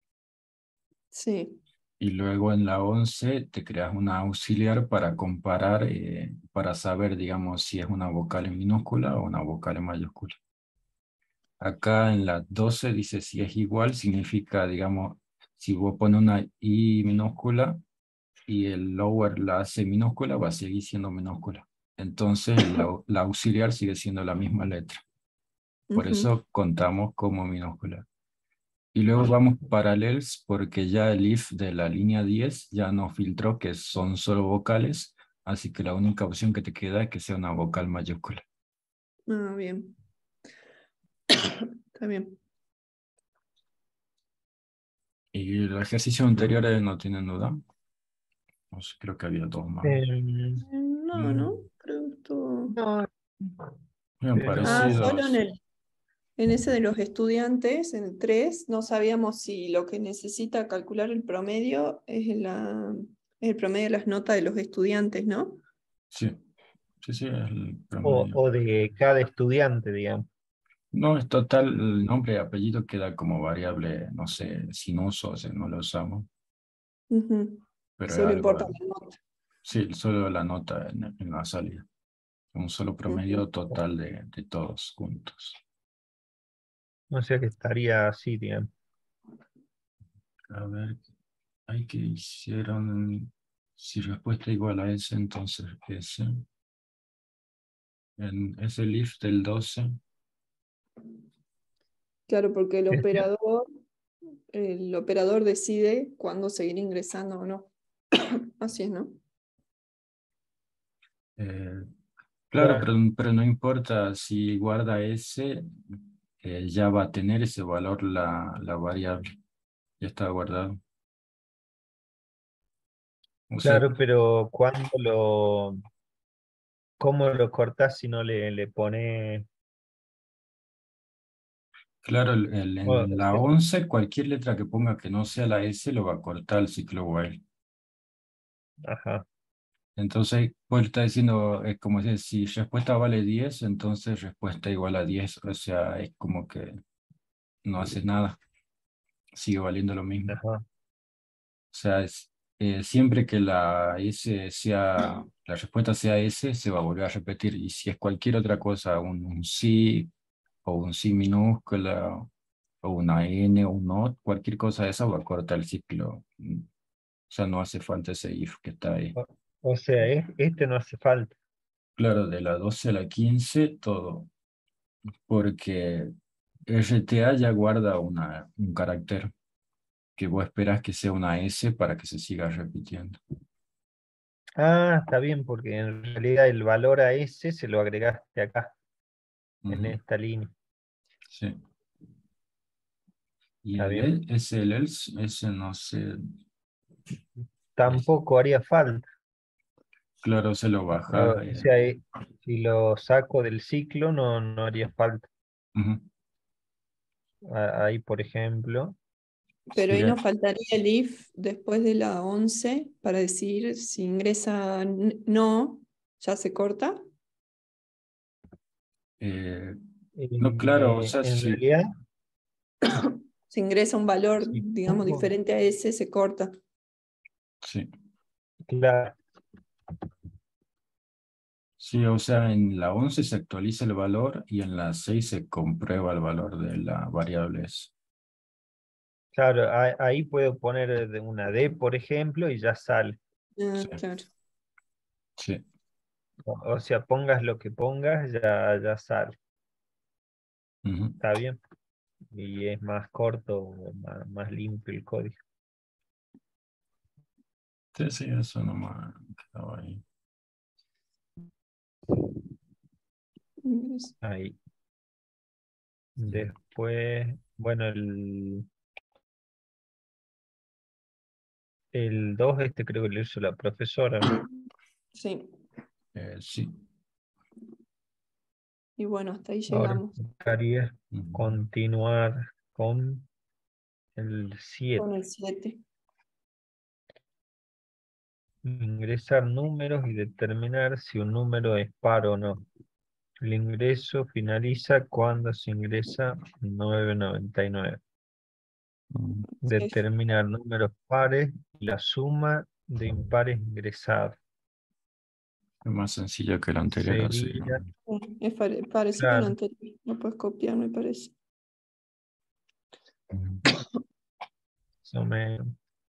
Sí. Y luego en la once te creas una auxiliar para comparar, eh, para saber, digamos, si es una vocal en minúscula o una vocal en mayúscula. Acá en la doce dice si es igual, significa, digamos, si vos pones una I minúscula y el lower la hace minúscula, va a seguir siendo minúscula. Entonces la, la auxiliar sigue siendo la misma letra. Por Ujú. eso contamos como minúscula. Y luego vamos paralelos porque ya el if de la línea diez ya nos filtró que son solo vocales, así que la única opción que te queda es que sea una vocal mayúscula. Ah, bien. Está bien. Y los ejercicios anteriores no tienen duda. No sé, creo que había dos más. Em, No, no. Creo que estuvo- no, Bien pero- Ah, solo en parecidos. el, en ese de los estudiantes, en el tres, no sabíamos si lo que necesita calcular el promedio es la, el promedio de las notas de los estudiantes, ¿no? Sí, sí, sí, es el o, promedio. o de cada estudiante, digamos. No, es total, el nombre y apellido queda como variable, no sé, sin uso, o sea, no lo usamos, Ujú. pero es Solo algo, importa la nota. sí, solo la nota en, en la salida. Un solo promedio Ujú. total de, de todos juntos. O sea que estaría así, digamos. A ver, hay que hicieron, si respuesta igual a ese, entonces ese. En ese if del doce, Claro, porque el Ese. operador, el operador decide cuándo seguir ingresando o no. Así es, ¿no? eh, claro, pero, pero no importa si guarda ese, eh, ya va a tener ese valor la, la variable. Ya está guardado. O sea, Claro, pero ¿cuándo lo, cómo lo cortás si no le, le pones? claro, el- el- o- en la once, cualquier letra que ponga que no sea la S lo va a cortar el ciclo while. Ajá. Entonces, pues está diciendo, es como si, si respuesta vale diez, entonces respuesta igual a diez. O sea, es como que no hace nada. Sigue valiendo lo mismo. Ajá. O sea, es, eh, siempre que la S sea, la respuesta sea S, se va a volver a repetir. Y si es cualquier otra cosa, un, un sí, o un sí minúscula, o una N, o un not, cualquier cosa de esa va a cortar el ciclo. O sea, no hace falta ese if que está ahí. O, o sea, es- este no hace falta. Claro, de la doce a la quince, todo. Porque R T A ya guarda una, un carácter que vos esperas que sea una S para que se siga repitiendo. Ah, está bien, porque en realidad el valor a ese se lo agregaste acá, en Ujú, esta línea. sí. Y Está el bien. el- ese el else, ese no sé. Tampoco haría falta. Claro, se lo O baja. o eh, sea, eh, si lo saco del ciclo, no, no haría falta. ujú, A- Ahí, por ejemplo, Pero ahí Sí, nos faltaría el if después de la once para decir si ingresa n- no, ya se corta. eh, no, claro, o Eh, sea, en sí, realidad, Si ingresa un valor, si digamos, pongo, diferente a ese, se corta. sí, claro, sí, o sea, en la once se actualiza el valor y en la seis se comprueba el valor de la variable esa. claro, ahí, ahí puedo poner de una D, por ejemplo, y ya sale. Ah, Sí, claro. sí. O, o sea, pongas lo que pongas, ya, ya sale. Ujú. Está bien. Y es más corto, más, más limpio el código. Sí, sí, eso no me quedaba ahí. Ingresa. Ahí. Después, bueno, el, el dos este creo que lo hizo la profesora, ¿no? Sí, Eh, sí. y bueno, hasta ahí Ahora llegamos tocaría Ujú. continuar con el siete. con el siete. Ingresar números y determinar si un número es par o no. El ingreso finaliza cuando se ingresa nueve noventa y nueve. Mm, Determinar números pares y la suma de impares ingresados. Es más sencillo que el anterior, así. Sería, Sí, es pare- parecido al claro, anterior. Lo puedes copiar, me parece. Ujú. más o menos.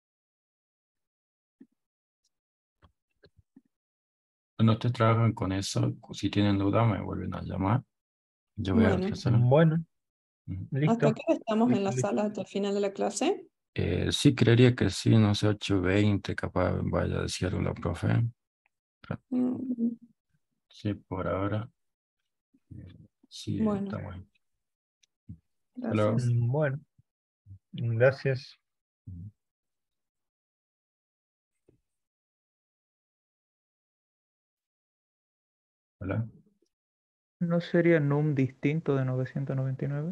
Bueno, ustedes trabajan con eso. Si tienen duda, me vuelven a llamar. Yo voy a Bueno, otra sala. Bueno, Ujú. ¿hasta listo. qué hora estamos en Listo, la listo. sala hasta el final de la clase? Eh, sí, creería que sí, no sé, ocho veinte, capaz vaya a decir algo la profe. Pero Mm, sí, por ahora, eh, sí, Bueno, está bueno. Hasta luego. gracias. Mm, Bueno, gracias. Ujú. Hola. ¿No sería num distinto de novecientos noventa y nueve?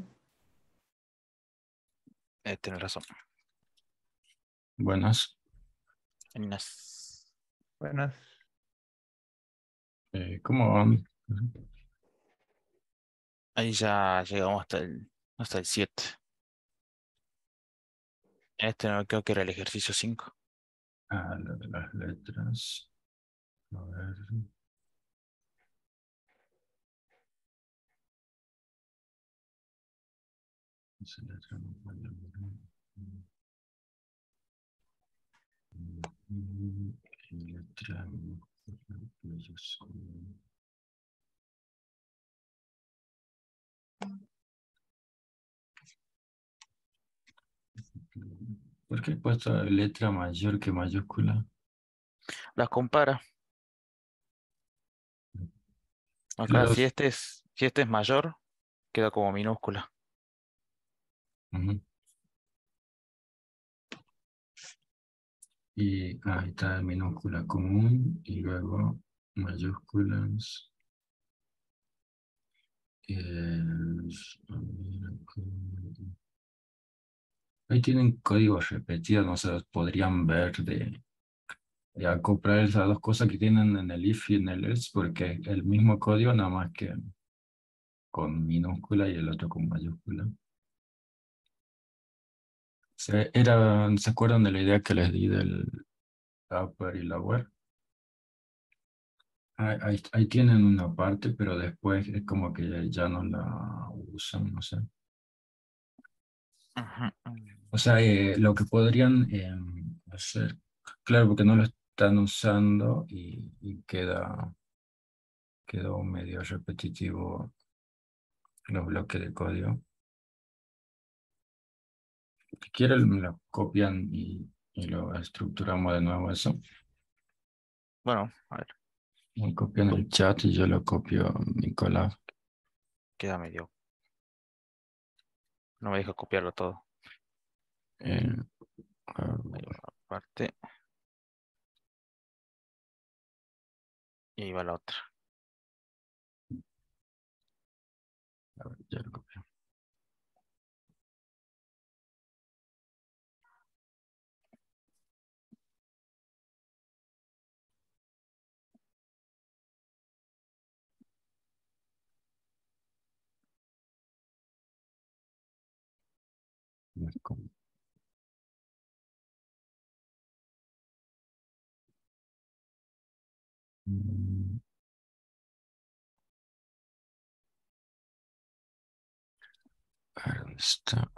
Eh, tienes razón. Buenas. Buenas. Buenas. Eh, ¿cómo van? Ujú. Ahí ya llegamos hasta el, hasta el siete. Este no creo que era el ejercicio cinco. Ah, lo de las letras. A ver. Esa letra no puede ver. Mm, letra mayúscula. ¿Por qué he puesto letra mayor que mayúscula? Las compara. Acá, Claro. si este es, si este es mayor, queda como minúscula. Ujú. Y ahí está minúscula común y luego mayúsculas. Eh, a ver, acá. Ahí tienen códigos repetidos, no se los podrían ver de, de acoplar esas dos cosas que tienen en el if y en el else, porque es el mismo código, nada más que con minúscula y el otro con mayúscula. Se, era, ¿se acuerdan de la idea que les di del upper y lower? Ahí, ahí, ahí tienen una parte, pero después es como que ya no la usan, no sé. Ujú. O sea, eh, lo que podrían eh, hacer, claro, porque no lo están usando y, y queda, quedó medio repetitivo los bloques de código. Si quieren, lo copian y, y lo estructuramos de nuevo eso. Bueno, a ver, Me copian el chat y yo lo copio en Nicolás. queda medio. No me deja copiarlo todo. Eh, a Ahí ver, va una parte y ahí va la otra. a ver, ya lo copio. Mm. A ver, ¿dónde está?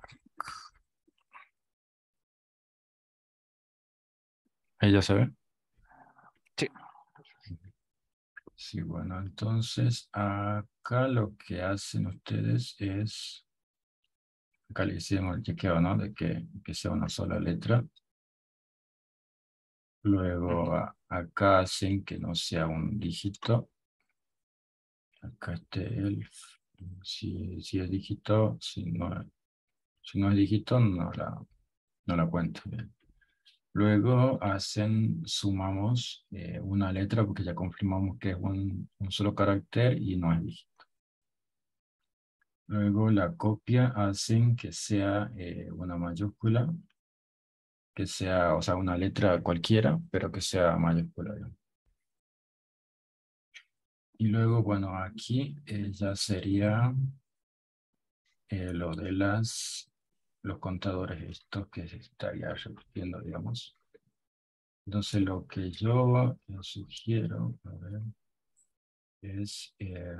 Ahí ya se ve. Sí. Sí, bueno, entonces acá lo que hacen ustedes es, acá le hicimos el chequeo, ¿no? De que, que sea una sola letra. Luego a- acá hacen que no sea un dígito. Acá este el, si, si es dígito, si no, si no es dígito, no la, no la cuento. Bien. Luego hacen, sumamos eh, una letra porque ya confirmamos que es un, un solo carácter y no es dígito. Luego la copia hacen que sea eh, una mayúscula, que sea, o sea, una letra cualquiera, pero que sea mayúscula, digamos. Y luego, bueno, aquí eh, ya sería eh, lo de las, los contadores estos que se estaría repitiendo, digamos. Entonces lo que yo eh, sugiero, a ver, es eh,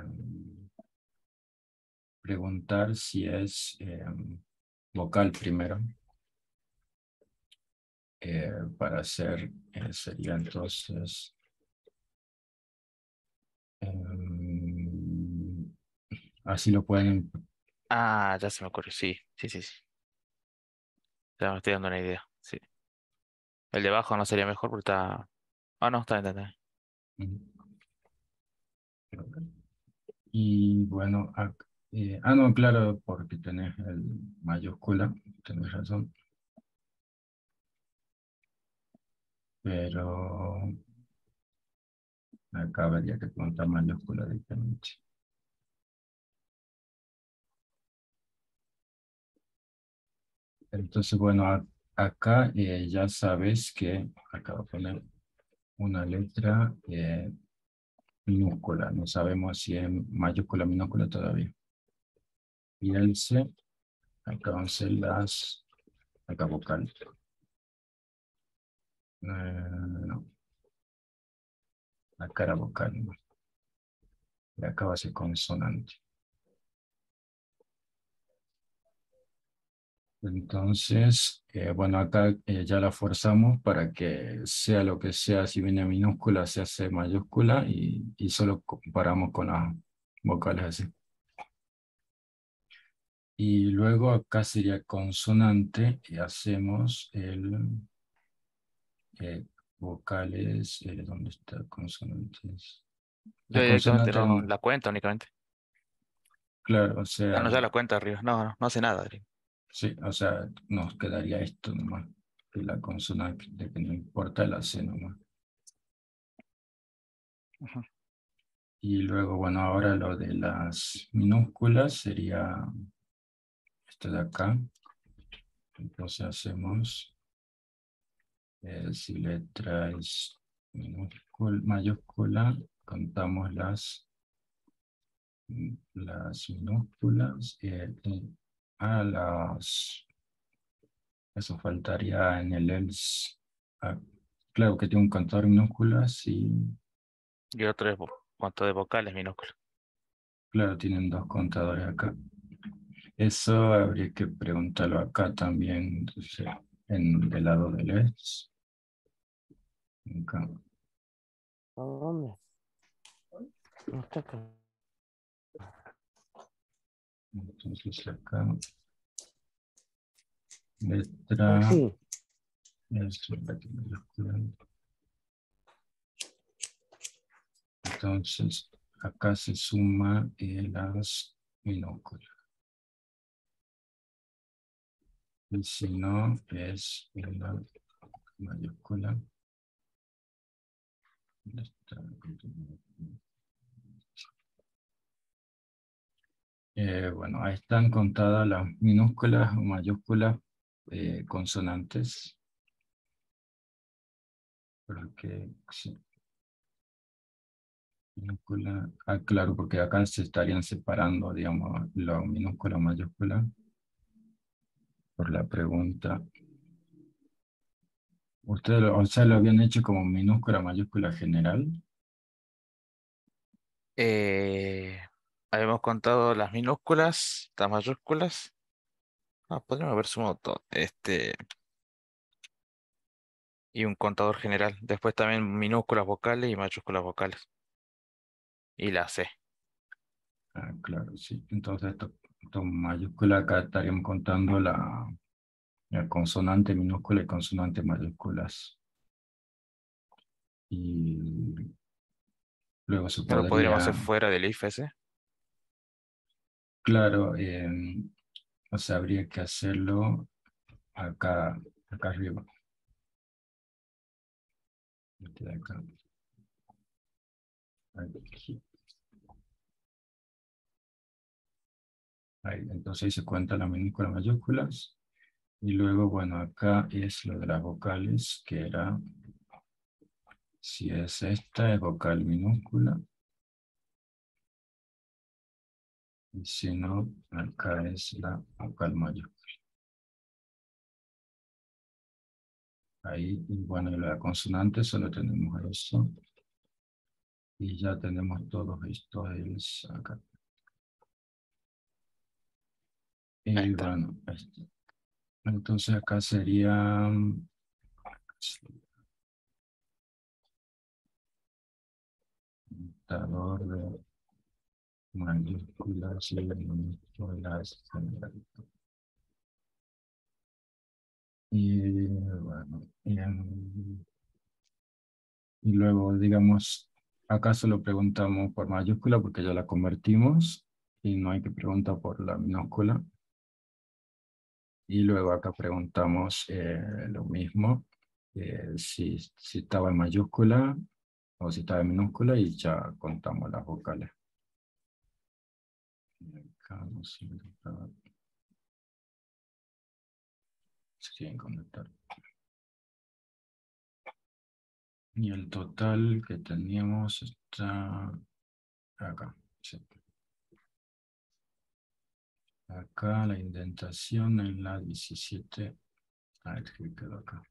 preguntar si es eh, vocal primero. Eh, para hacer, eh, sería entonces, em, así lo pueden, Ah, ya se me ocurrió. Sí, sí, sí, sí. Ya me estoy dando una idea. Sí. El de abajo no sería mejor porque está. Ah, no, está bien, está bien. y bueno, ac- eh, ah, no, claro, porque tenés el mayúscula, tenés razón, pero acá habría que contar mayúscula directamente. Entonces, bueno, a- acá eh, ya sabes que acá voy a poner una letra eh, minúscula, no sabemos si es mayúscula o minúscula todavía. Y el C, acá van a ser las, acá vocal. Eh, no, la cara vocal, no. Y acá va a ser consonante. Entonces, eh, bueno, acá eh, ya la forzamos para que sea lo que sea, si viene minúscula, se hace mayúscula y, y solo comparamos con las vocales así. Y luego acá sería consonante y hacemos el eh, vocales, eh, ¿dónde está consonantes? Yo La directamente consonante, no mm, la cuenta únicamente. claro, o Ah, no, sea, ya la cuenta arriba. No, no, no hace nada, Adri. sí, o sea, nos quedaría esto nomás, que la consonante, de que no importa la C nomás. Ujú. Y luego, bueno, ahora lo de las minúsculas sería esto de acá. Entonces hacemos, eh, si letra es minúscula, mayúscula, contamos las, mm, las minúsculas. Eh, eh, a las, eso faltaría en el else. Ah, claro que tiene un contador de minúsculas y, Y otro es vo- cuánto de vocales minúsculas. claro, tienen dos contadores acá. Eso habría que preguntarlo acá también, entonces, en el lado del else. Acá. ¿Dónde? No está acá. Entonces acá, letra, Aquí. es la que mayúscula. Entonces acá se suma eh, las minúsculas. Y si no, es la mayúscula. Letra. Eh, bueno, ahí están contadas las minúsculas o mayúsculas eh, consonantes. Porque sí, minúscula. Ah, claro, porque acá se estarían separando, digamos, la minúscula o mayúscula. por la pregunta. ¿Ustedes, lo- o sea, lo habían hecho como minúscula, mayúscula general? Eh, habíamos contado las minúsculas, las mayúsculas. Ah, podríamos haber sumado todo. Este, y un contador general. Después también minúsculas vocales y mayúsculas vocales. Y la C. Ah, claro, sí. Entonces, esto, esto mayúscula acá estaríamos contando la, la consonante minúscula y consonante mayúsculas. Y luego se No lo podríamos hacer podría, fuera del if ese. claro, eh, o sea, habría que hacerlo acá, acá arriba. Este de acá. Aquí. Ahí, entonces ahí se cuentan las minúsculas mayúsculas. Y luego, bueno, acá es lo de las vocales, que era, si es esta, es vocal minúscula. Y si no, acá es la vocal mayúscula. Ahí, y bueno, y la consonante solo tenemos eso. Y ya tenemos todos estos acá. Ahí Y está. bueno, este, entonces acá sería contador de mayúsculas y minúsculas generales. Y bueno, y, en- y luego, digamos, acá solo preguntamos por mayúscula porque ya la convertimos y no hay que preguntar por la minúscula. Y luego acá preguntamos eh, lo mismo, eh, si, si estaba en mayúscula o si estaba en minúscula y ya contamos las vocales. Y acá no sé, acá se quieren conectar. Y el total que teníamos está acá. Sí. Acá la indentación en la diecisiete. A ver qué quedó acá.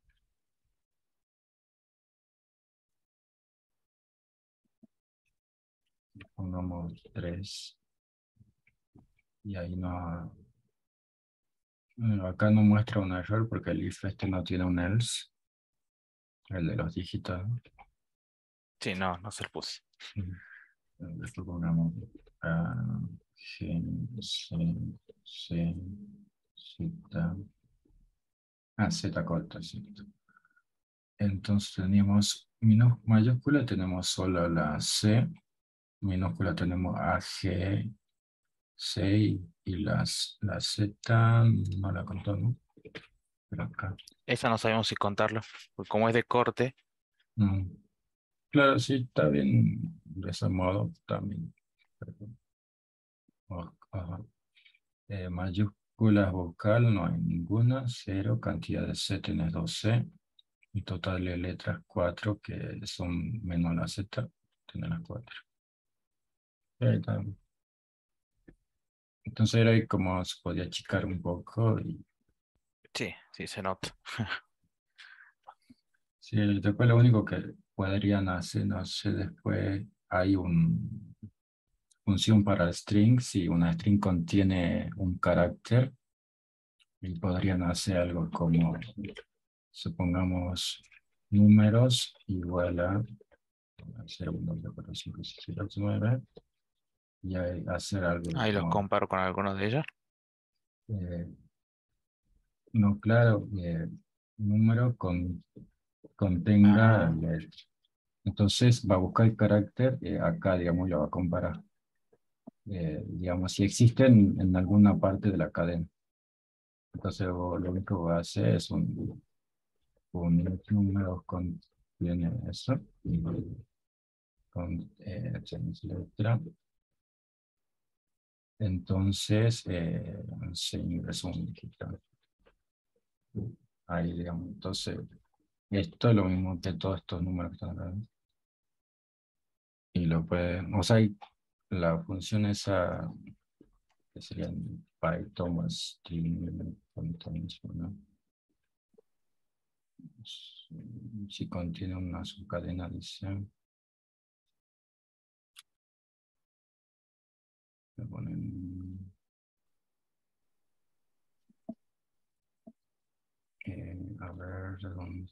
Pongamos tres. Y ahí no. Bueno, acá no muestra un error porque el if este no tiene un else. El de los dígitos. Sí, no, no se lo puse. Después pongamos ah, G, C, C, Z. Ah, Z corta, cierto. Entonces tenemos minús- mayúscula, tenemos solo la C, minúscula tenemos A, G, C y, y las, la Z no la contó, ¿no? Pero acá. Esa no sabemos si contarlo. Porque como es de corte, Mm, claro, sí, está bien de ese modo también. Oh, ajá. Eh, mayúsculas vocal no hay ninguna, cero, cantidad de C tienes dos C, y total de letras cuatro que son menos la Z, tienes las cuatro. Ahí está. Entonces era ahí como se podía achicar un poco y sí, sí se nota. sí, después lo único que podrían hacer, no sé, después hay un función para string, si una string contiene un carácter y podrían hacer algo como, supongamos, números igual a cero, uno, dos, cuatro, cinco, seis, siete, ocho, nueve y ahí hacer algo Ahí los como, comparo con algunos de ellos. eh, no, claro, eh, número con, contenga Ah, letra. Entonces va a buscar el carácter, eh, acá, digamos, lo va a comparar. Eh, digamos, si existen en alguna parte de la cadena. Entonces vos lo único que va a hacer es un, un número contiene eso, y con eh, letra. Entonces eh, se ingresa un digital. Ahí, digamos, entonces esto es lo mismo que todos estos números que están acá. Y lo pueden, o sea, hay la función esa que serían Python, string, contains, ¿no? Si contiene una subcadena, dice. Le ponen, eh, a ver, ¿de dónde?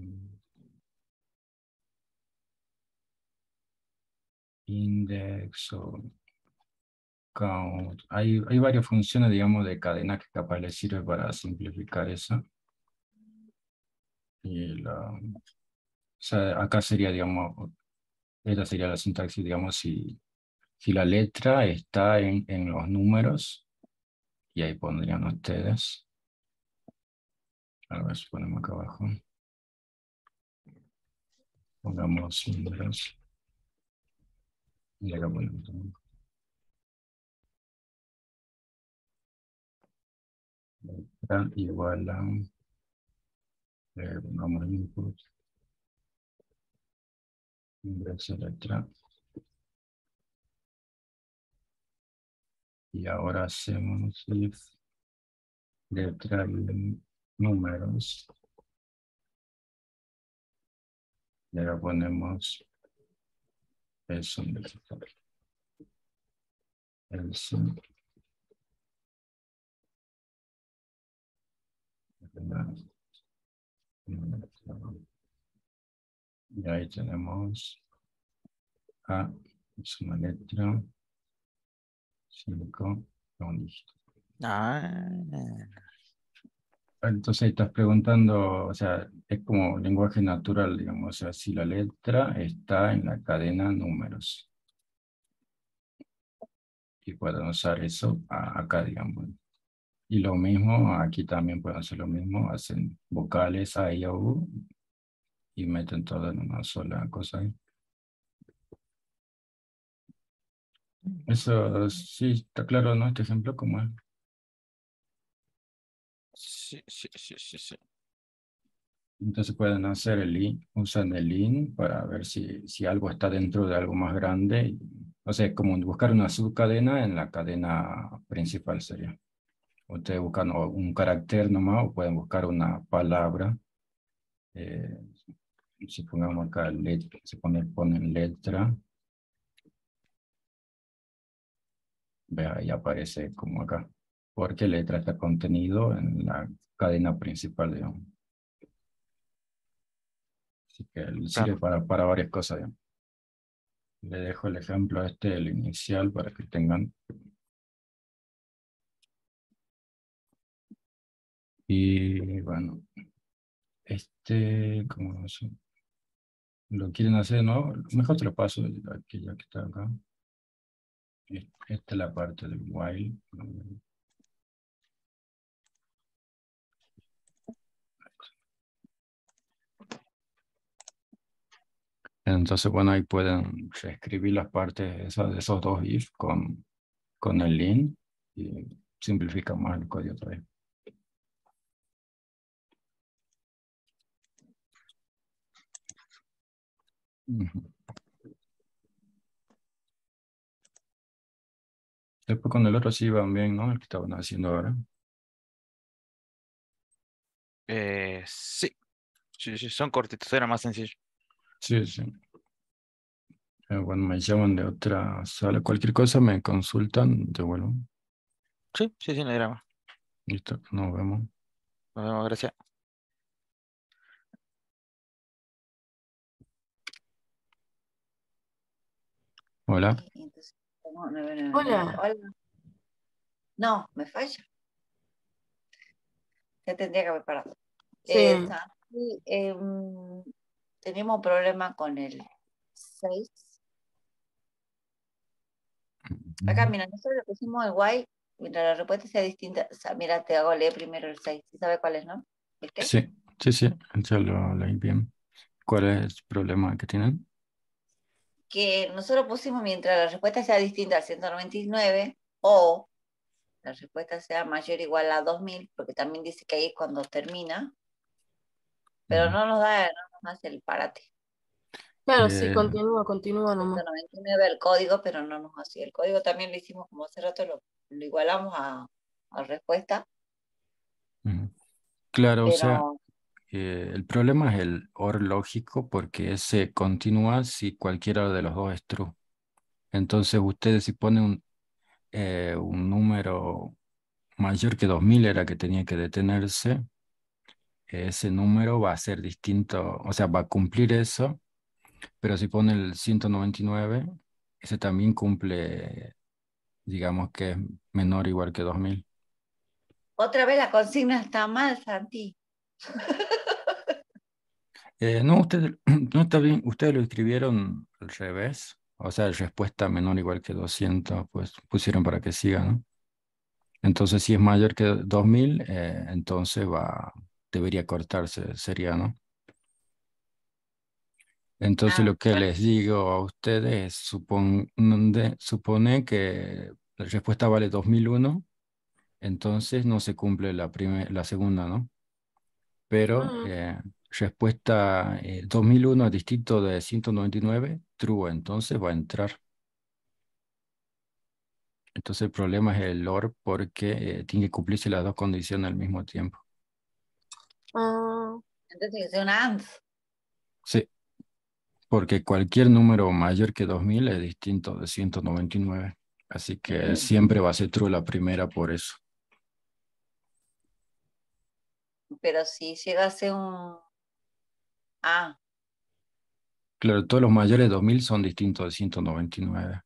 Index o count. Hay, hay varias funciones, digamos, de cadena que capaz les sirve para simplificar eso. Y la, o sea, acá sería, digamos, esta sería la sintaxis, digamos, si, si la letra está en, en los números, y ahí pondrían ustedes. A ver si ponemos acá abajo. Pongamos números. Y acá ponemos también. Letra igual a, eh, pongamos input. Ingreso letra. Y ahora hacemos if letra y números. Y ahora ponemos eso. Else. Y ahí tenemos A, es una letra, cinco, un dígito. Ah, Entonces ahí estás preguntando, o sea, es como lenguaje natural, digamos, o sea, si la letra está en la cadena números. Y pueden usar eso a- acá, digamos. Y lo mismo, aquí también pueden hacer lo mismo, hacen vocales A, I, O, U, y meten todo en una sola cosa ahí. Eso sí, está claro, ¿no? Este ejemplo, ¿cómo es? Sí, sí, sí, sí, sí. Entonces pueden hacer el in, usan el in para ver si, si algo está dentro de algo más grande. y- O sea, como buscar una subcadena en la cadena principal sería. Ustedes buscan o un carácter nomás o pueden buscar una palabra. Eh, si pongamos acá letra, se pone, ponen letra. Ve ahí aparece como acá. Porque letra está contenido en la cadena principal, digamos. Así que sirve claro. para, para varias cosas, digamos. Le dejo el ejemplo este, el inicial, para que tengan. Y bueno, este, como no sé, lo quieren hacer, ¿no? Mejor te lo paso, aquí ya que está acá. Esta es la parte del while. Entonces, bueno, ahí pueden reescribir las partes esas, de esos dos if con, con el lin y simplifica más el código todavía. Ujú. Después con el otro sí van bien, ¿no? El que estaban haciendo ahora. Eh, sí, sí, sí, son cortitos, era más sencillo. Sí, sí. Eh, Bueno, me llaman de otra sala. Cualquier cosa me consultan, te vuelvo. Sí, sí, sí, no hay drama. Listo, nos vemos. Nos vemos, gracias. Hola. Y entonces, pongo nueve, nueve, nueve. Hola. Hola. No, me falla. Ya tendría que haber parado. Sí. Eh, Santi, em, tenemos un problema con el seis. Acá, mira, nosotros le pusimos el while, mientras la respuesta sea distinta. O sea, mira, te hago leer primero el seis. ¿Sí sabe cuál es, no? ¿Viste? Sí, sí, sí, ya lo leí bien. ¿Cuál es el problema que tienen? Que nosotros pusimos mientras la respuesta sea distinta al ciento noventa y nueve o la respuesta sea mayor o igual a dos mil, porque también dice que ahí es cuando termina, pero no nos da, no nos hace el parate. Claro, sí, Eh, continúa, continúa nomás. ciento noventa y nueve el código, pero no nos hacía. El código también lo hicimos como hace rato, lo lo igualamos a, a respuesta, Ujú. Claro, o sea, pero eh, el problema es el or lógico porque ese continúa si cualquiera de los dos es true. Entonces ustedes si ponen un, eh, un número mayor que dos mil era que tenía que detenerse, ese número va a ser distinto, o sea, va a cumplir eso, pero si pone el ciento noventa y nueve, ese también cumple, digamos que es menor o igual que dos mil. otra vez la consigna está mal, Santi. Eh, no, ustedes, no está bien, ustedes lo escribieron al revés, o sea, respuesta menor o igual que doscientos, pues pusieron para que siga, ¿no? Entonces, si es mayor que dos mil, eh, entonces va, debería cortarse, sería, ¿no? Entonces, Ah, lo que bueno, les digo a ustedes es, supon, de- supone que la respuesta vale dos mil uno, entonces no se cumple la, prime- la segunda, ¿no? Pero Mm, eh, respuesta eh, dos mil uno es distinto de ciento noventa y nueve, true, entonces va a entrar. Entonces, el problema es el or porque eh, tiene que cumplirse las dos condiciones al mismo tiempo. ah, entonces tiene que ser una A N S. Sí. Porque cualquier número mayor que dos mil es distinto de ciento noventa y nueve. Así que siempre va a ser true la primera por eso. Pero si llega a ser un A, Claro, todos los mayores de dos mil son distintos de ciento noventa y nueve.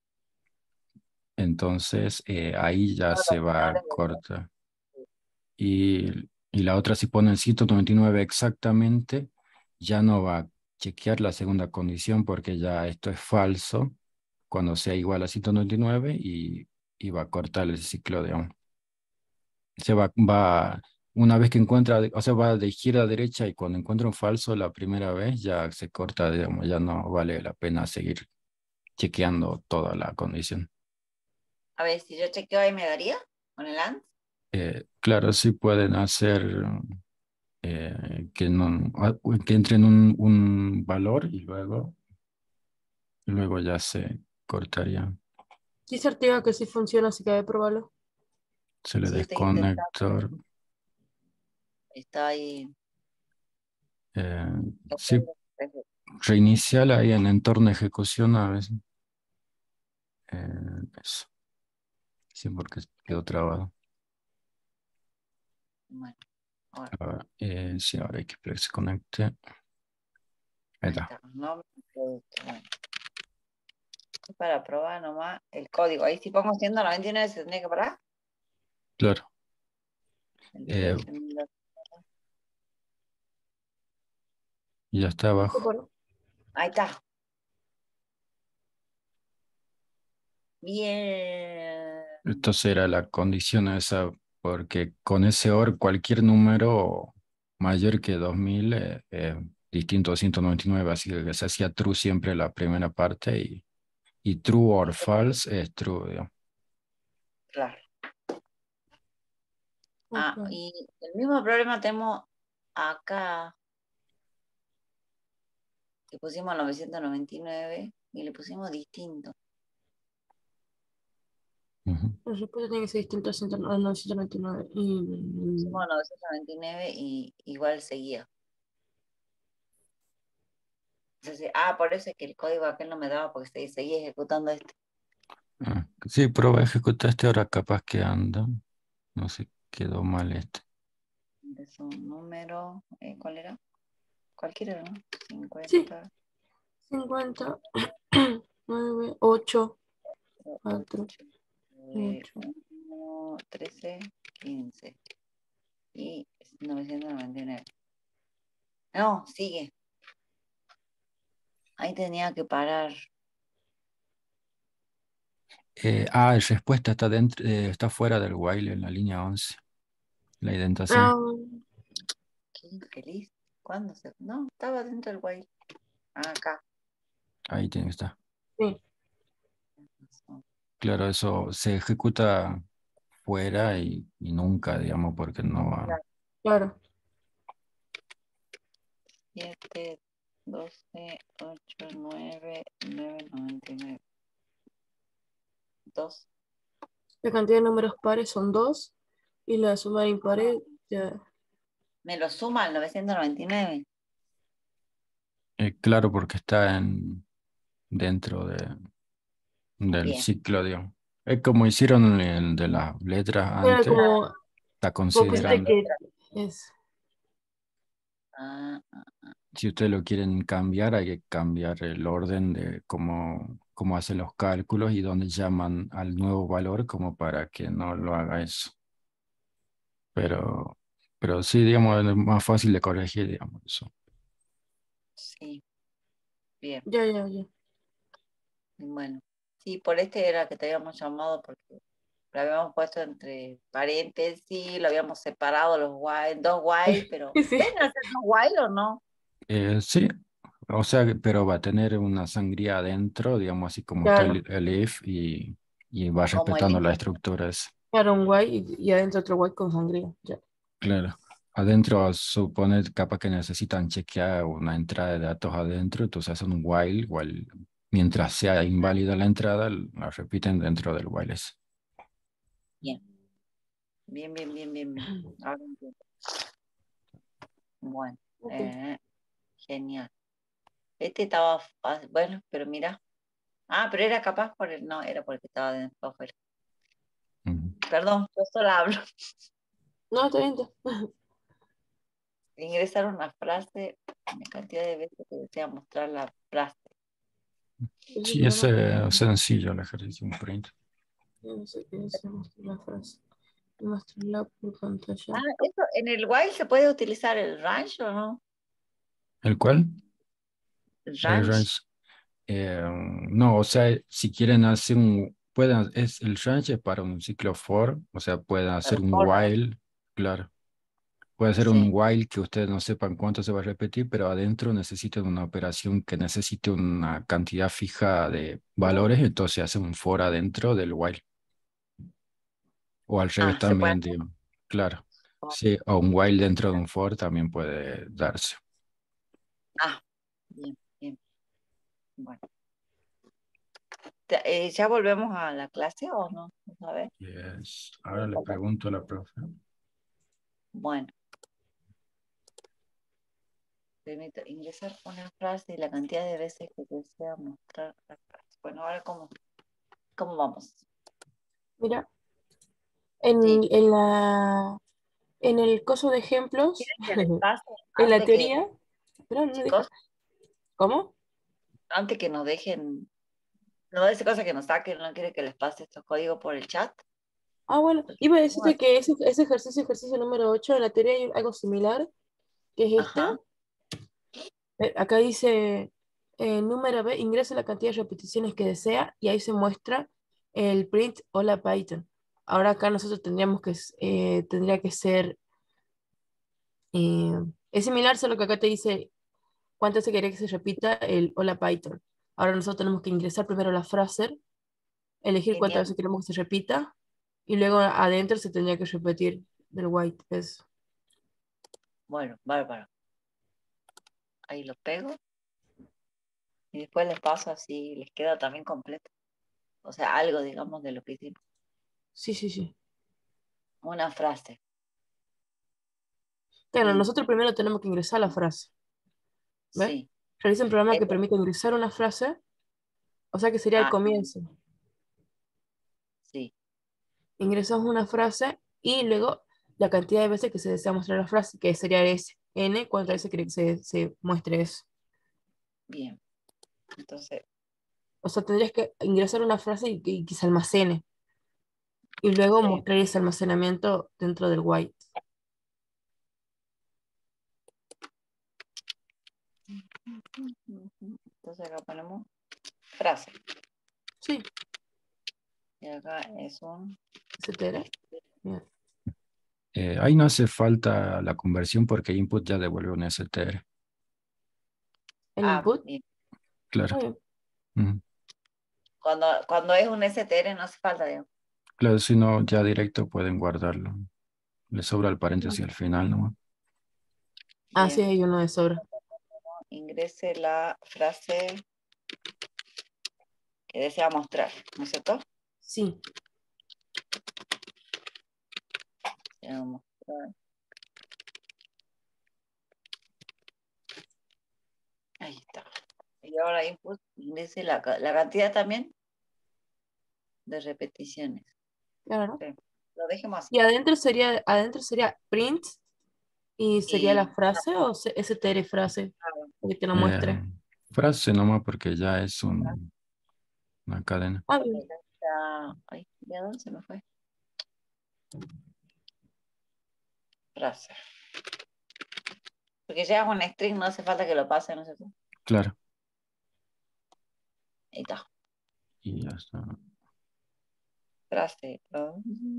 Entonces eh, ahí ya todos se los va a menores de cortar. Y, y la otra, si pone el ciento noventa y nueve exactamente, ya no va a chequear la segunda condición porque ya esto es falso cuando sea igual a ciento noventa y nueve y, y va a cortar el ciclo, digamos. Se va, va, una vez que encuentra, o sea, va de izquierda a derecha y cuando encuentra un falso la primera vez ya se corta, digamos, ya no vale la pena seguir chequeando toda la condición. A ver, si yo chequeo ahí me daría con el A N S. Eh, claro, sí pueden hacer eh, que, no, ah, que entre en un, un valor y luego, luego ya se cortaría. sí se activa que sí funciona, así que hay que probarlo. Se le Sí, estoy intentando. desconecta. Está ahí. Eh, sí, reiniciar ahí en entorno de ejecución a veces. Eh, eso. Sí, porque quedó trabado. Bueno, ahora, Ahora, eh, sí, ahora hay que que se conecte. Ahí ahí está. está. Nombre, producto. Bueno, es para probar nomás el código. Ahí si pongo ciento noventa y nueve se tendría que parar. Claro. Eh, veintiocho mil. y ya está abajo. Bueno, Ahí está. Bien. Esto será la condición esa, porque con ese or cualquier número mayor que dos mil eh, eh, distinto a ciento noventa y nueve, así que se hacía true siempre la primera parte y, y true or false es true, digamos. Claro. Ah, ok. y el mismo problema tenemos acá, que pusimos novecientos noventa y nueve y le pusimos distinto. Ujú. La respuesta tiene que ser distinta a ciento noventa y nueve. Y, Pusimos novecientos noventa y nueve y igual seguía. Entonces, ah, por eso es que el código aquel no me daba porque se- seguía ejecutando este. Ah, sí, prueba a ejecutar este ahora capaz que anda. No sé, quedó mal este. Es un número, eh, ¿cuál era? Cualquiera, ¿no? sí, cincuenta, cincuenta, nueve, ocho, cuatro, ocho, eh, ocho. uno, trece, quince y novecientos noventa y nueve. No, sigue. Ahí tenía que parar. Eh, ah, la respuesta está dentro, eh, está fuera del while en la línea once, la indentación. Ah, Qué infeliz. ¿Cuándo se.? No, estaba dentro del while. Ah, acá. Ahí tiene que estar. sí. Claro, eso se ejecuta fuera y, y nunca, digamos, porque no va. Claro. siete, doce, ocho, nueve, nueve, noventa y nueve. dos. La cantidad de números pares son dos y la suma de impares ya. Me lo suma al novecientos noventa y nueve. Eh, claro, porque está en, dentro de, del Bien. ciclo, digamos. Es como hicieron el de las letras Era antes, como está vos pusiste considerando. que es. Ah, ah, ah. Si ustedes lo quieren cambiar, hay que cambiar el orden de cómo, cómo hacen los cálculos y dónde llaman al nuevo valor como para que no lo haga eso. Pero, pero sí, digamos, es más fácil de corregir, digamos, eso. Sí, bien. Ya, ya, ya. Bueno, sí, por este era que te habíamos llamado porque lo habíamos puesto entre paréntesis, lo habíamos separado los while, dos while, pero Sí. ¿pueden hacer dos while o no? Eh, sí, o sea, que- pero va a tener una sangría adentro, digamos, así como está Claro, el, el if y, y va Como el respetando la if. estructura esa. claro, un guay y, y adentro otro guay con sangría. Ya. Claro. Adentro supone capaz que necesitan chequear una entrada de datos adentro, entonces hacen un while, while mientras sea inválida la entrada, la repiten dentro del while ese. Bien, bien, bien, bien, bien, bien. Ahora entiendo. Bueno, Ok. eh, genial. Este estaba fácil, bueno, pero mira. Ah, pero era capaz por el, no, era porque estaba dentro afuera. Ujú. Perdón, yo solo hablo. No, está bien. está- Ingresar una frase, la cantidad de veces que desea mostrar la frase. Ese Sí, es programa- eh, sencillo el ejercicio, un print. yo no sé qué es, mostrar la frase. Mostrarla por pantalla. Ah, eso, ¿en el while se puede utilizar el range o no? ¿El cuál? El El range. range. Eh, no, o sea, si quieren hacer un, pueden, es el range es para un ciclo for, o sea, pueden hacer Pero un for, ¿no? while, claro. Puede ser un Sí. while que ustedes no sepan cuánto se va a repetir, pero adentro necesitan una operación que necesite una cantidad fija de valores, entonces hacen un for adentro del while. O al revés Ah, se puede también, digamos. Claro. Sí, o un while dentro de un for también puede darse. Ah, bien, bien. Bueno. Te- eh, ¿ya volvemos a la clase o no? A ver. Yes. Ahora le pregunto a la profe. Bueno, permito ingresar una frase y la cantidad de veces que desea mostrar la frase. Bueno, ahora cómo, cómo vamos. Mira, en, Sí. en la en el coso de ejemplos, ¿Quieren que les pase en la antes que, teoría, pero no me deja. chicos, ¿Cómo? antes que nos dejen, no dice cosa que nos saquen, no quiere que les pase estos códigos por el chat? Ah, bueno, iba a decirte que ese, ese ejercicio, ejercicio número ocho en la teoría hay algo similar, que es este. Ajá, Eh, Acá dice, eh, número B, ingresa la cantidad de repeticiones que desea y ahí se muestra el print hola Python. Ahora acá nosotros tendríamos que, s- eh, tendría que ser, eh, es similar, solo que acá te dice cuánto se quería que se repita el hola Python. Ahora nosotros tenemos que ingresar primero la frase, elegir cuántas entiendo. veces queremos que se repita y luego adentro se tendría que repetir del white. Es, Bueno, bárbaro. Ahí lo pego y después les paso así, les queda también completo. O sea, algo, digamos, de lo que hicimos. sí, sí, sí. Una frase. Claro, Y, nosotros primero tenemos que ingresar la frase. ¿Ves? sí. Realiza un programa que Este- permite ingresar una frase. O sea que sería el ah, comienzo. sí. Ingresamos una frase y luego la cantidad de veces que se desea mostrar la frase, que sería S. N, cuántas veces quiere que se, se muestre eso. Bien. Entonces, O sea, tendrías que ingresar una frase y, y que se almacene. Y luego sí. mostrar ese almacenamiento dentro del white. Entonces acá ponemos frase. Sí, Y acá es un... etcétera. Bien. Eh, ahí no hace falta la conversión porque input ya devuelve un S T R. El Ah, input. bien. Claro. Muy bien. Ujú. Cuando, cuando es un S T R no hace falta, digamos. Claro, si no, ya directo pueden guardarlo. Le sobra el paréntesis al final, ¿no? Ah, sí, Bien. hay uno de sobra. Ingrese la frase que desea mostrar, ¿no es cierto? Sí. Quiero mostrar. Ahí está. Y ahora input dice la, ca- la cantidad también de repeticiones. Claro. Sí, lo dejemos así. Y adentro sería, adentro sería print y sería la Y frase o se- str frase que te lo Eh, muestre. frase nomás porque ya es un, una cadena. Ah, ok, bien. ya está. Ay, ¿ya dónde se me fue? Frase. Porque ya con string no hace falta que lo pase, no sé qué. Claro. Ahí está. Y ya está. Frase. Oh.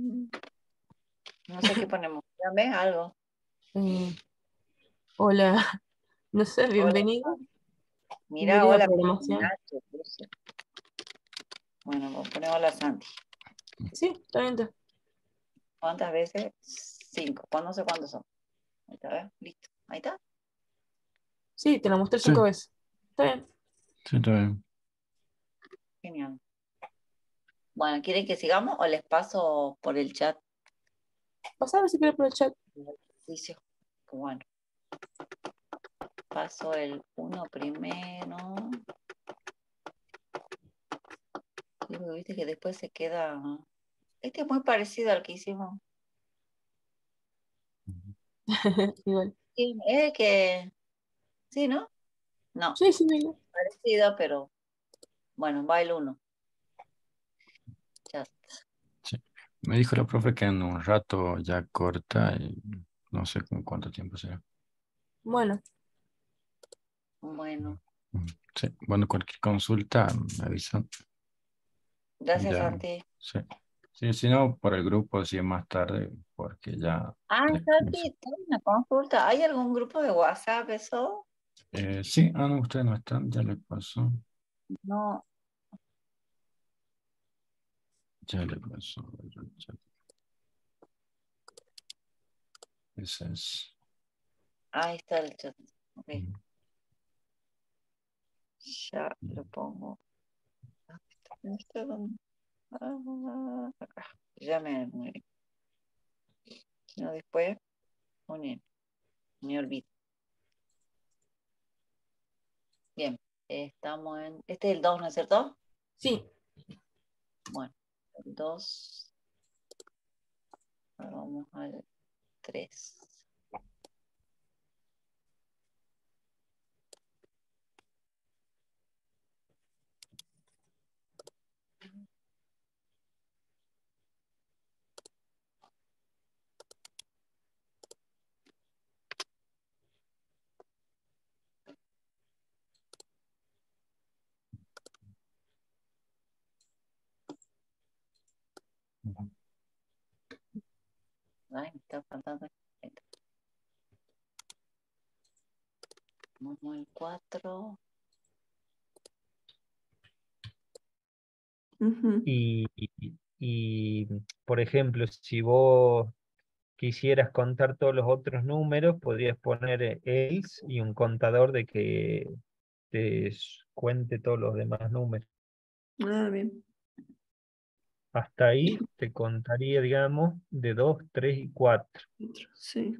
No sé qué ponemos. Dame algo. Eh, hola, no sé, Hola. bienvenido. Mira, Bienvenido a hola. programación. Nacho, puse. Bueno, vamos a poner hola Santi. Sí, está bien. está. ¿Cuántas veces? Cinco. ¿Cuándo? No sé cuántos son. Ahí está, ¿ves? Listo. Ahí está. Sí, te lo mostré Sí, cinco veces. Está bien. sí, está bien. Genial. Bueno, ¿quieren que sigamos o les paso por el chat Pasar si quieres por el chat. el ejercicio? Bueno, paso el uno primero. Sí, porque viste que después se queda. Este es muy parecido al que hicimos. Igual. Sí, es que. Sí, ¿no? No, Sí, sí, venga. parecido, pero bueno, va el uno. Chat. Sí. Me dijo la profe que en un rato ya corta y no sé con cuánto tiempo será. Bueno, Bueno, Mm, sí. Bueno, cualquier consulta me avisan. gracias, Ya, Santi. sí. Sí, si no, por el grupo, si es más tarde, porque ya. Ah, ya comienza. Santi, tengo una consulta. ¿Hay algún grupo de WhatsApp eso? Eh, sí, ah, no, ustedes no están, ya le pasó. No. Ya le pasó. Ya- Ese es. Ahí está el chat. Ok, Mm, ya lo pongo. ¿Este dónde? Ah, acá. Ya me muero. Si no, después, unir. Me olvido. Bien, estamos en. Este es el dos, ¿no es cierto? sí. Bueno, el dos. Ahora vamos al tres. ujú. Ay, me está faltando. Ahí está. Vamos al cuatro. Ujú. Y, y, y, por ejemplo, si vos quisieras contar todos los otros números, podrías poner eh, else y un contador de que te s- cuente todos los demás números. Ah, bien. Hasta ahí te contaría, digamos, de dos, tres y cuatro. Otro, sí.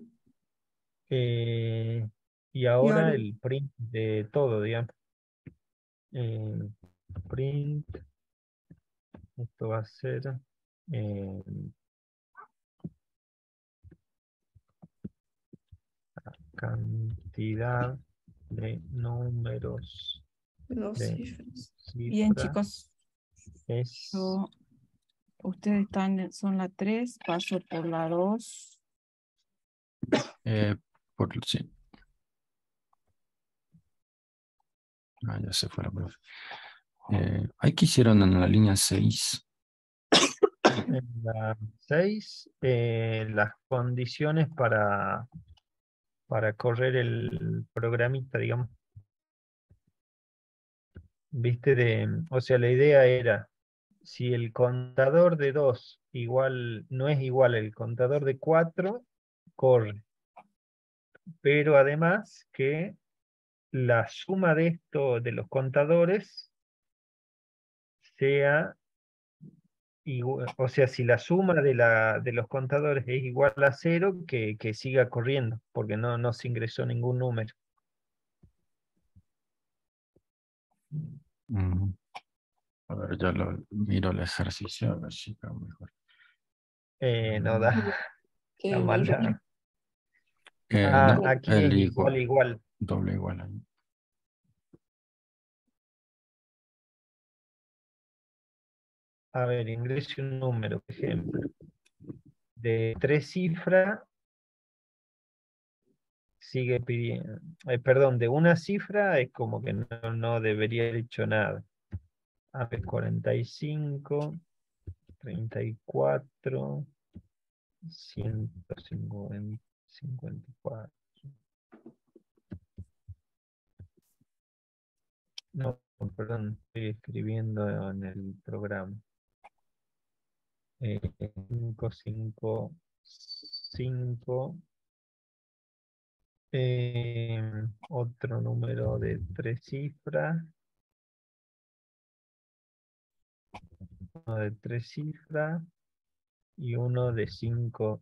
Eh, y Y ahora ahora, el print de todo, digamos. Eh, print, esto va a ser eh, cantidad de números dos de cifras. Bien, cifra chicos, es yo- ustedes están, en- son la tres, paso por la dos. Eh, por, sí. Ah, ya se fue la profe. Eh, ahí que hicieron en la línea seis. en la seis, eh, las condiciones para, para correr el programita, digamos. Viste, de, o sea, la idea era, si el contador de dos igual, no es igual al contador de cuatro, corre. Pero además que la suma de esto, de los contadores, sea igu- o sea, si la suma de, la, de los contadores es igual a cero, que, que siga corriendo, porque no, no se ingresó ningún número. Ujú. A ver, ya lo miro el ejercicio, a ver si queda mejor. Eh, no da, Qué está igual. mal. Rubén. Eh, Ah, no, aquí el es igual, igual, igual. doble igual ahí. A ver, ingrese un número, por ejemplo, de tres cifras, sigue pidiendo, eh, perdón, de una cifra es como que no, no debería haber hecho nada. A ver, cuarenta y cinco, treinta y cuatro, ciento cincuenta y cuatro. No, perdón, estoy escribiendo en el programa. Eh, cinco, cinco, cinco. Eh, otro número de tres cifras. Uno de tres cifras y uno de cinco.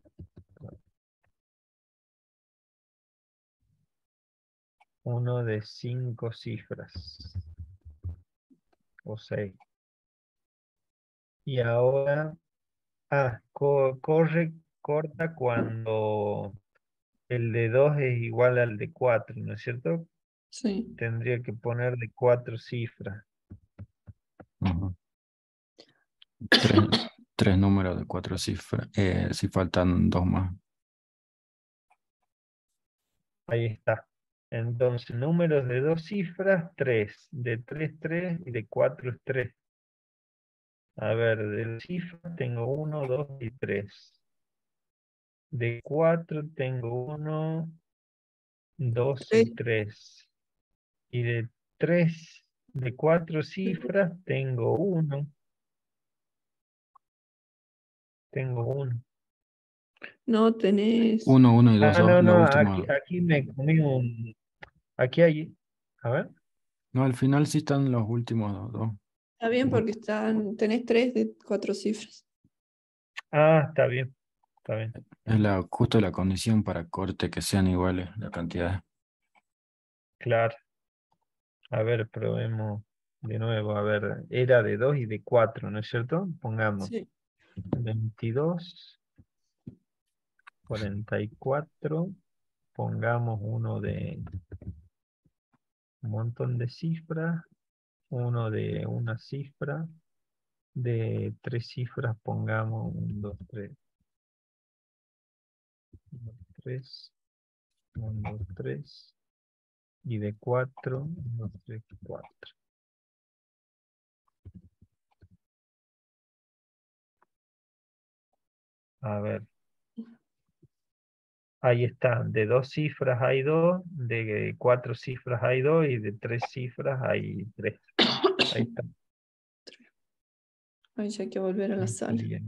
Uno de cinco cifras. O seis. Y ahora, ah, co- corre, corta cuando el de dos es igual al de cuatro, ¿no es cierto? Sí. Tendría que poner de cuatro cifras. Ujú. Tres, tres números de cuatro cifras, eh, si faltan dos más. Ahí está. Entonces, números de dos cifras, tres. De tres, tres y de cuatro es tres. A ver, de cifras tengo uno, dos y tres. De cuatro tengo uno, dos y Tres. tres. Y de tres, de cuatro cifras tengo uno. Tengo uno. No tenés. Uno, uno y dos, Ah, dos, no, lo no, último. aquí, aquí me comí un... Aquí hay... A ver. No, al final sí están los últimos dos. dos. Está bien porque están, tenés tres de cuatro cifras. Ah, está bien. Está bien. Es la, justo la condición para corte que sean iguales la cantidad. Claro. A ver, probemos de nuevo. A ver, era de dos y de cuatro, ¿no es cierto? Pongamos Sí. veintidós, cuarenta y cuatro. Pongamos uno de un montón de cifras. Uno de una cifra. De tres cifras pongamos un, dos, tres. uno, tres. uno, dos, tres. Y de cuatro, uno, tres, cuatro. A ver. Ahí está, de dos cifras hay dos, de cuatro cifras hay dos y de tres cifras hay tres. Ahí está. Ay, ya hay que volver a la sala. Estaría,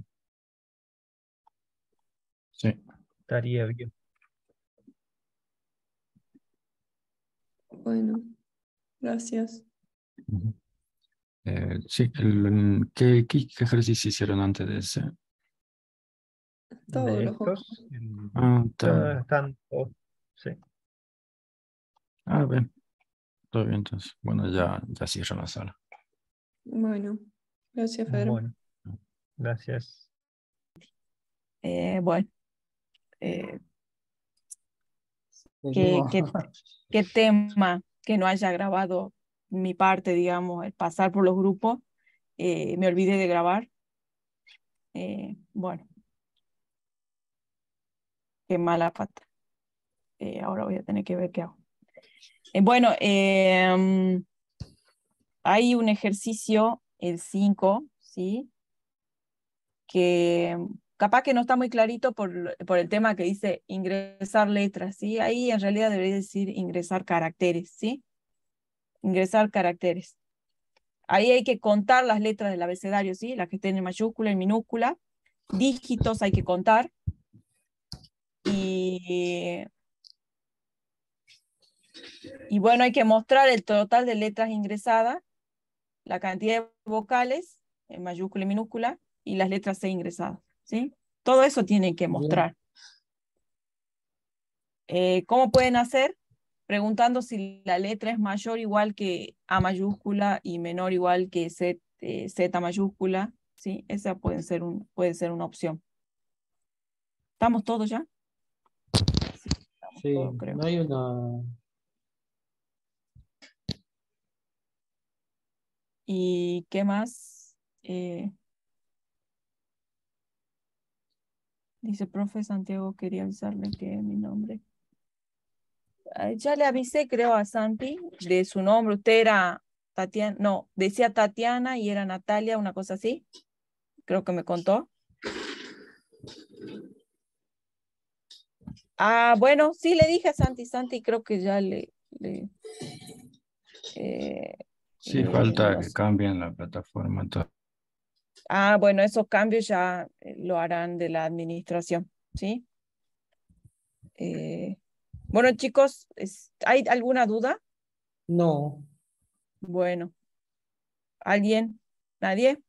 Sí. estaría bien. Bueno, gracias. Ujú. Eh, sí, el- ¿qué, qué, qué ejercicio hicieron antes de ese? Todos De los estos, el- Ah, ah, está. están todos, sí. Ah, bien, todo bien entonces. Bueno, ya, ya cierro la sala. Bueno, gracias, Fer. Bueno, gracias. Eh, bueno, eh, qué, Seguimos. qué, qué tema que no haya grabado mi parte, digamos, el pasar por los grupos. Eh, me olvidé de grabar. Eh, bueno, qué mala pata. Eh, ahora voy a tener que ver qué hago. Eh, bueno, eh, hay un ejercicio, el cinco, ¿sí? Que capaz que no está muy clarito por, por el tema que dice ingresar letras, ¿sí? Ahí en realidad debería decir ingresar caracteres, ¿sí? Ingresar caracteres. Ahí hay que contar las letras del abecedario, ¿sí? Las que estén en mayúscula, en minúscula. Dígitos hay que contar. Y, y bueno, hay que mostrar el total de letras ingresadas, la cantidad de vocales, en mayúscula y minúscula, y las letras C ingresadas, ¿sí? Todo eso tienen que mostrar. Eh, ¿Cómo pueden hacer? Preguntando si la letra es mayor o igual que A mayúscula y menor o igual que Z, eh, Z mayúscula, ¿sí? Esa puede ser, un, puede ser una opción. ¿Estamos todos ya? Sí, estamos Sí, todos, creo. no hay una. ¿Y qué más? Eh, dice, profe Santiago, quería avisarle que mi nombre. Ah, ya le avisé, creo, a Santi de su nombre. Usted era Tatiana, no, decía Tatiana y era Natalia, una cosa así. Creo que me contó. Ah, bueno, sí le dije a Santi, Santi creo que ya le... le eh, Sí, eh, falta no que sé. cambien la plataforma. Entonces, Ah, bueno, esos cambios ya eh, lo harán de la administración, ¿sí? Eh, bueno, chicos, es- ¿hay alguna duda? No. Bueno, ¿alguien? ¿Nadie?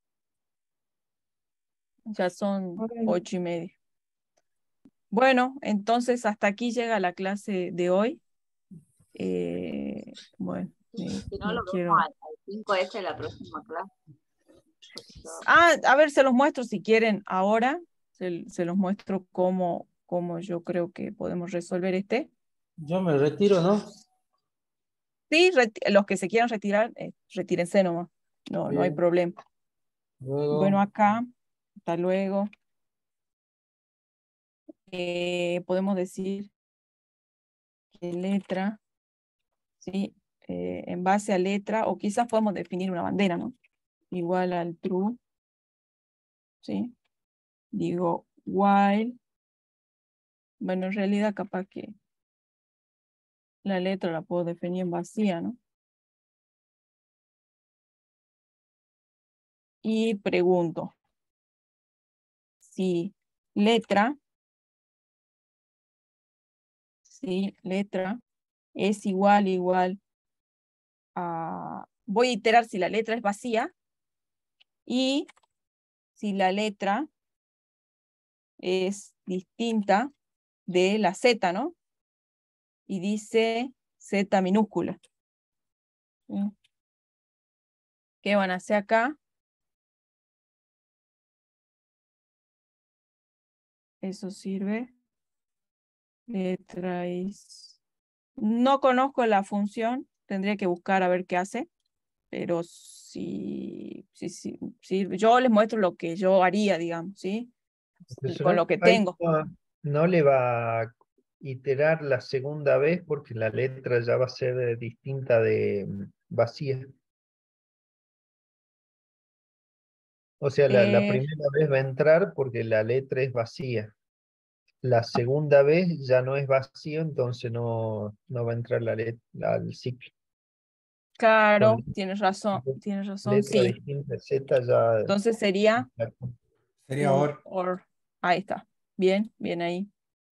Ya son ocho y media. Bueno, entonces hasta aquí llega la clase de hoy. Eh, bueno, me, Si no, me lo vemos quiero... al, al cinco ese en la próxima clase. Ah, a ver, se los muestro si quieren ahora. Se, se los muestro cómo, cómo yo creo que podemos resolver este. Yo me retiro, ¿no? Sí, reti- los que se quieran retirar, eh, retírense nomás. No, no hay Bien. problema. Bueno, Luego. acá, hasta luego. Eh, podemos decir que letra, ¿sí? Eh, en base a letra, o quizás podemos definir una bandera, ¿no? Igual al true, ¿sí? Digo, while. Bueno, en realidad capaz que la letra la puedo definir en vacía, ¿no? Y pregunto si letra, si letra es igual, igual a... Voy a iterar si la letra es vacía y si la letra es distinta de la Z, ¿no? Y dice Z minúscula. ¿Sí? ¿Qué van a hacer acá? Eso sirve. Letra es... No conozco la función, tendría que buscar a ver qué hace, pero si, si, si, si- yo les muestro lo que yo haría, digamos, ¿sí? Con Profesora, lo que ahí tengo. no, no le va a iterar la segunda vez porque la letra ya va a ser eh, distinta de mm, vacía. O sea, la, la Eh, primera vez va a entrar porque la letra es vacía. La segunda vez ya no es vacío, entonces no, no va a entrar la letra al ciclo. claro, Con tienes razón, le- tienes razón, letra sí. distinta de Z ya... Entonces sería Sería un or. or. Ahí está. Bien, bien ahí.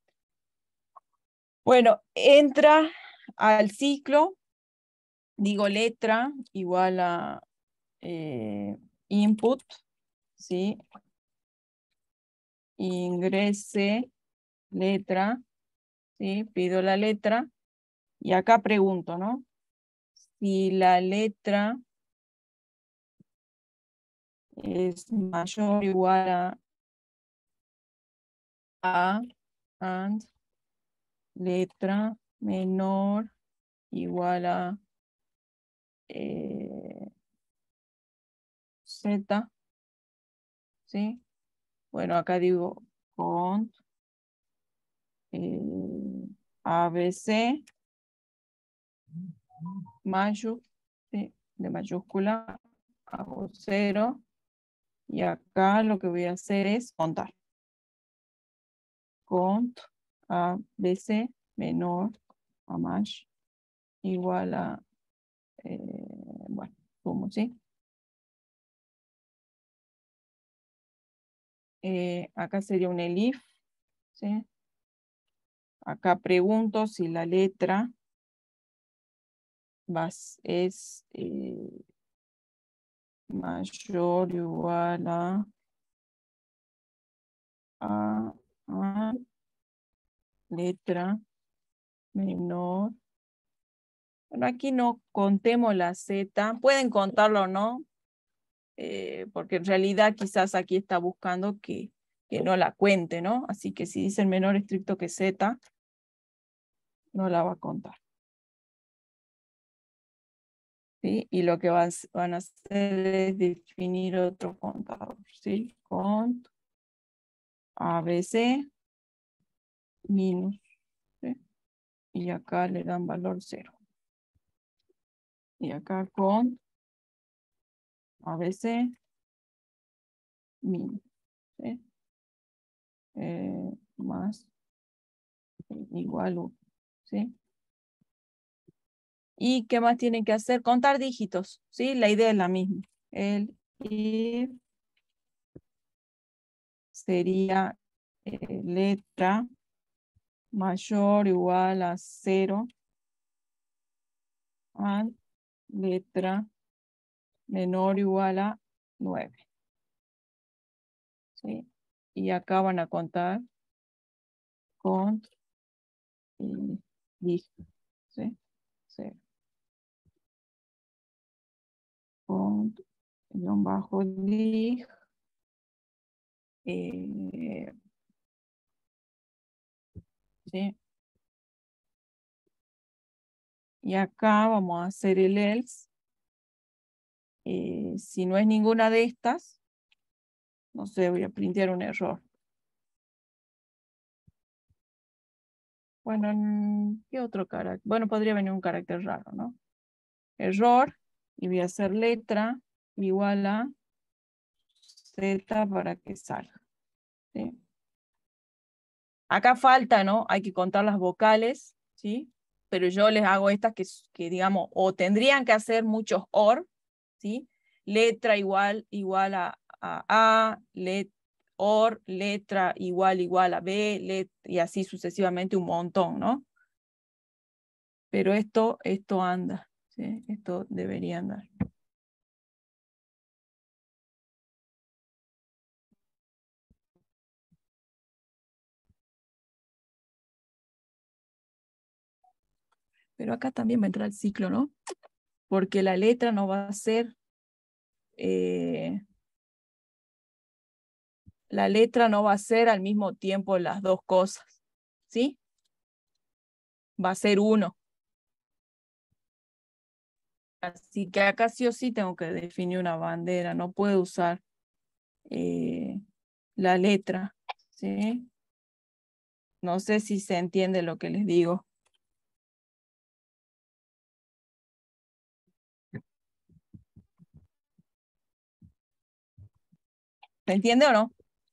Bueno, entra al ciclo, digo letra igual a eh, input, ¿sí? Ingrese letra, ¿sí? Pido la letra y acá pregunto, ¿no? Si la letra es mayor o igual a A and letra menor igual a eh, Z, ¿sí? Bueno, acá digo cont eh, A B C mayu, ¿sí? De mayúscula hago cero y acá lo que voy a hacer es contar. Cont A B C menor a más igual a, eh, bueno, sumo, ¿sí? Eh, acá sería un elif, ¿sí? Acá pregunto si la letra vas, es eh, mayor o igual a A, A, letra menor. Bueno, aquí no contemos la Z. Pueden contarlo o no, eh, porque en realidad quizás aquí está buscando que, que no la cuente, ¿no? Así que si dice el menor estricto que Z, no la va a contar. ¿Sí? Y lo que van, van a hacer es definir otro contador, ¿sí? Cont A B C minus, ¿sí? Y acá le dan valor cero. Y acá con A B C minus, ¿sí? Eh, más igual uno, ¿sí? ¿Y qué más tienen que hacer? Contar dígitos, ¿sí? La idea es la misma. El if sería eh, letra mayor o igual a cero a letra menor o igual a nueve. ¿Sí? Y acá van a contar con y dígito, ¿sí? Cero. Con guión bajo dig. Eh, ¿sí? Y acá vamos a hacer el else. Eh, si no es ninguna de estas, no sé, voy a printear un error. Bueno, mm, ¿qué otro carácter? Bueno, podría venir un carácter raro, ¿no? Error, y voy a hacer letra igual a Z para que salga. ¿Sí? Acá falta, ¿no? Hay que contar las vocales, ¿sí? Pero yo les hago estas que, que digamos, o tendrían que hacer muchos or, ¿sí? Letra igual, igual a A, a let, or, letra igual, igual a B, let, y así sucesivamente un montón, ¿no? Pero esto, esto anda, ¿sí? Esto debería andar. Pero acá también va a entrar el ciclo, ¿no? Porque la letra no va a ser, eh, la letra no va a ser al mismo tiempo las dos cosas, ¿sí? Va a ser uno. Así que acá sí o sí tengo que definir una bandera, no puedo usar eh, la letra, ¿sí? No sé si se entiende lo que les digo. ¿Se entiende o no?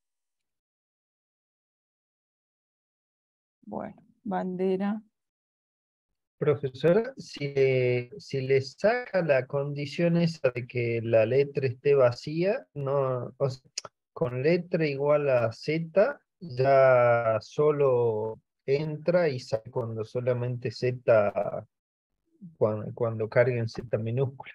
Bueno, bandera. Profesora, si le, si le saca la condición esa de que la letra esté vacía, no, o sea, con letra igual a Z, ya solo entra y sale cuando solamente Z, cuando, cuando carguen Z minúscula.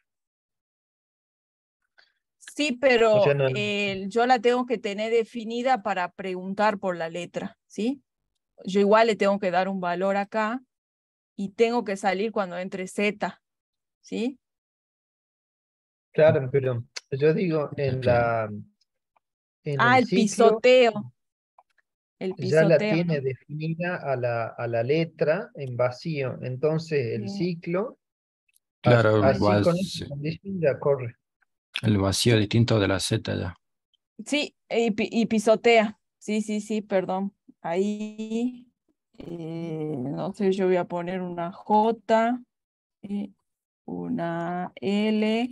Sí, O sea, pero no, eh, yo la tengo que tener definida para preguntar por la letra, ¿sí? Yo igual le tengo que dar un valor acá y tengo que salir cuando entre Z, ¿sí? claro, pero yo digo, en la, en Ah, el el ciclo pisoteo, el ya la pisoteo, tiene ¿no? definida a la, a la letra en vacío. Entonces el Sí. ciclo, as- Claro, el, Ay, así con vac- esa condición ya corre. el vacío sí, distinto de la Z ya. sí, y, pi- y pisotea. Sí, sí, sí, perdón. Ahí, eh, no sé, yo voy a poner una J, eh, una L,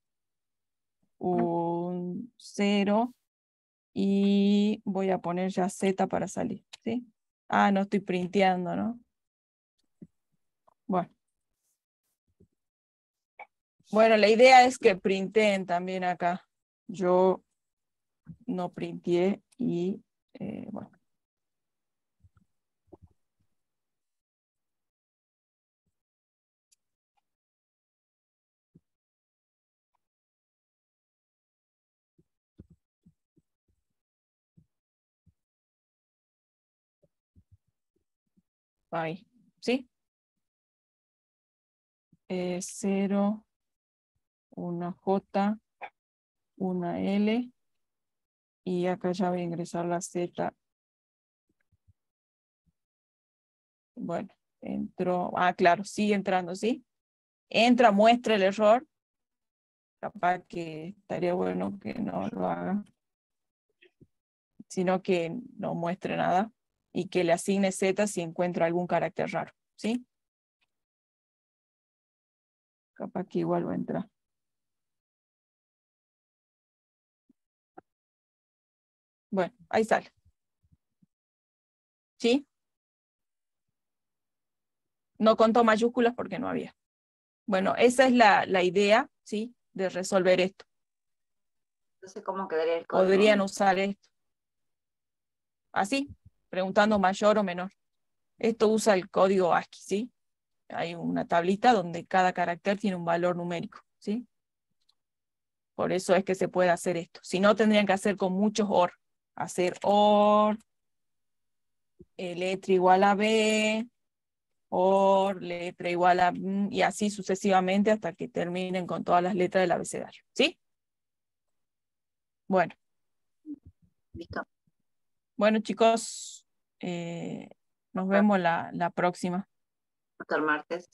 un cero y voy a poner ya Z para salir, ¿sí? Ah, no estoy printeando, ¿no? Bueno. Bueno, la idea es que printen también acá. Yo no printé y, eh, bueno. Ahí, ¿sí? Eh, cero, una J, una L, y acá ya voy a ingresar la Z. Bueno, entró, ah, claro, sigue entrando, ¿sí? Entra, muestra el error. Capaz que estaría bueno que no lo haga, sino que no muestre nada y que le asigne Z si encuentra algún carácter raro, ¿sí? Capaz que igual va a entrar. Bueno, ahí sale. ¿Sí? No contó mayúsculas porque no había. Bueno, esa es la, la idea, ¿sí? De resolver esto. Entonces, ¿cómo quedaría el código? Podrían usar esto. Así, preguntando mayor o menor. Esto usa el código ASCII, ¿sí? Hay una tablita donde cada carácter tiene un valor numérico, ¿sí? Por eso es que se puede hacer esto. Si no, tendrían que hacer con muchos OR. Hacer OR, eh, letra igual a B, OR, letra igual a... mm, y así sucesivamente hasta que terminen con todas las letras del abecedario, ¿sí? Bueno. Listo. Bueno, chicos, eh, nos vemos la, la próxima. Hasta el martes.